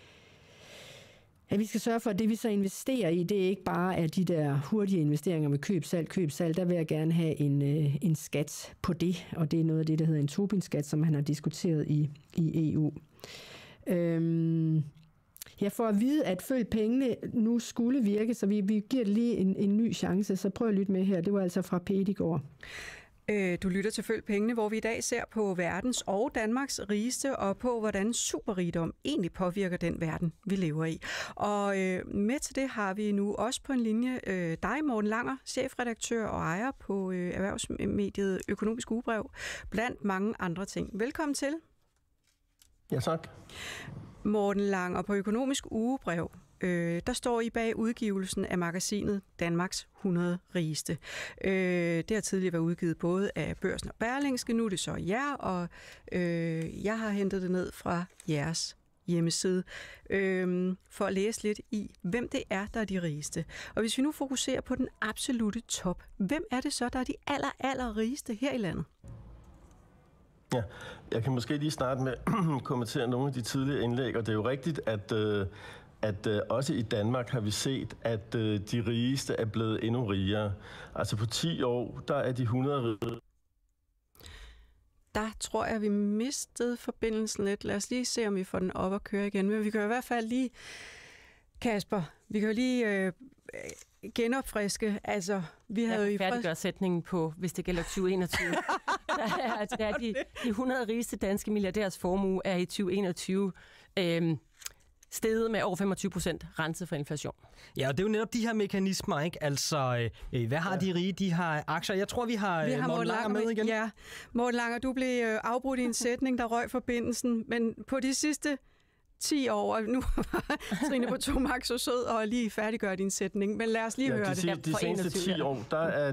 at vi skal sørge for, at det, vi så investerer i, det ikke bare er de der hurtige investeringer med køb, salg, køb, salg. Der vil jeg gerne have en, en skat på det, og det er noget af det, der hedder en Tobin-skat, som han har diskuteret i, i E U. Øhm, jeg får at vide, at følg pengene nu skulle virke, så vi, vi giver det lige en, en ny chance, så prøv at lytte med her. Det var altså fra P et i går. Du lytter til Følg Pengene, hvor vi i dag ser på verdens og Danmarks rigeste, og på, hvordan superrigdom egentlig påvirker den verden, vi lever i. Og øh, med til det har vi nu også på en linje øh, dig, Morten Langer, chefredaktør og ejer på øh, erhvervsmediet Økonomisk Ugebrev, blandt mange andre ting. Velkommen til. Ja, tak. Morten Langer, på Økonomisk Ugebrev, Øh, der står I bag udgivelsen af magasinet Danmarks hundrede rigeste. Øh, det har tidligere været udgivet både af Børsen og Berlingske, nu er det så jer, og øh, jeg har hentet det ned fra jeres hjemmeside øh, for at læse lidt i, hvem det er, der er de rigeste. Og hvis vi nu fokuserer på den absolute top, hvem er det så, der er de aller, aller rigeste her i landet? Ja, jeg kan måske lige starte med at kommentere nogle af de tidligere indlæg, og det er jo rigtigt, at øh, at øh, også i Danmark har vi set, at øh, de rigeste er blevet endnu rigere. Altså på ti år, der er de hundrede rige. Der tror jeg, vi mistede forbindelsen lidt. Lad os lige se, om vi får den op og køre igen. Men vi kan i hvert fald lige, Kasper, vi kan jo lige øh, genopfriske. Altså, vi havde jeg jo i færdiggør sætningen på, hvis det gælder tyve enogtyve. der er, der er de, de hundrede rigeste danske milliardærs formue er i tyve enogtyve øh, steget med over femogtyve procent renset for inflation. Ja, og det er jo netop de her mekanismer, ikke? Altså, øh, hvad har ja. de rige? De har aktier. Jeg tror, vi har, vi har Morten Langer med igen. Ja, Morten Langer, du blev øh, afbrudt i en sætning, der røg forbindelsen, men på de sidste ti år, og nu var Trine på Tomak så sød og lige færdiggør din sætning, men lad os lige ja, høre de, det. De, de seneste ti år, der er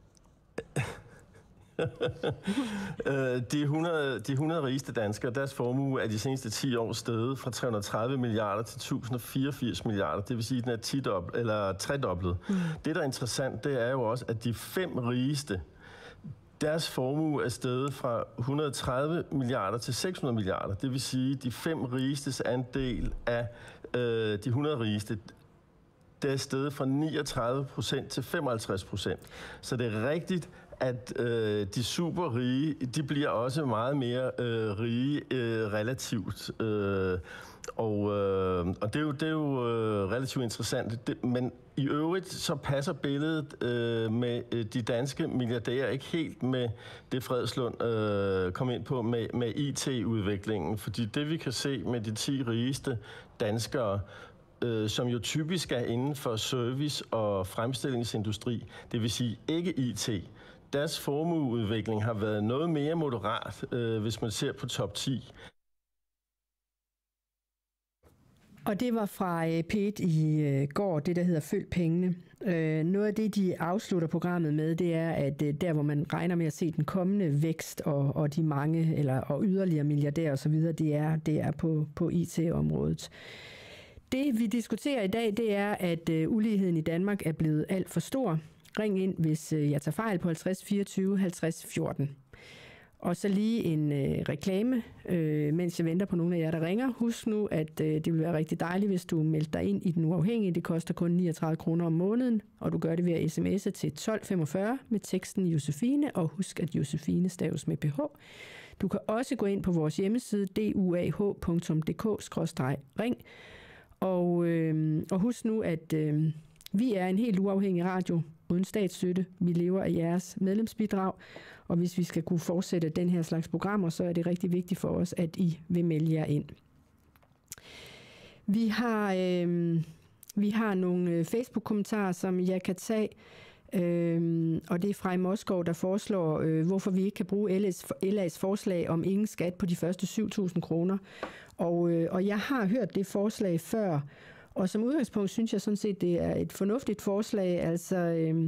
de, hundrede, de hundrede rigeste danskere, deres formue er de seneste ti år steget fra tre hundrede og tredive milliarder til et tusind og fireogfirs milliarder. Det vil sige, at den er tidoblet, eller tredoblet. Mm. Det, der er interessant, det er jo også, at de fem rigeste, deres formue er steget fra et hundrede og tredive milliarder til seks hundrede milliarder. Det vil sige, at de fem rigestes andel af øh, de hundrede rigeste, det er steget fra niogtredive procent til femoghalvtreds procent. Så det er rigtigt, at øh, de superrige, de bliver også meget mere øh, rige øh, relativt. Øh, og øh, og det er jo, det er jo øh, relativt interessant. Det, men i øvrigt så passer billedet øh, med øh, de danske milliardærer ikke helt med det, Fredslund øh, kom ind på med, med I T-udviklingen. Fordi det, vi kan se med de ti rigeste danskere, øh, som jo typisk er inden for service- og fremstillingsindustri, det vil sige ikke I T, deres formueudvikling har været noget mere moderat, øh, hvis man ser på top ti. Og det var fra P et i går, det der hedder Følg pengene. Noget af det, de afslutter programmet med, det er, at der, hvor man regner med at se den kommende vækst og, og de mange, eller og yderligere milliardærer osv., det er, det er på, på I T-området. Det, vi diskuterer i dag, det er, at uligheden i Danmark er blevet alt for stor. Ring ind, hvis jeg tager fejl, på halvtreds fireogtyve halvtreds fjorten. Og så lige en øh, reklame, øh, mens jeg venter på nogle af jer, der ringer. Husk nu, at øh, det vil være rigtig dejligt, hvis du melder dig ind i Den Uafhængige. Det koster kun niogtredive kroner om måneden, og du gør det ved at sms'e til tolv femogfyrre med teksten Josefine, og husk, at Josefine staves med ph. Du kan også gå ind på vores hjemmeside d u a h punktum d k skråstreg ring. Og, øh, og husk nu, at øh, vi er en helt uafhængig radio uden statsstøtte. Vi lever af jeres medlemsbidrag. Og hvis vi skal kunne fortsætte den her slags programmer, så er det rigtig vigtigt for os, at I vil melde jer ind. Vi har, øh, vi har nogle Facebook-kommentarer, som jeg kan tage. Øh, og det er Frej Moskov, der foreslår, øh, hvorfor vi ikke kan bruge L A's forslag om ingen skat på de første syv tusind kroner. Og, øh, og jeg har hørt det forslag før, og som udgangspunkt synes jeg sådan set, det er et fornuftigt forslag. Altså... Øh,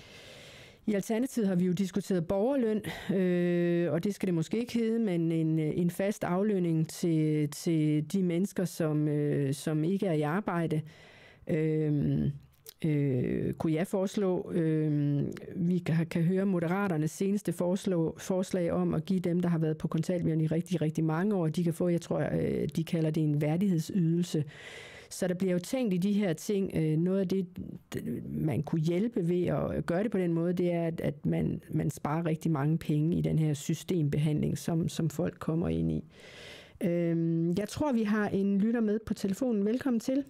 I Alternativet har vi jo diskuteret borgerløn, øh, og det skal det måske ikke hedde, men en, en fast aflønning til, til de mennesker, som, øh, som ikke er i arbejde, øh, øh, kunne jeg foreslå. Øh, vi kan, kan høre Moderaternes seneste forslag, forslag om at give dem, der har været på kontanthjælp i rigtig, rigtig mange år, de kan få, jeg tror, øh, de kalder det en værdighedsydelse. Så der bliver jo tænkt i de her ting. Noget af det, man kunne hjælpe ved at gøre det på den måde, det er, at man, man sparer rigtig mange penge i den her systembehandling, som, som folk kommer ind i. Jeg tror, vi har en lytter med på telefonen. Velkommen til.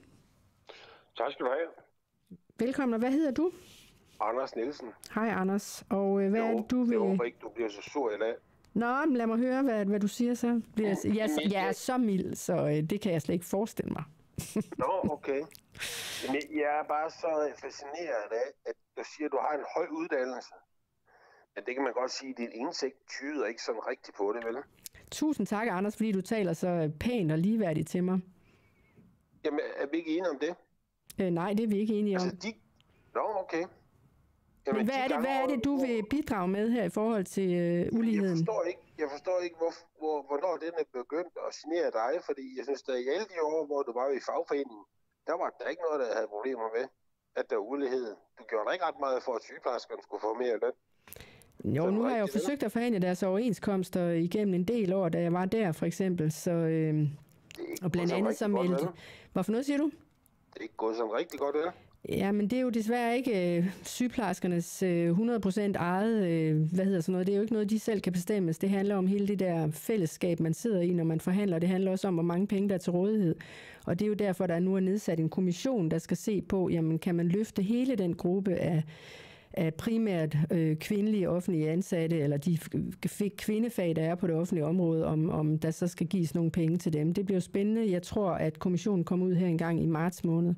Tak skal du have. Velkommen, og hvad hedder du? Anders Nielsen. Hej Anders, og hvad jo, er det, du vil... Jeg håber ikke, du bliver så sur i dag. Nå, men lad mig høre, hvad, hvad du siger så. Jeg, jeg, jeg er så mild, så det kan jeg slet ikke forestille mig. Nå, okay. Men jeg er bare så fascineret af, at du siger, at du har en høj uddannelse. Men det kan man godt sige, at din indsigt tyder ikke sådan rigtigt på det, vel? Tusind tak, Anders, fordi du taler så pænt og ligeværdigt til mig. Jamen, er vi ikke enige om det? Øh, nej, det er vi ikke enige om. Altså, de... Nå, okay. Jamen, Men hvad, de er det, hvad er det, du hvor... vil bidrage med her i forhold til øh, uligheden? Jeg forstår ikke, jeg forstår ikke hvor, hvor, hvornår den er begyndt at genere dig, fordi jeg synes, at i alle de år, hvor du var i fagforeningen, der var der ikke noget, der havde problemer med, at der var ulighed. Du gjorde da ikke ret meget for, at sygeplejerskerne skulle få mere løn. Jo, nu har jeg jo forsøgt at forhandle deres overenskomster igennem en del år, da jeg var der, for eksempel. Så, øh, og blandt andet så meldte... Hvorfor noget siger du? Det er ikke gået sådan rigtig godt, vel? Ja, men det er jo desværre ikke øh, sygeplejerskernes øh, hundrede procent eget, øh, hvad hedder sådan noget, det er jo ikke noget, de selv kan bestemme. Det handler om hele det der fællesskab, man sidder i, når man forhandler. Det handler også om, hvor mange penge der er til rådighed. Og det er jo derfor, der nu er nedsat en kommission, der skal se på, jamen kan man løfte hele den gruppe af, af primært øh, kvindelige offentlige ansatte, eller de kvindefag, der er på det offentlige område, om, om der så skal gives nogle penge til dem. Det bliver spændende. Jeg tror, at kommissionen kommer ud her en gang i marts måned.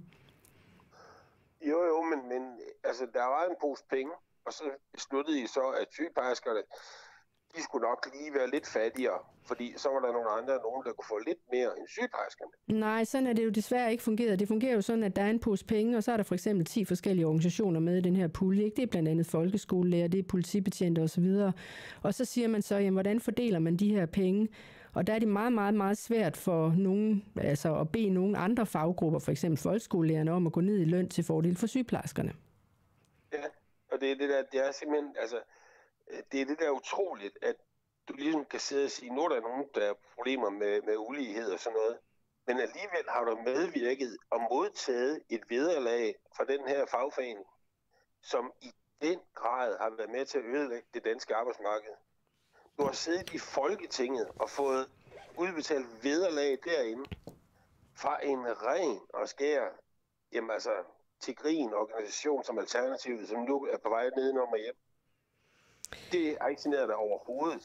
Jo, jo, men, men altså, der var en pose penge, og så besluttede I så, at sygeplejerskerne, de skulle nok lige være lidt fattigere, fordi så var der nogle andre, nogen, der kunne få lidt mere end sygeplejerskerne. Nej, sådan er det jo desværre ikke fungeret. Det fungerer jo sådan, at der er en pose penge, og så er der for eksempel ti forskellige organisationer med i den her pulje. Det er blandt andet folkeskolelærer, det er politibetjente osv. Og så siger man så, jamen, hvordan fordeler man de her penge? Og der er det meget, meget, meget svært for nogen, altså at bede nogle andre faggrupper, for eksempel folkeskolelærerne, om at gå ned i løn til fordel for sygeplejerskerne. Ja, og det er det der, det er simpelthen, altså, det er det der utroligt, at du ligesom kan sidde og sige, nu er der nogen, der er problemer med, med ulighed og sådan noget, men alligevel har du medvirket og modtaget et vederlag fra den her fagforening, som i den grad har været med til at ødelægge det danske arbejdsmarked. Du har siddet i Folketinget og fået udbetalt vederlag derinde fra en ren og skær, jamen altså, til grin organisation som Alternativet, som nu er på vej nedenom og hjem. Det er ikke generet dig overhovedet.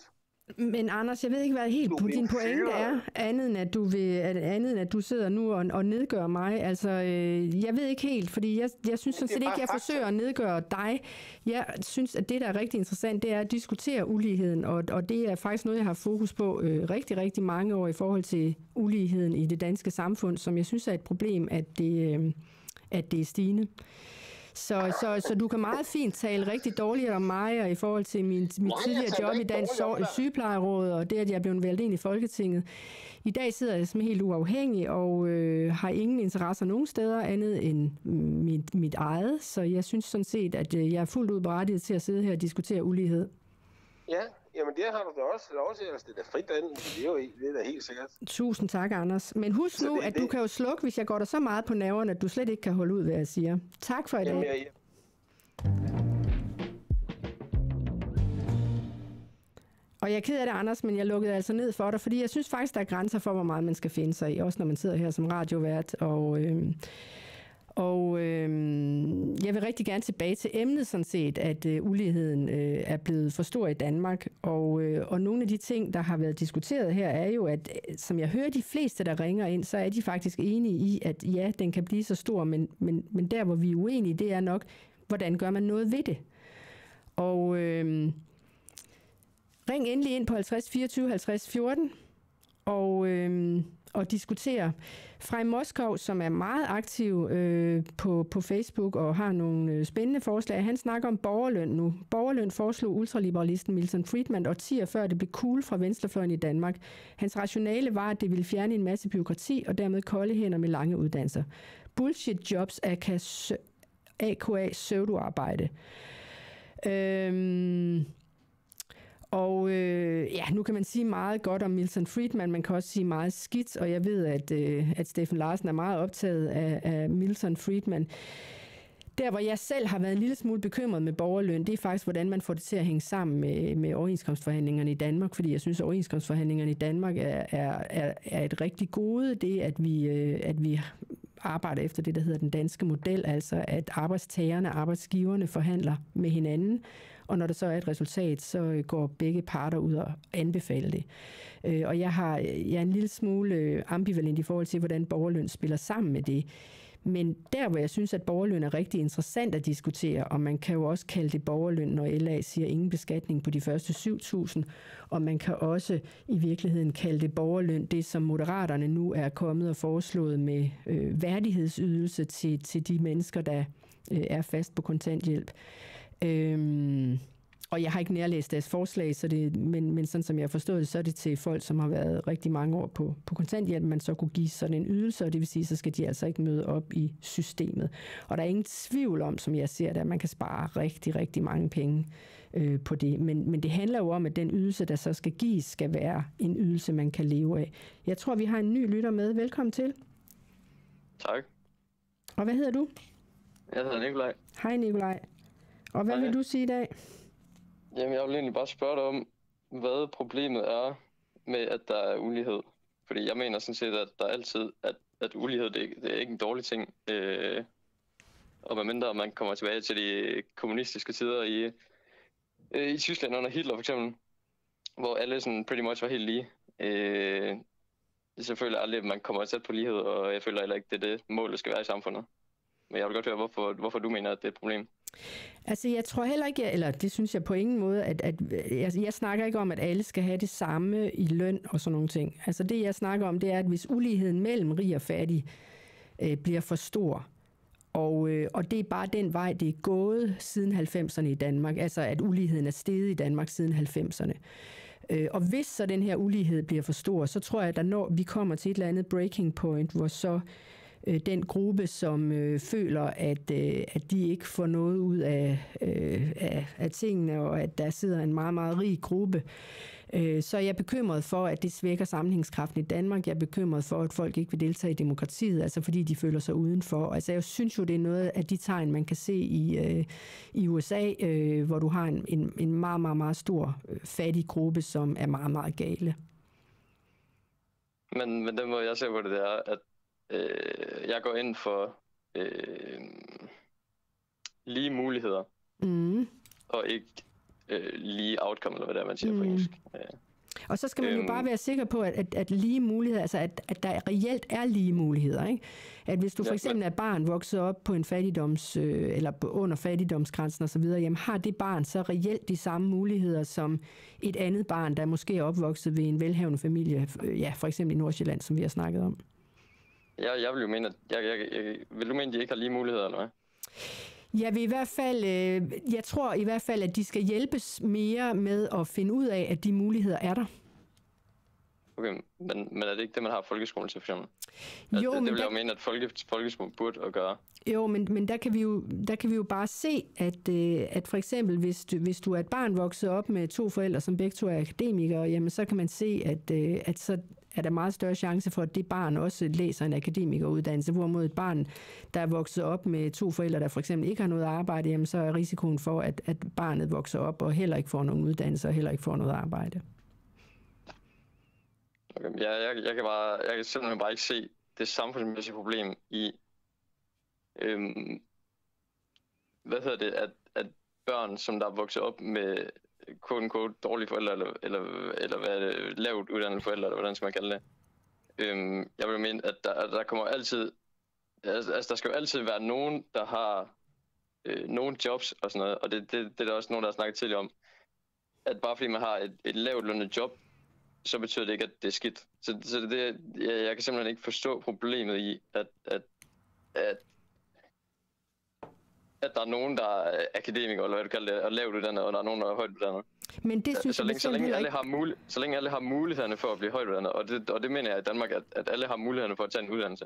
Men Anders, jeg ved ikke, hvad helt på din pointe er, andet end at du, vil, andet end at du sidder nu og, og nedgør mig. Altså, øh, jeg ved ikke helt, fordi jeg, jeg synes sådan set ikke, jeg forsøger at nedgøre dig. Jeg synes, at det, der er rigtig interessant, det er at diskutere uligheden, og, og det er faktisk noget, jeg har fokus på øh, rigtig, rigtig mange år i forhold til uligheden i det danske samfund, som jeg synes er et problem, at det, øh, at det er stigende. Så, så, så du kan meget fint tale rigtig dårligt om mig, og i forhold til min, mit tidligere job i Dansk Sygeplejeråd, og det, at jeg er blevet valgt ind i Folketinget. I dag sidder jeg som helt uafhængig, og øh, har ingen interesser nogen steder andet end mit, mit eget. Så jeg synes sådan set, at jeg er fuldt ud berettiget til at sidde her og diskutere ulighed. Ja, jamen det har du da også lov til, altså det er frit andet, det er jo det er da helt sikkert. Tusind tak, Anders. Men husk nu, det, at det. du kan jo slukke, hvis jeg går der så meget på nerverne, at du slet ikke kan holde ud, hvad jeg siger. Tak for i jamen, dag. Ja, ja. Og jeg er ked af det, Anders, men jeg lukkede altså ned for dig, fordi jeg synes faktisk, der er grænser for, hvor meget man skal finde sig i, også når man sidder her som radiovært. Og, øh, og øh, jeg vil rigtig gerne tilbage til emnet sådan set, at øh, uligheden øh, er blevet for stor i Danmark. Og, øh, og nogle af de ting, der har været diskuteret her, er jo, at som jeg hører de fleste, der ringer ind, så er de faktisk enige i, at ja, den kan blive så stor, men, men, men der, hvor vi er uenige, det er nok, hvordan gør man noget ved det? Og øh, ring endelig ind på halvtreds fireogtyve halvtreds fjorten og, øh, og diskutere. Fra Moskov, som er meget aktiv øh, på, på Facebook og har nogle øh, spændende forslag, han snakker om borgerløn nu. Borgerløn foreslog ultraliberalisten Milton Friedman årtier før det blev cool fra venstrefløjen i Danmark. Hans rationale var, at det ville fjerne en masse bureaukrati og dermed kolde hænder med lange uddannelser. Bullshit jobs A K A pseudoarbejde. Øhm Og øh, ja, nu kan man sige meget godt om Milton Friedman, man kan også sige meget skidt, og jeg ved, at, øh, at Steffen Larsen er meget optaget af, af Milton Friedman. Der, hvor jeg selv har været en lille smule bekymret med borgerløn, det er faktisk, hvordan man får det til at hænge sammen med, med overenskomstforhandlingerne i Danmark, fordi jeg synes, at overenskomstforhandlingerne i Danmark er, er, er, er et rigtig gode, det at vi, øh, at vi arbejder efter det, der hedder den danske model, altså at arbejdstagerne og arbejdsgiverne forhandler med hinanden, og når der så er et resultat, så går begge parter ud og anbefaler det. Og jeg, har, jeg er en lille smule ambivalent i forhold til, hvordan borgerløn spiller sammen med det. Men der, hvor jeg synes, at borgerløn er rigtig interessant at diskutere, og man kan jo også kalde det borgerløn, når L A siger ingen beskatning på de første syv tusind, og man kan også i virkeligheden kalde det borgerløn, det som Moderaterne nu er kommet og foreslået med øh, værdighedsydelse til, til de mennesker, der øh, er fast på kontanthjælp. Øhm, og jeg har ikke nærlæst deres forslag, så det, men, men sådan som jeg har forstået det, så er det til folk, som har været rigtig mange år på, på kontanthjælp, man så kunne give sådan en ydelse, og det vil sige, så skal de altså ikke møde op i systemet. Og der er ingen tvivl om, som jeg ser det, at man kan spare rigtig, rigtig mange penge øh, på det. Men, men det handler jo om, at den ydelse, der så skal gives, skal være en ydelse, man kan leve af. Jeg tror, vi har en ny lytter med. Velkommen til. Tak. Og hvad hedder du? Jeg hedder Nikolaj. Hej Nikolaj. Og hvad Hej. vil du sige i dag? Jamen, jeg vil egentlig bare spørge dig om, hvad problemet er med, at der er ulighed. Fordi jeg mener sådan set, at der er altid, at, at ulighed, det, det er ikke en dårlig ting. Øh, og medmindre man kommer tilbage til de kommunistiske tider i, øh, i Tyskland under Hitler for eksempel, hvor alle sådan pretty much var helt lige. Øh, jeg føler aldrig, at man kommer tæt på lighed, og jeg føler heller ikke, det er det mål, der skal være i samfundet. Men jeg vil godt høre, hvorfor, hvorfor du mener, at det er et problem. Altså, jeg tror heller ikke, eller det synes jeg på ingen måde, at, at jeg, jeg snakker ikke om, at alle skal have det samme i løn og sådan nogle ting. Altså, det jeg snakker om, det er, at hvis uligheden mellem rig og fattig øh, bliver for stor, og, øh, og det er bare den vej, det er gået siden halvfemserne i Danmark, altså at uligheden er steget i Danmark siden halvfemserne. Øh, og hvis så den her ulighed bliver for stor, så tror jeg, at der når vi kommer til et eller andet breaking point, hvor så den gruppe, som øh, føler, at, øh, at de ikke får noget ud af, øh, af, af tingene, og at der sidder en meget, meget rig gruppe, øh, så er jeg bekymret for, at det svækker sammenhængskraften i Danmark. Jeg er bekymret for, at folk ikke vil deltage i demokratiet, altså fordi de føler sig udenfor. Altså jeg synes jo, det er noget af de tegn, man kan se i, øh, i U S A, øh, hvor du har en, en, en meget, meget, meget stor øh, fattig gruppe, som er meget, meget gale. Men, men den måde, jeg ser på det, det er, at Øh, jeg går ind for øh, lige muligheder, mm. og ikke øh, lige outcome, eller hvad det er, man siger mm. på engelsk. Og så skal man jo Øhm. bare være sikker på, at, at, at lige muligheder, altså at, at der reelt er lige muligheder, ikke? At hvis du for Ja, eksempel er barn vokset op på en fattigdoms, øh, eller på, under fattigdomsgrænsen osv., jamen har det barn så reelt de samme muligheder som et andet barn, der måske er opvokset ved en velhavende familie, øh, ja, for eksempel i Nordsjælland, som vi har snakket om? Jeg, jeg vil jo mene, at jeg, jeg, jeg, vil du mene, at de ikke har lige muligheder, eller hvad? Jeg vil i hvert fald, øh, jeg tror i hvert fald, at de skal hjælpes mere med at finde ud af, at de muligheder er der. Okay, men, men er det ikke det, man har folkeskolen til, for eksempel? Jo, det, det men vil jeg der- jo mene, at folke, folkeskolen burde at gøre. Jo, men, men der, kan vi jo, der kan vi jo bare se, at, øh, at for eksempel, hvis du, hvis du er et barn vokset op med to forældre, som begge to er akademikere, jamen så kan man se, at, øh, at så er der meget større chance for, at det barn også læser en akademikeruddannelse, hvorimod et barn, der er vokset op med to forældre, der for eksempel ikke har noget arbejde, jamen så er risikoen for, at, at barnet vokser op og heller ikke får nogen uddannelse og heller ikke får noget arbejde. Okay, jeg, jeg, jeg, kan bare, jeg kan simpelthen bare ikke se det samfundsmæssige problem i, øhm, hvad hedder det, at, at børn, som der er vokset op med quote unquote dårlige forældre, eller, eller, eller hvad er det, lavt uddannede forældre, eller hvordan skal man kalde det, øhm, jeg vil mene, at der, der kommer altid, altså, altså der skal jo altid være nogen, der har øh, nogle jobs og sådan noget, og det, det, det er der også nogen, der har snakket tidligere om, at bare fordi man har et, et lavt lønnet job, så betyder det ikke, at det er skidt. Så, så det, jeg, jeg kan simpelthen ikke forstå problemet i, at, at, at, at der er nogen, der er akademikere, eller hvad du kalder det, og lavt uddannet, og der er nogen, der er højt uddannet. Men det synes så, jeg længe, så, bestemt længe heller alle ikke. har mul, så længe alle har mulighederne for at blive højt uddannet, og det, og det mener jeg i Danmark, at, at alle har mulighederne for at tage en uddannelse.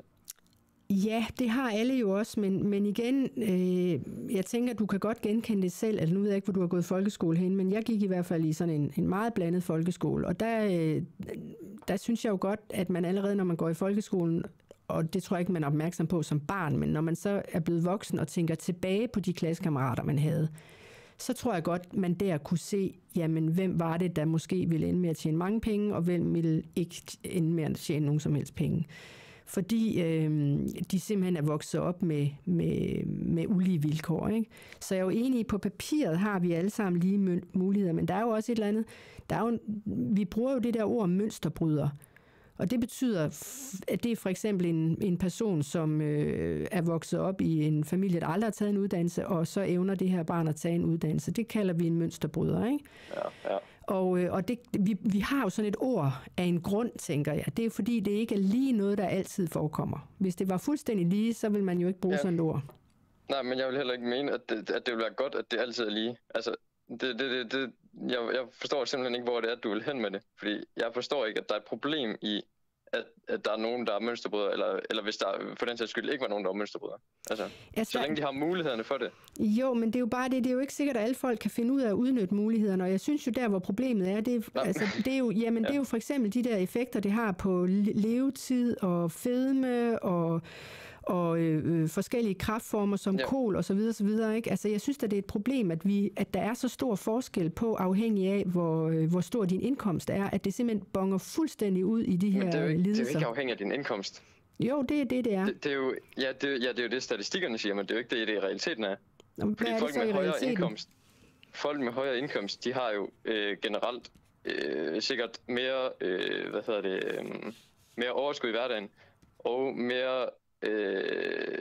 Ja, det har alle jo også, men, men igen, øh, jeg tænker, du kan godt genkende det selv. Altså, nu ved jeg ikke, hvor du har gået folkeskole hen, men jeg gik i hvert fald i sådan en, en meget blandet folkeskole, og der, øh, der synes jeg jo godt, at man allerede, når man går i folkeskolen, og det tror jeg ikke, man er opmærksom på som barn, men når man så er blevet voksen og tænker tilbage på de klassekammerater, man havde, så tror jeg godt, man der kunne se, jamen, hvem var det, der måske ville ende med at tjene mange penge, og hvem ville ikke ende med at tjene nogen som helst penge. Fordi øh, de simpelthen er vokset op med, med, med ulige vilkår. Ikke? Så jeg er jo enig i, på papiret har vi alle sammen lige muligheder, men der er jo også et eller andet, der er jo, vi bruger jo det der ord mønsterbryder, og det betyder, at det er for eksempel en, en person, som øh, er vokset op i en familie, der aldrig har taget en uddannelse, og så evner det her barn at tage en uddannelse. Det kalder vi en mønsterbryder, ikke? Ja, ja. Og, øh, og det, vi, vi har jo sådan et ord af en grund, tænker jeg. Det er fordi, det ikke er lige noget, der altid forekommer. Hvis det var fuldstændig lige, så vil man jo ikke bruge Ja. sådan et ord. Nej, men jeg vil heller ikke mene, at det, at det vil være godt, at det altid er lige. Altså, det, det, det, det, jeg, jeg forstår simpelthen ikke, hvor det er, du vil hen med det. Fordi jeg forstår ikke, at der er et problem i, at, at der er nogen, der er mønsterbrydere, eller, eller hvis der for den sags skyld ikke var nogen, der var mønsterbrydere. Altså, Altså, så længe de har mulighederne for det. Jo, men det er jo bare det. Det er jo ikke sikkert, at alle folk kan finde ud af at udnytte mulighederne. Og jeg synes jo, der hvor problemet er, det er, altså, det er, jo, jamen, ja. det er jo for eksempel de der effekter, det har på levetid og fedme og og øh, forskellige kræftformer som ja. kol og så videre, så videre, ikke? Altså, jeg synes, at det er et problem, at, vi, at der er så stor forskel på, afhængig af, hvor, øh, hvor stor din indkomst er, at det simpelthen bonger fuldstændig ud i de her Men det er jo ikke, lidelser. det er jo ikke afhængigt af din indkomst. Jo, det er det, det er. Det, det er jo, ja, det, ja, det er jo det, statistikkerne siger, men det er jo ikke det, det i realiteten er. Jamen, Fordi hvad er folk det så med i højere realiteten? indkomst, folk med højere indkomst, de har jo øh, generelt øh, sikkert mere, øh, hvad hedder det, øh, mere overskud i hverdagen, og mere øh,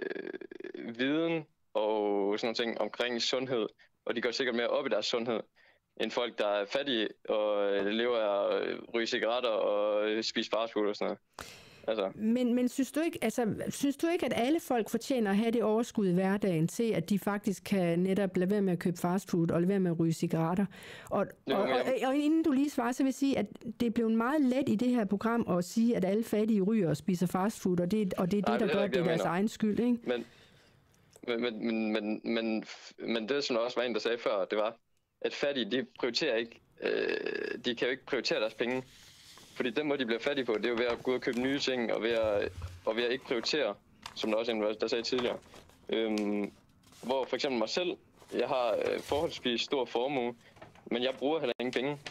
viden og sådan nogle ting omkring sundhed, og de går sikkert mere op i deres sundhed, end folk, der er fattige og øh, lever af at ryge cigaretter og øh, spise fastfood og sådan noget. Altså. Men, men synes, du ikke, altså, synes du ikke, at alle folk fortjener at have det overskud i hverdagen til, at de faktisk kan netop lade være med at købe fastfood og lade være med at ryge cigaretter? Og, Jo, og, og, og inden du lige svarer, så vil jeg sige, at det er blevet meget let i det her program at sige, at alle fattige ryger og spiser fastfood, og det, og det er det, Nej, der det er gør ikke det det, jeg deres mener. egen skyld, ikke? Men, men, men, men, men, men det, som der også var en, der sagde før, det var, at fattige, de prioriterer ikke, øh, de kan jo ikke prioritere deres penge. Fordi den måde, de bliver fattige på, det er jo ved at gå ud og købe nye ting, og ved at, og ved at ikke prioritere, som der også en, der sagde tidligere. Øhm, hvor for eksempel mig selv, jeg har øh, forholdsvis stor formue, men jeg bruger heller ingen penge.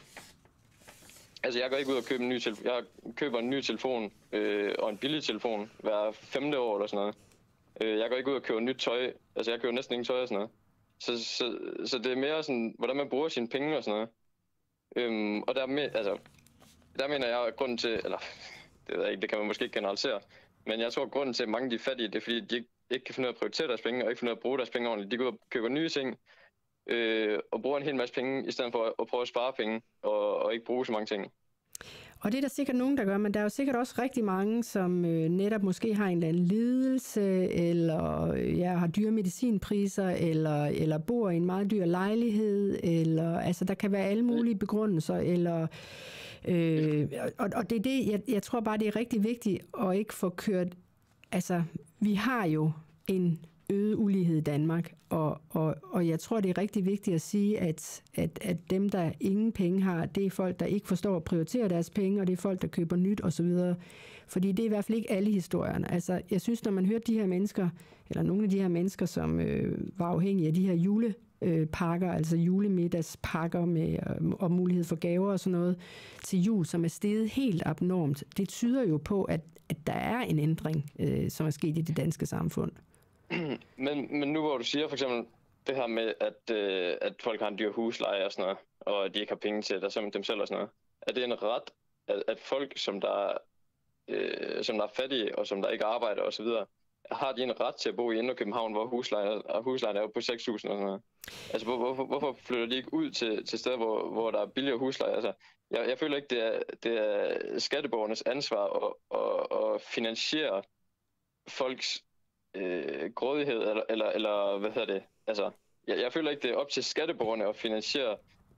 Altså, jeg går ikke ud og køber en ny telefon. Jeg køber en ny telefon øh, og en billig telefon hver femte år eller sådan noget. Øh, jeg går ikke ud og køber nyt tøj. Altså, jeg køber næsten ingen tøj og sådan noget. Så, så, så det er mere sådan, hvordan man bruger sine penge og sådan noget. Øhm, og der er mere, altså, der mener jeg, at grunden til, eller det ved jeg ikke, det kan man måske ikke generalisere, men jeg tror, at grunden til, at mange af de fattige, det er fordi, de ikke, ikke kan finde ud af at prioritere deres penge, og ikke finde ud af at bruge deres penge ordentligt. De går ud og køber nye ting, øh, og bruger en hel masse penge, i stedet for at, at prøve at spare penge, og, og ikke bruge så mange ting. Og det er der sikkert nogen, der gør, men der er jo sikkert også rigtig mange, som øh, netop måske har en eller anden lidelse, eller ja, har dyre medicinpriser, eller, eller bor i en meget dyr lejlighed, eller altså der kan være alle mulige begrundelser, eller øh, og, og det er det, jeg, jeg tror bare, det er rigtig vigtigt at ikke få kørt, altså vi har jo en øget ulighed i Danmark, og, og, og jeg tror, det er rigtig vigtigt at sige, at, at, at dem, der ingen penge har, det er folk, der ikke forstår at prioritere deres penge, og det er folk, der køber nyt osv. Fordi det er i hvert fald ikke alle historierne. Altså, jeg synes, når man hører de her mennesker, eller nogle af de her mennesker, som øh, var afhængige af de her julepakker, altså julemiddagspakker med øh, og mulighed for gaver og sådan noget til jul, som er steget helt abnormt, det tyder jo på, at, at der er en ændring, øh, som er sket i det danske samfund. Men, men nu hvor du siger for eksempel det her med, at, øh, at folk har en dyr husleje og sådan noget, og at de ikke har penge til det, dem selv og sådan noget, er det en ret, at, at folk, som der, øh, som der er fattige og som der ikke arbejder osv., har de en ret til at bo i Indre København, hvor huslejen, og huslejen er jo på seks tusind og sådan noget? Altså hvor, hvorfor, hvorfor flytter de ikke ud til, til steder, hvor, hvor der er billigere husleje? Altså, jeg, jeg føler ikke, det er, det er skatteborgernes ansvar at, at, at finansiere folks Øh, grådighed, eller, eller, eller hvad hedder det, altså, jeg, jeg føler ikke, det er op til skatteborgerne at finansiere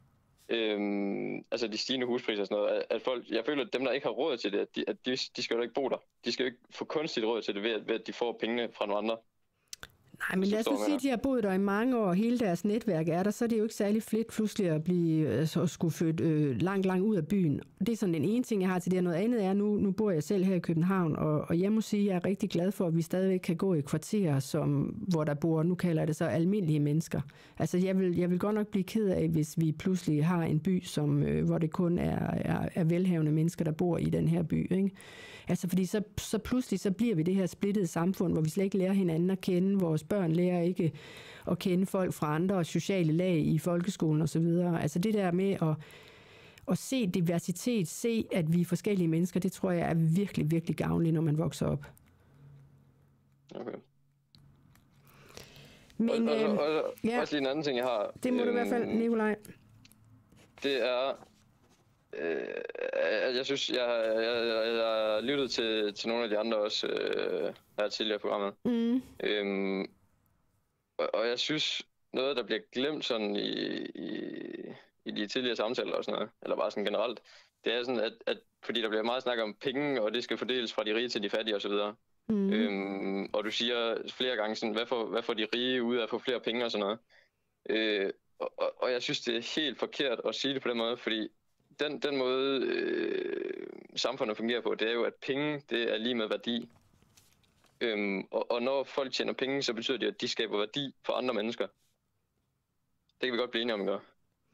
øhm, altså de stigende huspriser og sådan noget, at, at folk, jeg føler, at dem, der ikke har råd til det, at de, at de, de skal jo ikke bo der, de skal jo ikke få kunstigt råd til det, ved at, ved at de får pengene fra nogle andre. Nej, men lad os sige, at de har boet der i mange år, og hele deres netværk er der, så er det jo ikke særlig fedt pludselig at, blive, altså, at skulle flytte øh, langt, langt ud af byen. Det er sådan den ene ting, jeg har til det, og noget andet er, nu, nu bor jeg selv her i København, og, og jeg må sige, at jeg er rigtig glad for, at vi stadigvæk kan gå i kvarterer, som, hvor der bor, nu kalder jeg det så, almindelige mennesker. Altså, jeg vil, jeg vil godt nok blive ked af, hvis vi pludselig har en by, som, øh, hvor det kun er, er, er velhavende mennesker, der bor i den her by, ikke? Altså, fordi så, så pludselig så bliver vi det her splittede samfund, hvor vi slet ikke lærer hinanden at kende. Vores børn lærer ikke at kende folk fra andre sociale lag i folkeskolen osv. Altså det der med at, at se diversitet, se at vi er forskellige mennesker, det tror jeg er virkelig, virkelig gavnligt, når man vokser op. Okay. Men, og, og, øh, og, og ja, også lige en anden ting, jeg har. Det må øhm, du i hvert fald, Nikolaj. Det er... Øh, jeg synes, jeg, jeg, jeg, jeg har lyttet til, til nogle af de andre også øh, her tidligere i programmet. Mm. Øhm, og, og jeg synes, noget, der bliver glemt sådan i, i, i de tidligere samtaler og sådan noget, eller bare sådan generelt, det er sådan, at, at fordi der bliver meget snak om penge, og det skal fordeles fra de rige til de fattige osv. Mm. Øhm, og du siger flere gange sådan, hvad får, hvad får de rige ud af at få flere penge og sådan noget. Øh, og, og, og jeg synes, det er helt forkert at sige det på den måde, fordi Den, den måde, øh, samfundet fungerer på, det er jo, at penge, det er lige med værdi. Øhm, og, og når folk tjener penge, så betyder det, at de skaber værdi for andre mennesker. Det kan vi godt blive enige om, gør.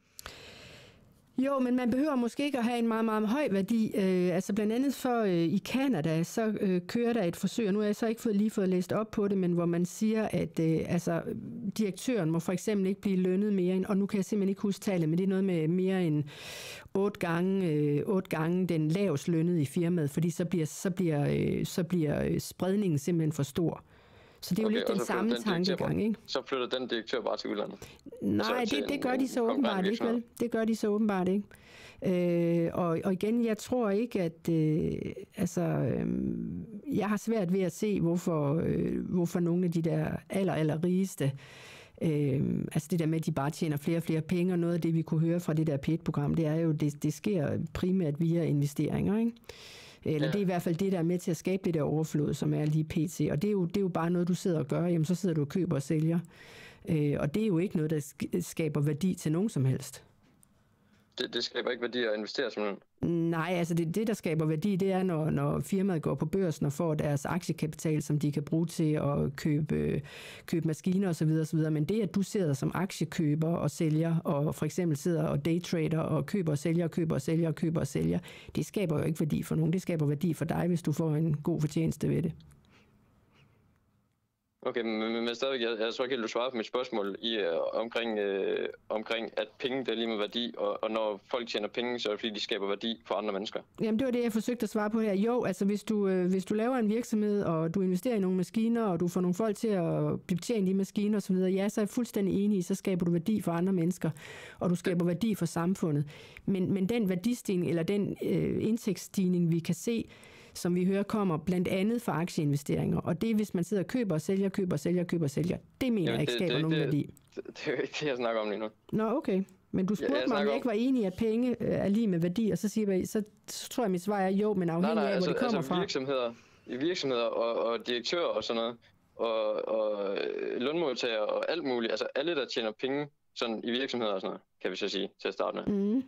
Jo, men man behøver måske ikke at have en meget, meget høj værdi. Øh, altså blandt andet for øh, i Canada, så øh, kører der et forsøg, og nu har jeg så ikke fået, lige fået læst op på det, men hvor man siger, at øh, altså, direktøren må for eksempel ikke blive lønnet mere end, og nu kan jeg simpelthen ikke huske tallet, men det er noget med mere end otte gange, øh, otte gange den lavest lønnede i firmaet, fordi så bliver, så bliver, øh, så bliver spredningen simpelthen for stor. Så det er jo okay, lidt den samme den tankegang, ikke? Så flytter den direktør bare til udlandet? Nej, altså, det, det gør de så åbenbart ikke, vel? Det gør de så åbenbart ikke. Øh, og, og igen, jeg tror ikke, at øh, altså, øh, jeg har svært ved at se, hvorfor, øh, hvorfor nogle af de der aller, aller rigeste, øh, altså det der med, at de bare tjener flere og flere penge, og noget af det, vi kunne høre fra det der P et-program, det er jo, det, det sker primært via investeringer, ikke? Eller ja. Det er i hvert fald det, der er med til at skabe det der overflod, som er lige pt. Og det er jo, det er jo bare noget, du sidder og gør. Jamen, så sidder du og køber og sælger. Øh, og det er jo ikke noget, der skaber værdi til nogen som helst. Det, det skaber ikke værdi at investere simpelthen? Nej, altså det, det der skaber værdi, det er, når, når firmaet går på børsen og får deres aktiekapital, som de kan bruge til at købe, købe maskiner osv. osv. Men det, at du sidder som aktiekøber og sælger, og for eksempel sidder og daytrader og køber og sælger, og køber og sælger, og køber og sælger, det skaber jo ikke værdi for nogen. Det skaber værdi for dig, hvis du får en god fortjeneste ved det. Okay, men, men, men stadigvæk, jeg, jeg tror ikke helt, du svarer på mit spørgsmål i, øh, omkring, øh, omkring, at penge det er lige med værdi, og, og når folk tjener penge, så er det fordi, de skaber værdi for andre mennesker. Jamen, det var det, jeg forsøgte at svare på her. Jo, altså hvis du, øh, hvis du laver en virksomhed, og du investerer i nogle maskiner, og du får nogle folk til at betjene de maskiner osv., ja, så er jeg fuldstændig enig i, så skaber du værdi for andre mennesker, og du skaber værdi for samfundet. Men, men den værdistigning, eller den øh, indtægtsstigning, vi kan se, som vi hører kommer blandt andet fra aktieinvesteringer. Og det er, hvis man sidder og køber og sælger, køber og sælger, køber og sælger. Det mener jeg ikke skaber det, nogen det, værdi. Det, det, det er jo ikke det, jeg snakker om lige nu. Nå, okay. Men du spurgte ja, mig, om jeg ikke var enig i, at penge er lige med værdi, og så, siger jeg, så, så tror jeg, mit svar er jo, men afhængig nej, nej, af, altså, hvor det kommer altså, fra. Virksomheder, i virksomheder og, og direktører og sådan noget, og, og lønmodtagere og alt muligt, altså alle, der tjener penge sådan i virksomheder og sådan noget, kan vi så sige til at starte med, mm.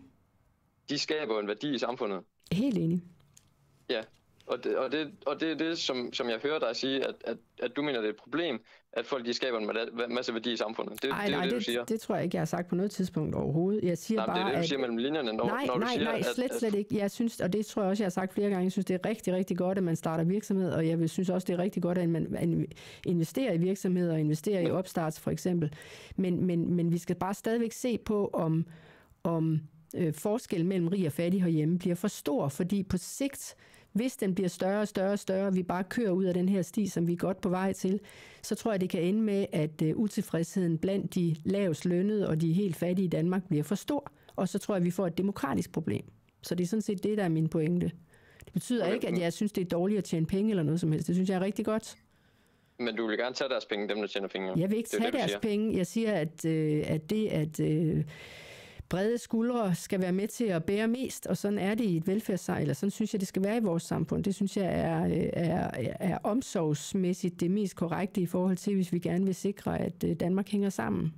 de skaber en værdi i samfundet. Helt enig. Ja. Og det, og det, og det er det, som, som jeg hører dig sige, at, at, at du mener, det er et problem, at folk de skaber en masse værdi i samfundet. Det, Ej, det er nej, det, du det, siger. det tror jeg ikke, jeg har sagt på noget tidspunkt overhovedet. Jeg siger nej, bare, det er det, du at... siger mellem linjerne, når, nej, når du nej, siger, nej, at... slet, slet ikke. Jeg synes, og det tror jeg også, jeg har sagt flere gange, jeg synes, det er rigtig, rigtig godt, at man starter virksomhed, og jeg synes også, det er rigtig godt, at man investerer i virksomheder og investerer i opstarts for eksempel. Men, men, men vi skal bare stadigvæk se på, om, om øh, forskellen mellem rig og fattig herhjemme bliver for stor, fordi på sigt... Hvis den bliver større og større og større, og vi bare kører ud af den her sti, som vi er godt på vej til, så tror jeg, det kan ende med, at uh, utilfredsheden blandt de lavest lønnede og de helt fattige i Danmark bliver for stor. Og så tror jeg, vi får et demokratisk problem. Så det er sådan set det, der er min pointe. Det betyder okay, ikke, at jeg synes, det er dårligt at tjene penge eller noget som helst. Det synes jeg er rigtig godt. Men du vil gerne tage deres penge, dem der tjener penge? Jeg vil ikke tage det, deres siger. penge. Jeg siger, at, øh, at det, at... Øh, brede skuldre skal være med til at bære mest, og sådan er det i et velfærdssamfund, eller sådan synes jeg, det skal være i vores samfund. Det synes jeg er, er, er omsorgsmæssigt det mest korrekte i forhold til, hvis vi gerne vil sikre, at Danmark hænger sammen.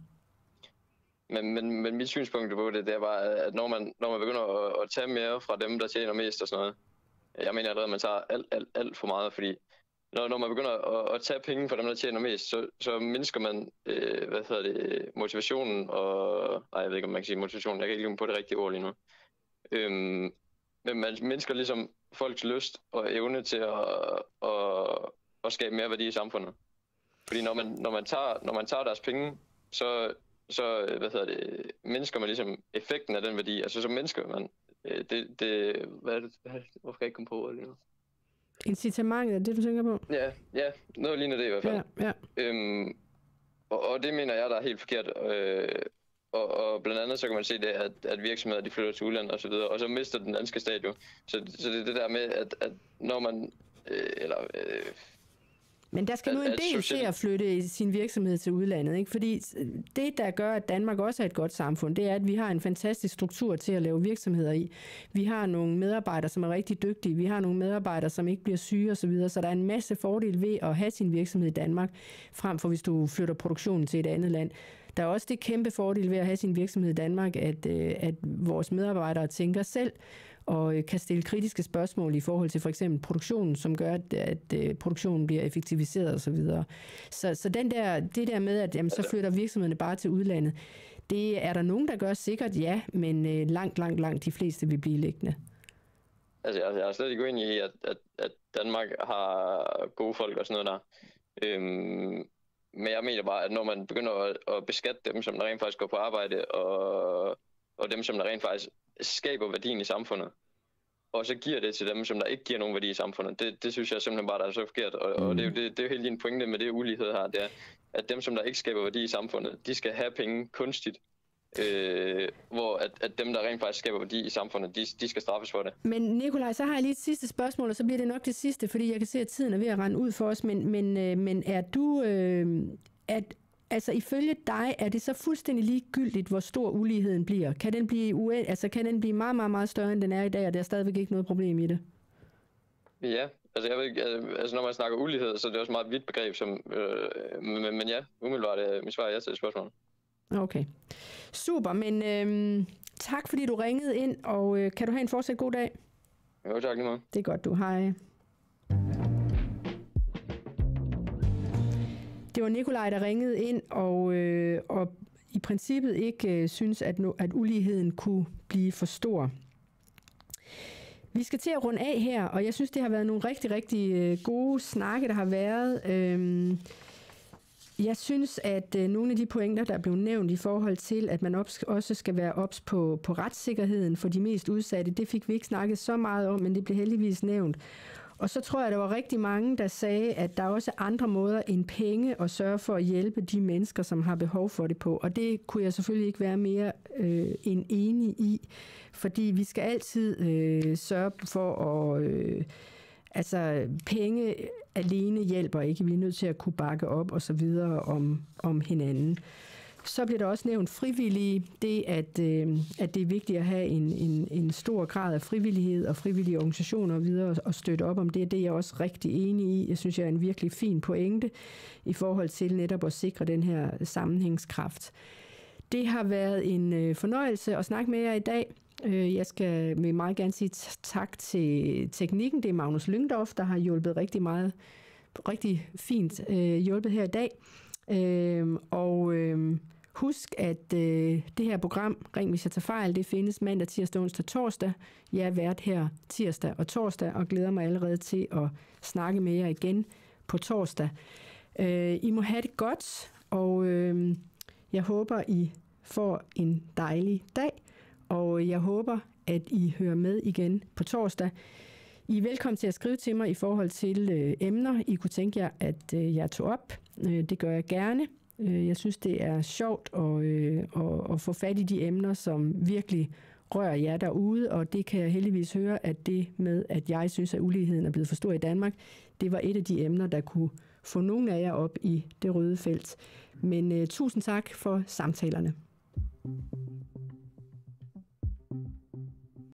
Men, men, men mit synspunkt på det, det er bare, at når man, når man begynder at, at tage mere fra dem, der tjener mest og sådan noget, jeg mener allerede, at man tager alt, alt, alt for meget, fordi Når, når man begynder at, at tage penge fra dem, der tjener mest, så, så mindsker man øh, hvad hedder det, motivationen og... Ej, jeg ved ikke, om man kan sige motivationen. Jeg kan ikke komme på det rigtige ord lige nu. Øhm, men man mindsker ligesom folks lyst og evne til at, at, at skabe mere værdi i samfundet. Fordi når man, når man, tager, når man tager deres penge, så, så hvad hedder det, mindsker man ligesom effekten af den værdi. Altså så mindsker man... Øh, det, det, hvad er det? Hvorfor kan jeg ikke komme på ordet lige nu? Incitamentet, er det, du tænker på? Ja, ja, noget ligner det i hvert fald. Ja, ja. Øhm, og, og det mener jeg, der er helt forkert. Øh, og, og blandt andet så kan man se det, at, at virksomheder de flytter til udlandet og så videre, og så mister den danske stat jo. Så, så det er det der med, at, at når man... Øh, eller, øh, Men der skal nu en del til at flytte sin virksomhed til udlandet, ikke? Fordi det, der gør, at Danmark også er et godt samfund, det er, at vi har en fantastisk struktur til at lave virksomheder i. Vi har nogle medarbejdere, som er rigtig dygtige. Vi har nogle medarbejdere, som ikke bliver syge osv. Så videre. Så der er en masse fordel ved at have sin virksomhed i Danmark, frem for hvis du flytter produktionen til et andet land. Der er også det kæmpe fordel ved at have sin virksomhed i Danmark, at, at vores medarbejdere tænker selv, og kan stille kritiske spørgsmål i forhold til for eksempel produktionen, som gør, at, at produktionen bliver effektiviseret osv. Så, så, så den der, det der med, at jamen, så flytter virksomhederne bare til udlandet, det er der nogen, der gør sikkert, ja, men langt, langt, langt de fleste vil blive liggende. Altså, jeg, jeg er slet ikke uenig i, at, at, at Danmark har gode folk og sådan noget der. Øhm, men jeg mener bare, at når man begynder at, at beskatte dem, som der rent faktisk går på arbejde, og, og dem, som der rent faktisk skaber værdien i samfundet, og så giver det til dem, som der ikke giver nogen værdi i samfundet. Det, det synes jeg simpelthen bare, der er så forkert. Og, mm. og det, er jo, det, det er jo helt din pointe med det ulighed her, det er, at dem, som der ikke skaber værdi i samfundet, de skal have penge kunstigt, øh, hvor at, at dem, der rent faktisk skaber værdi i samfundet, de, de skal straffes for det. Men Nikolaj, så har jeg lige et sidste spørgsmål, og så bliver det nok det sidste, fordi jeg kan se, at tiden er ved at rende ud for os, men, men, øh, men er du... Øh, at Altså ifølge dig, er det så fuldstændig ligegyldigt, hvor stor uligheden bliver? Kan den blive, ue- altså, kan den blive meget, meget, meget større, end den er i dag, og der er stadigvæk ikke noget problem i det? Ja, altså, jeg ved ikke, altså når man snakker ulighed, så er det også et meget vidt begreb, som, øh, men, men ja, umiddelbart er mit svar ja til det spørgsmål. Okay, super, men øh, tak fordi du ringede ind, og øh, kan du have en fortsat god dag? Jo, tak lige meget. Det er godt, du. Hej. Det var Nikolaj, der ringede ind, og, øh, og i princippet ikke øh, synes, at, no, at uligheden kunne blive for stor. Vi skal til at runde af her, og jeg synes, det har været nogle rigtig, rigtig øh, gode snakke, der har været. Øhm, Jeg synes, at øh, nogle af de pointer, der er blevet nævnt i forhold til, at man ops, også skal være ops på, på retssikkerheden for de mest udsatte, det fik vi ikke snakket så meget om, men det blev heldigvis nævnt. Og så tror jeg, der var rigtig mange, der sagde, at der er også andre måder end penge at sørge for at hjælpe de mennesker, som har behov for det på. Og det kunne jeg selvfølgelig ikke være mere øh, end enig i, fordi vi skal altid øh, sørge for at... Øh, altså, penge alene hjælper ikke. Vi er nødt til at kunne bakke op og så videre om, om hinanden. Så bliver der også nævnt frivillige. Det, at, øh, at det er vigtigt at have en, en, en stor grad af frivillighed og frivillige organisationer og videre og støtte op om det. Det er jeg også rigtig enig i. Jeg synes, jeg er en virkelig fin pointe i forhold til netop at sikre den her sammenhængskraft. Det har været en øh, fornøjelse at snakke med jer i dag. Jeg skal vil meget gerne sige tak til teknikken. Det er Magnus Lyngdorf, der har hjulpet rigtig meget, rigtig fint øh, hjulpet her i dag. Øh, og øh, husk, at øh, det her program, Ring hvis jeg tager fejl, det findes mandag, tirsdag, onsdag, torsdag. Jeg er vært her tirsdag og torsdag, og glæder mig allerede til at snakke med jer igen på torsdag. Øh, I må have det godt, og øh, jeg håber, I får en dejlig dag. Og jeg håber, at I hører med igen på torsdag. I er velkommen til at skrive til mig i forhold til øh, emner, I kunne tænke jer, at øh, jeg tog op. Øh, det gør jeg gerne. Øh, jeg synes, det er sjovt at, øh, at, at få fat i de emner, som virkelig rører jer derude. Og det kan jeg heldigvis høre, at det med, at jeg synes, at uligheden er blevet for stor i Danmark, det var et af de emner, der kunne få nogle af jer op i det røde felt. Men øh, tusind tak for samtalerne.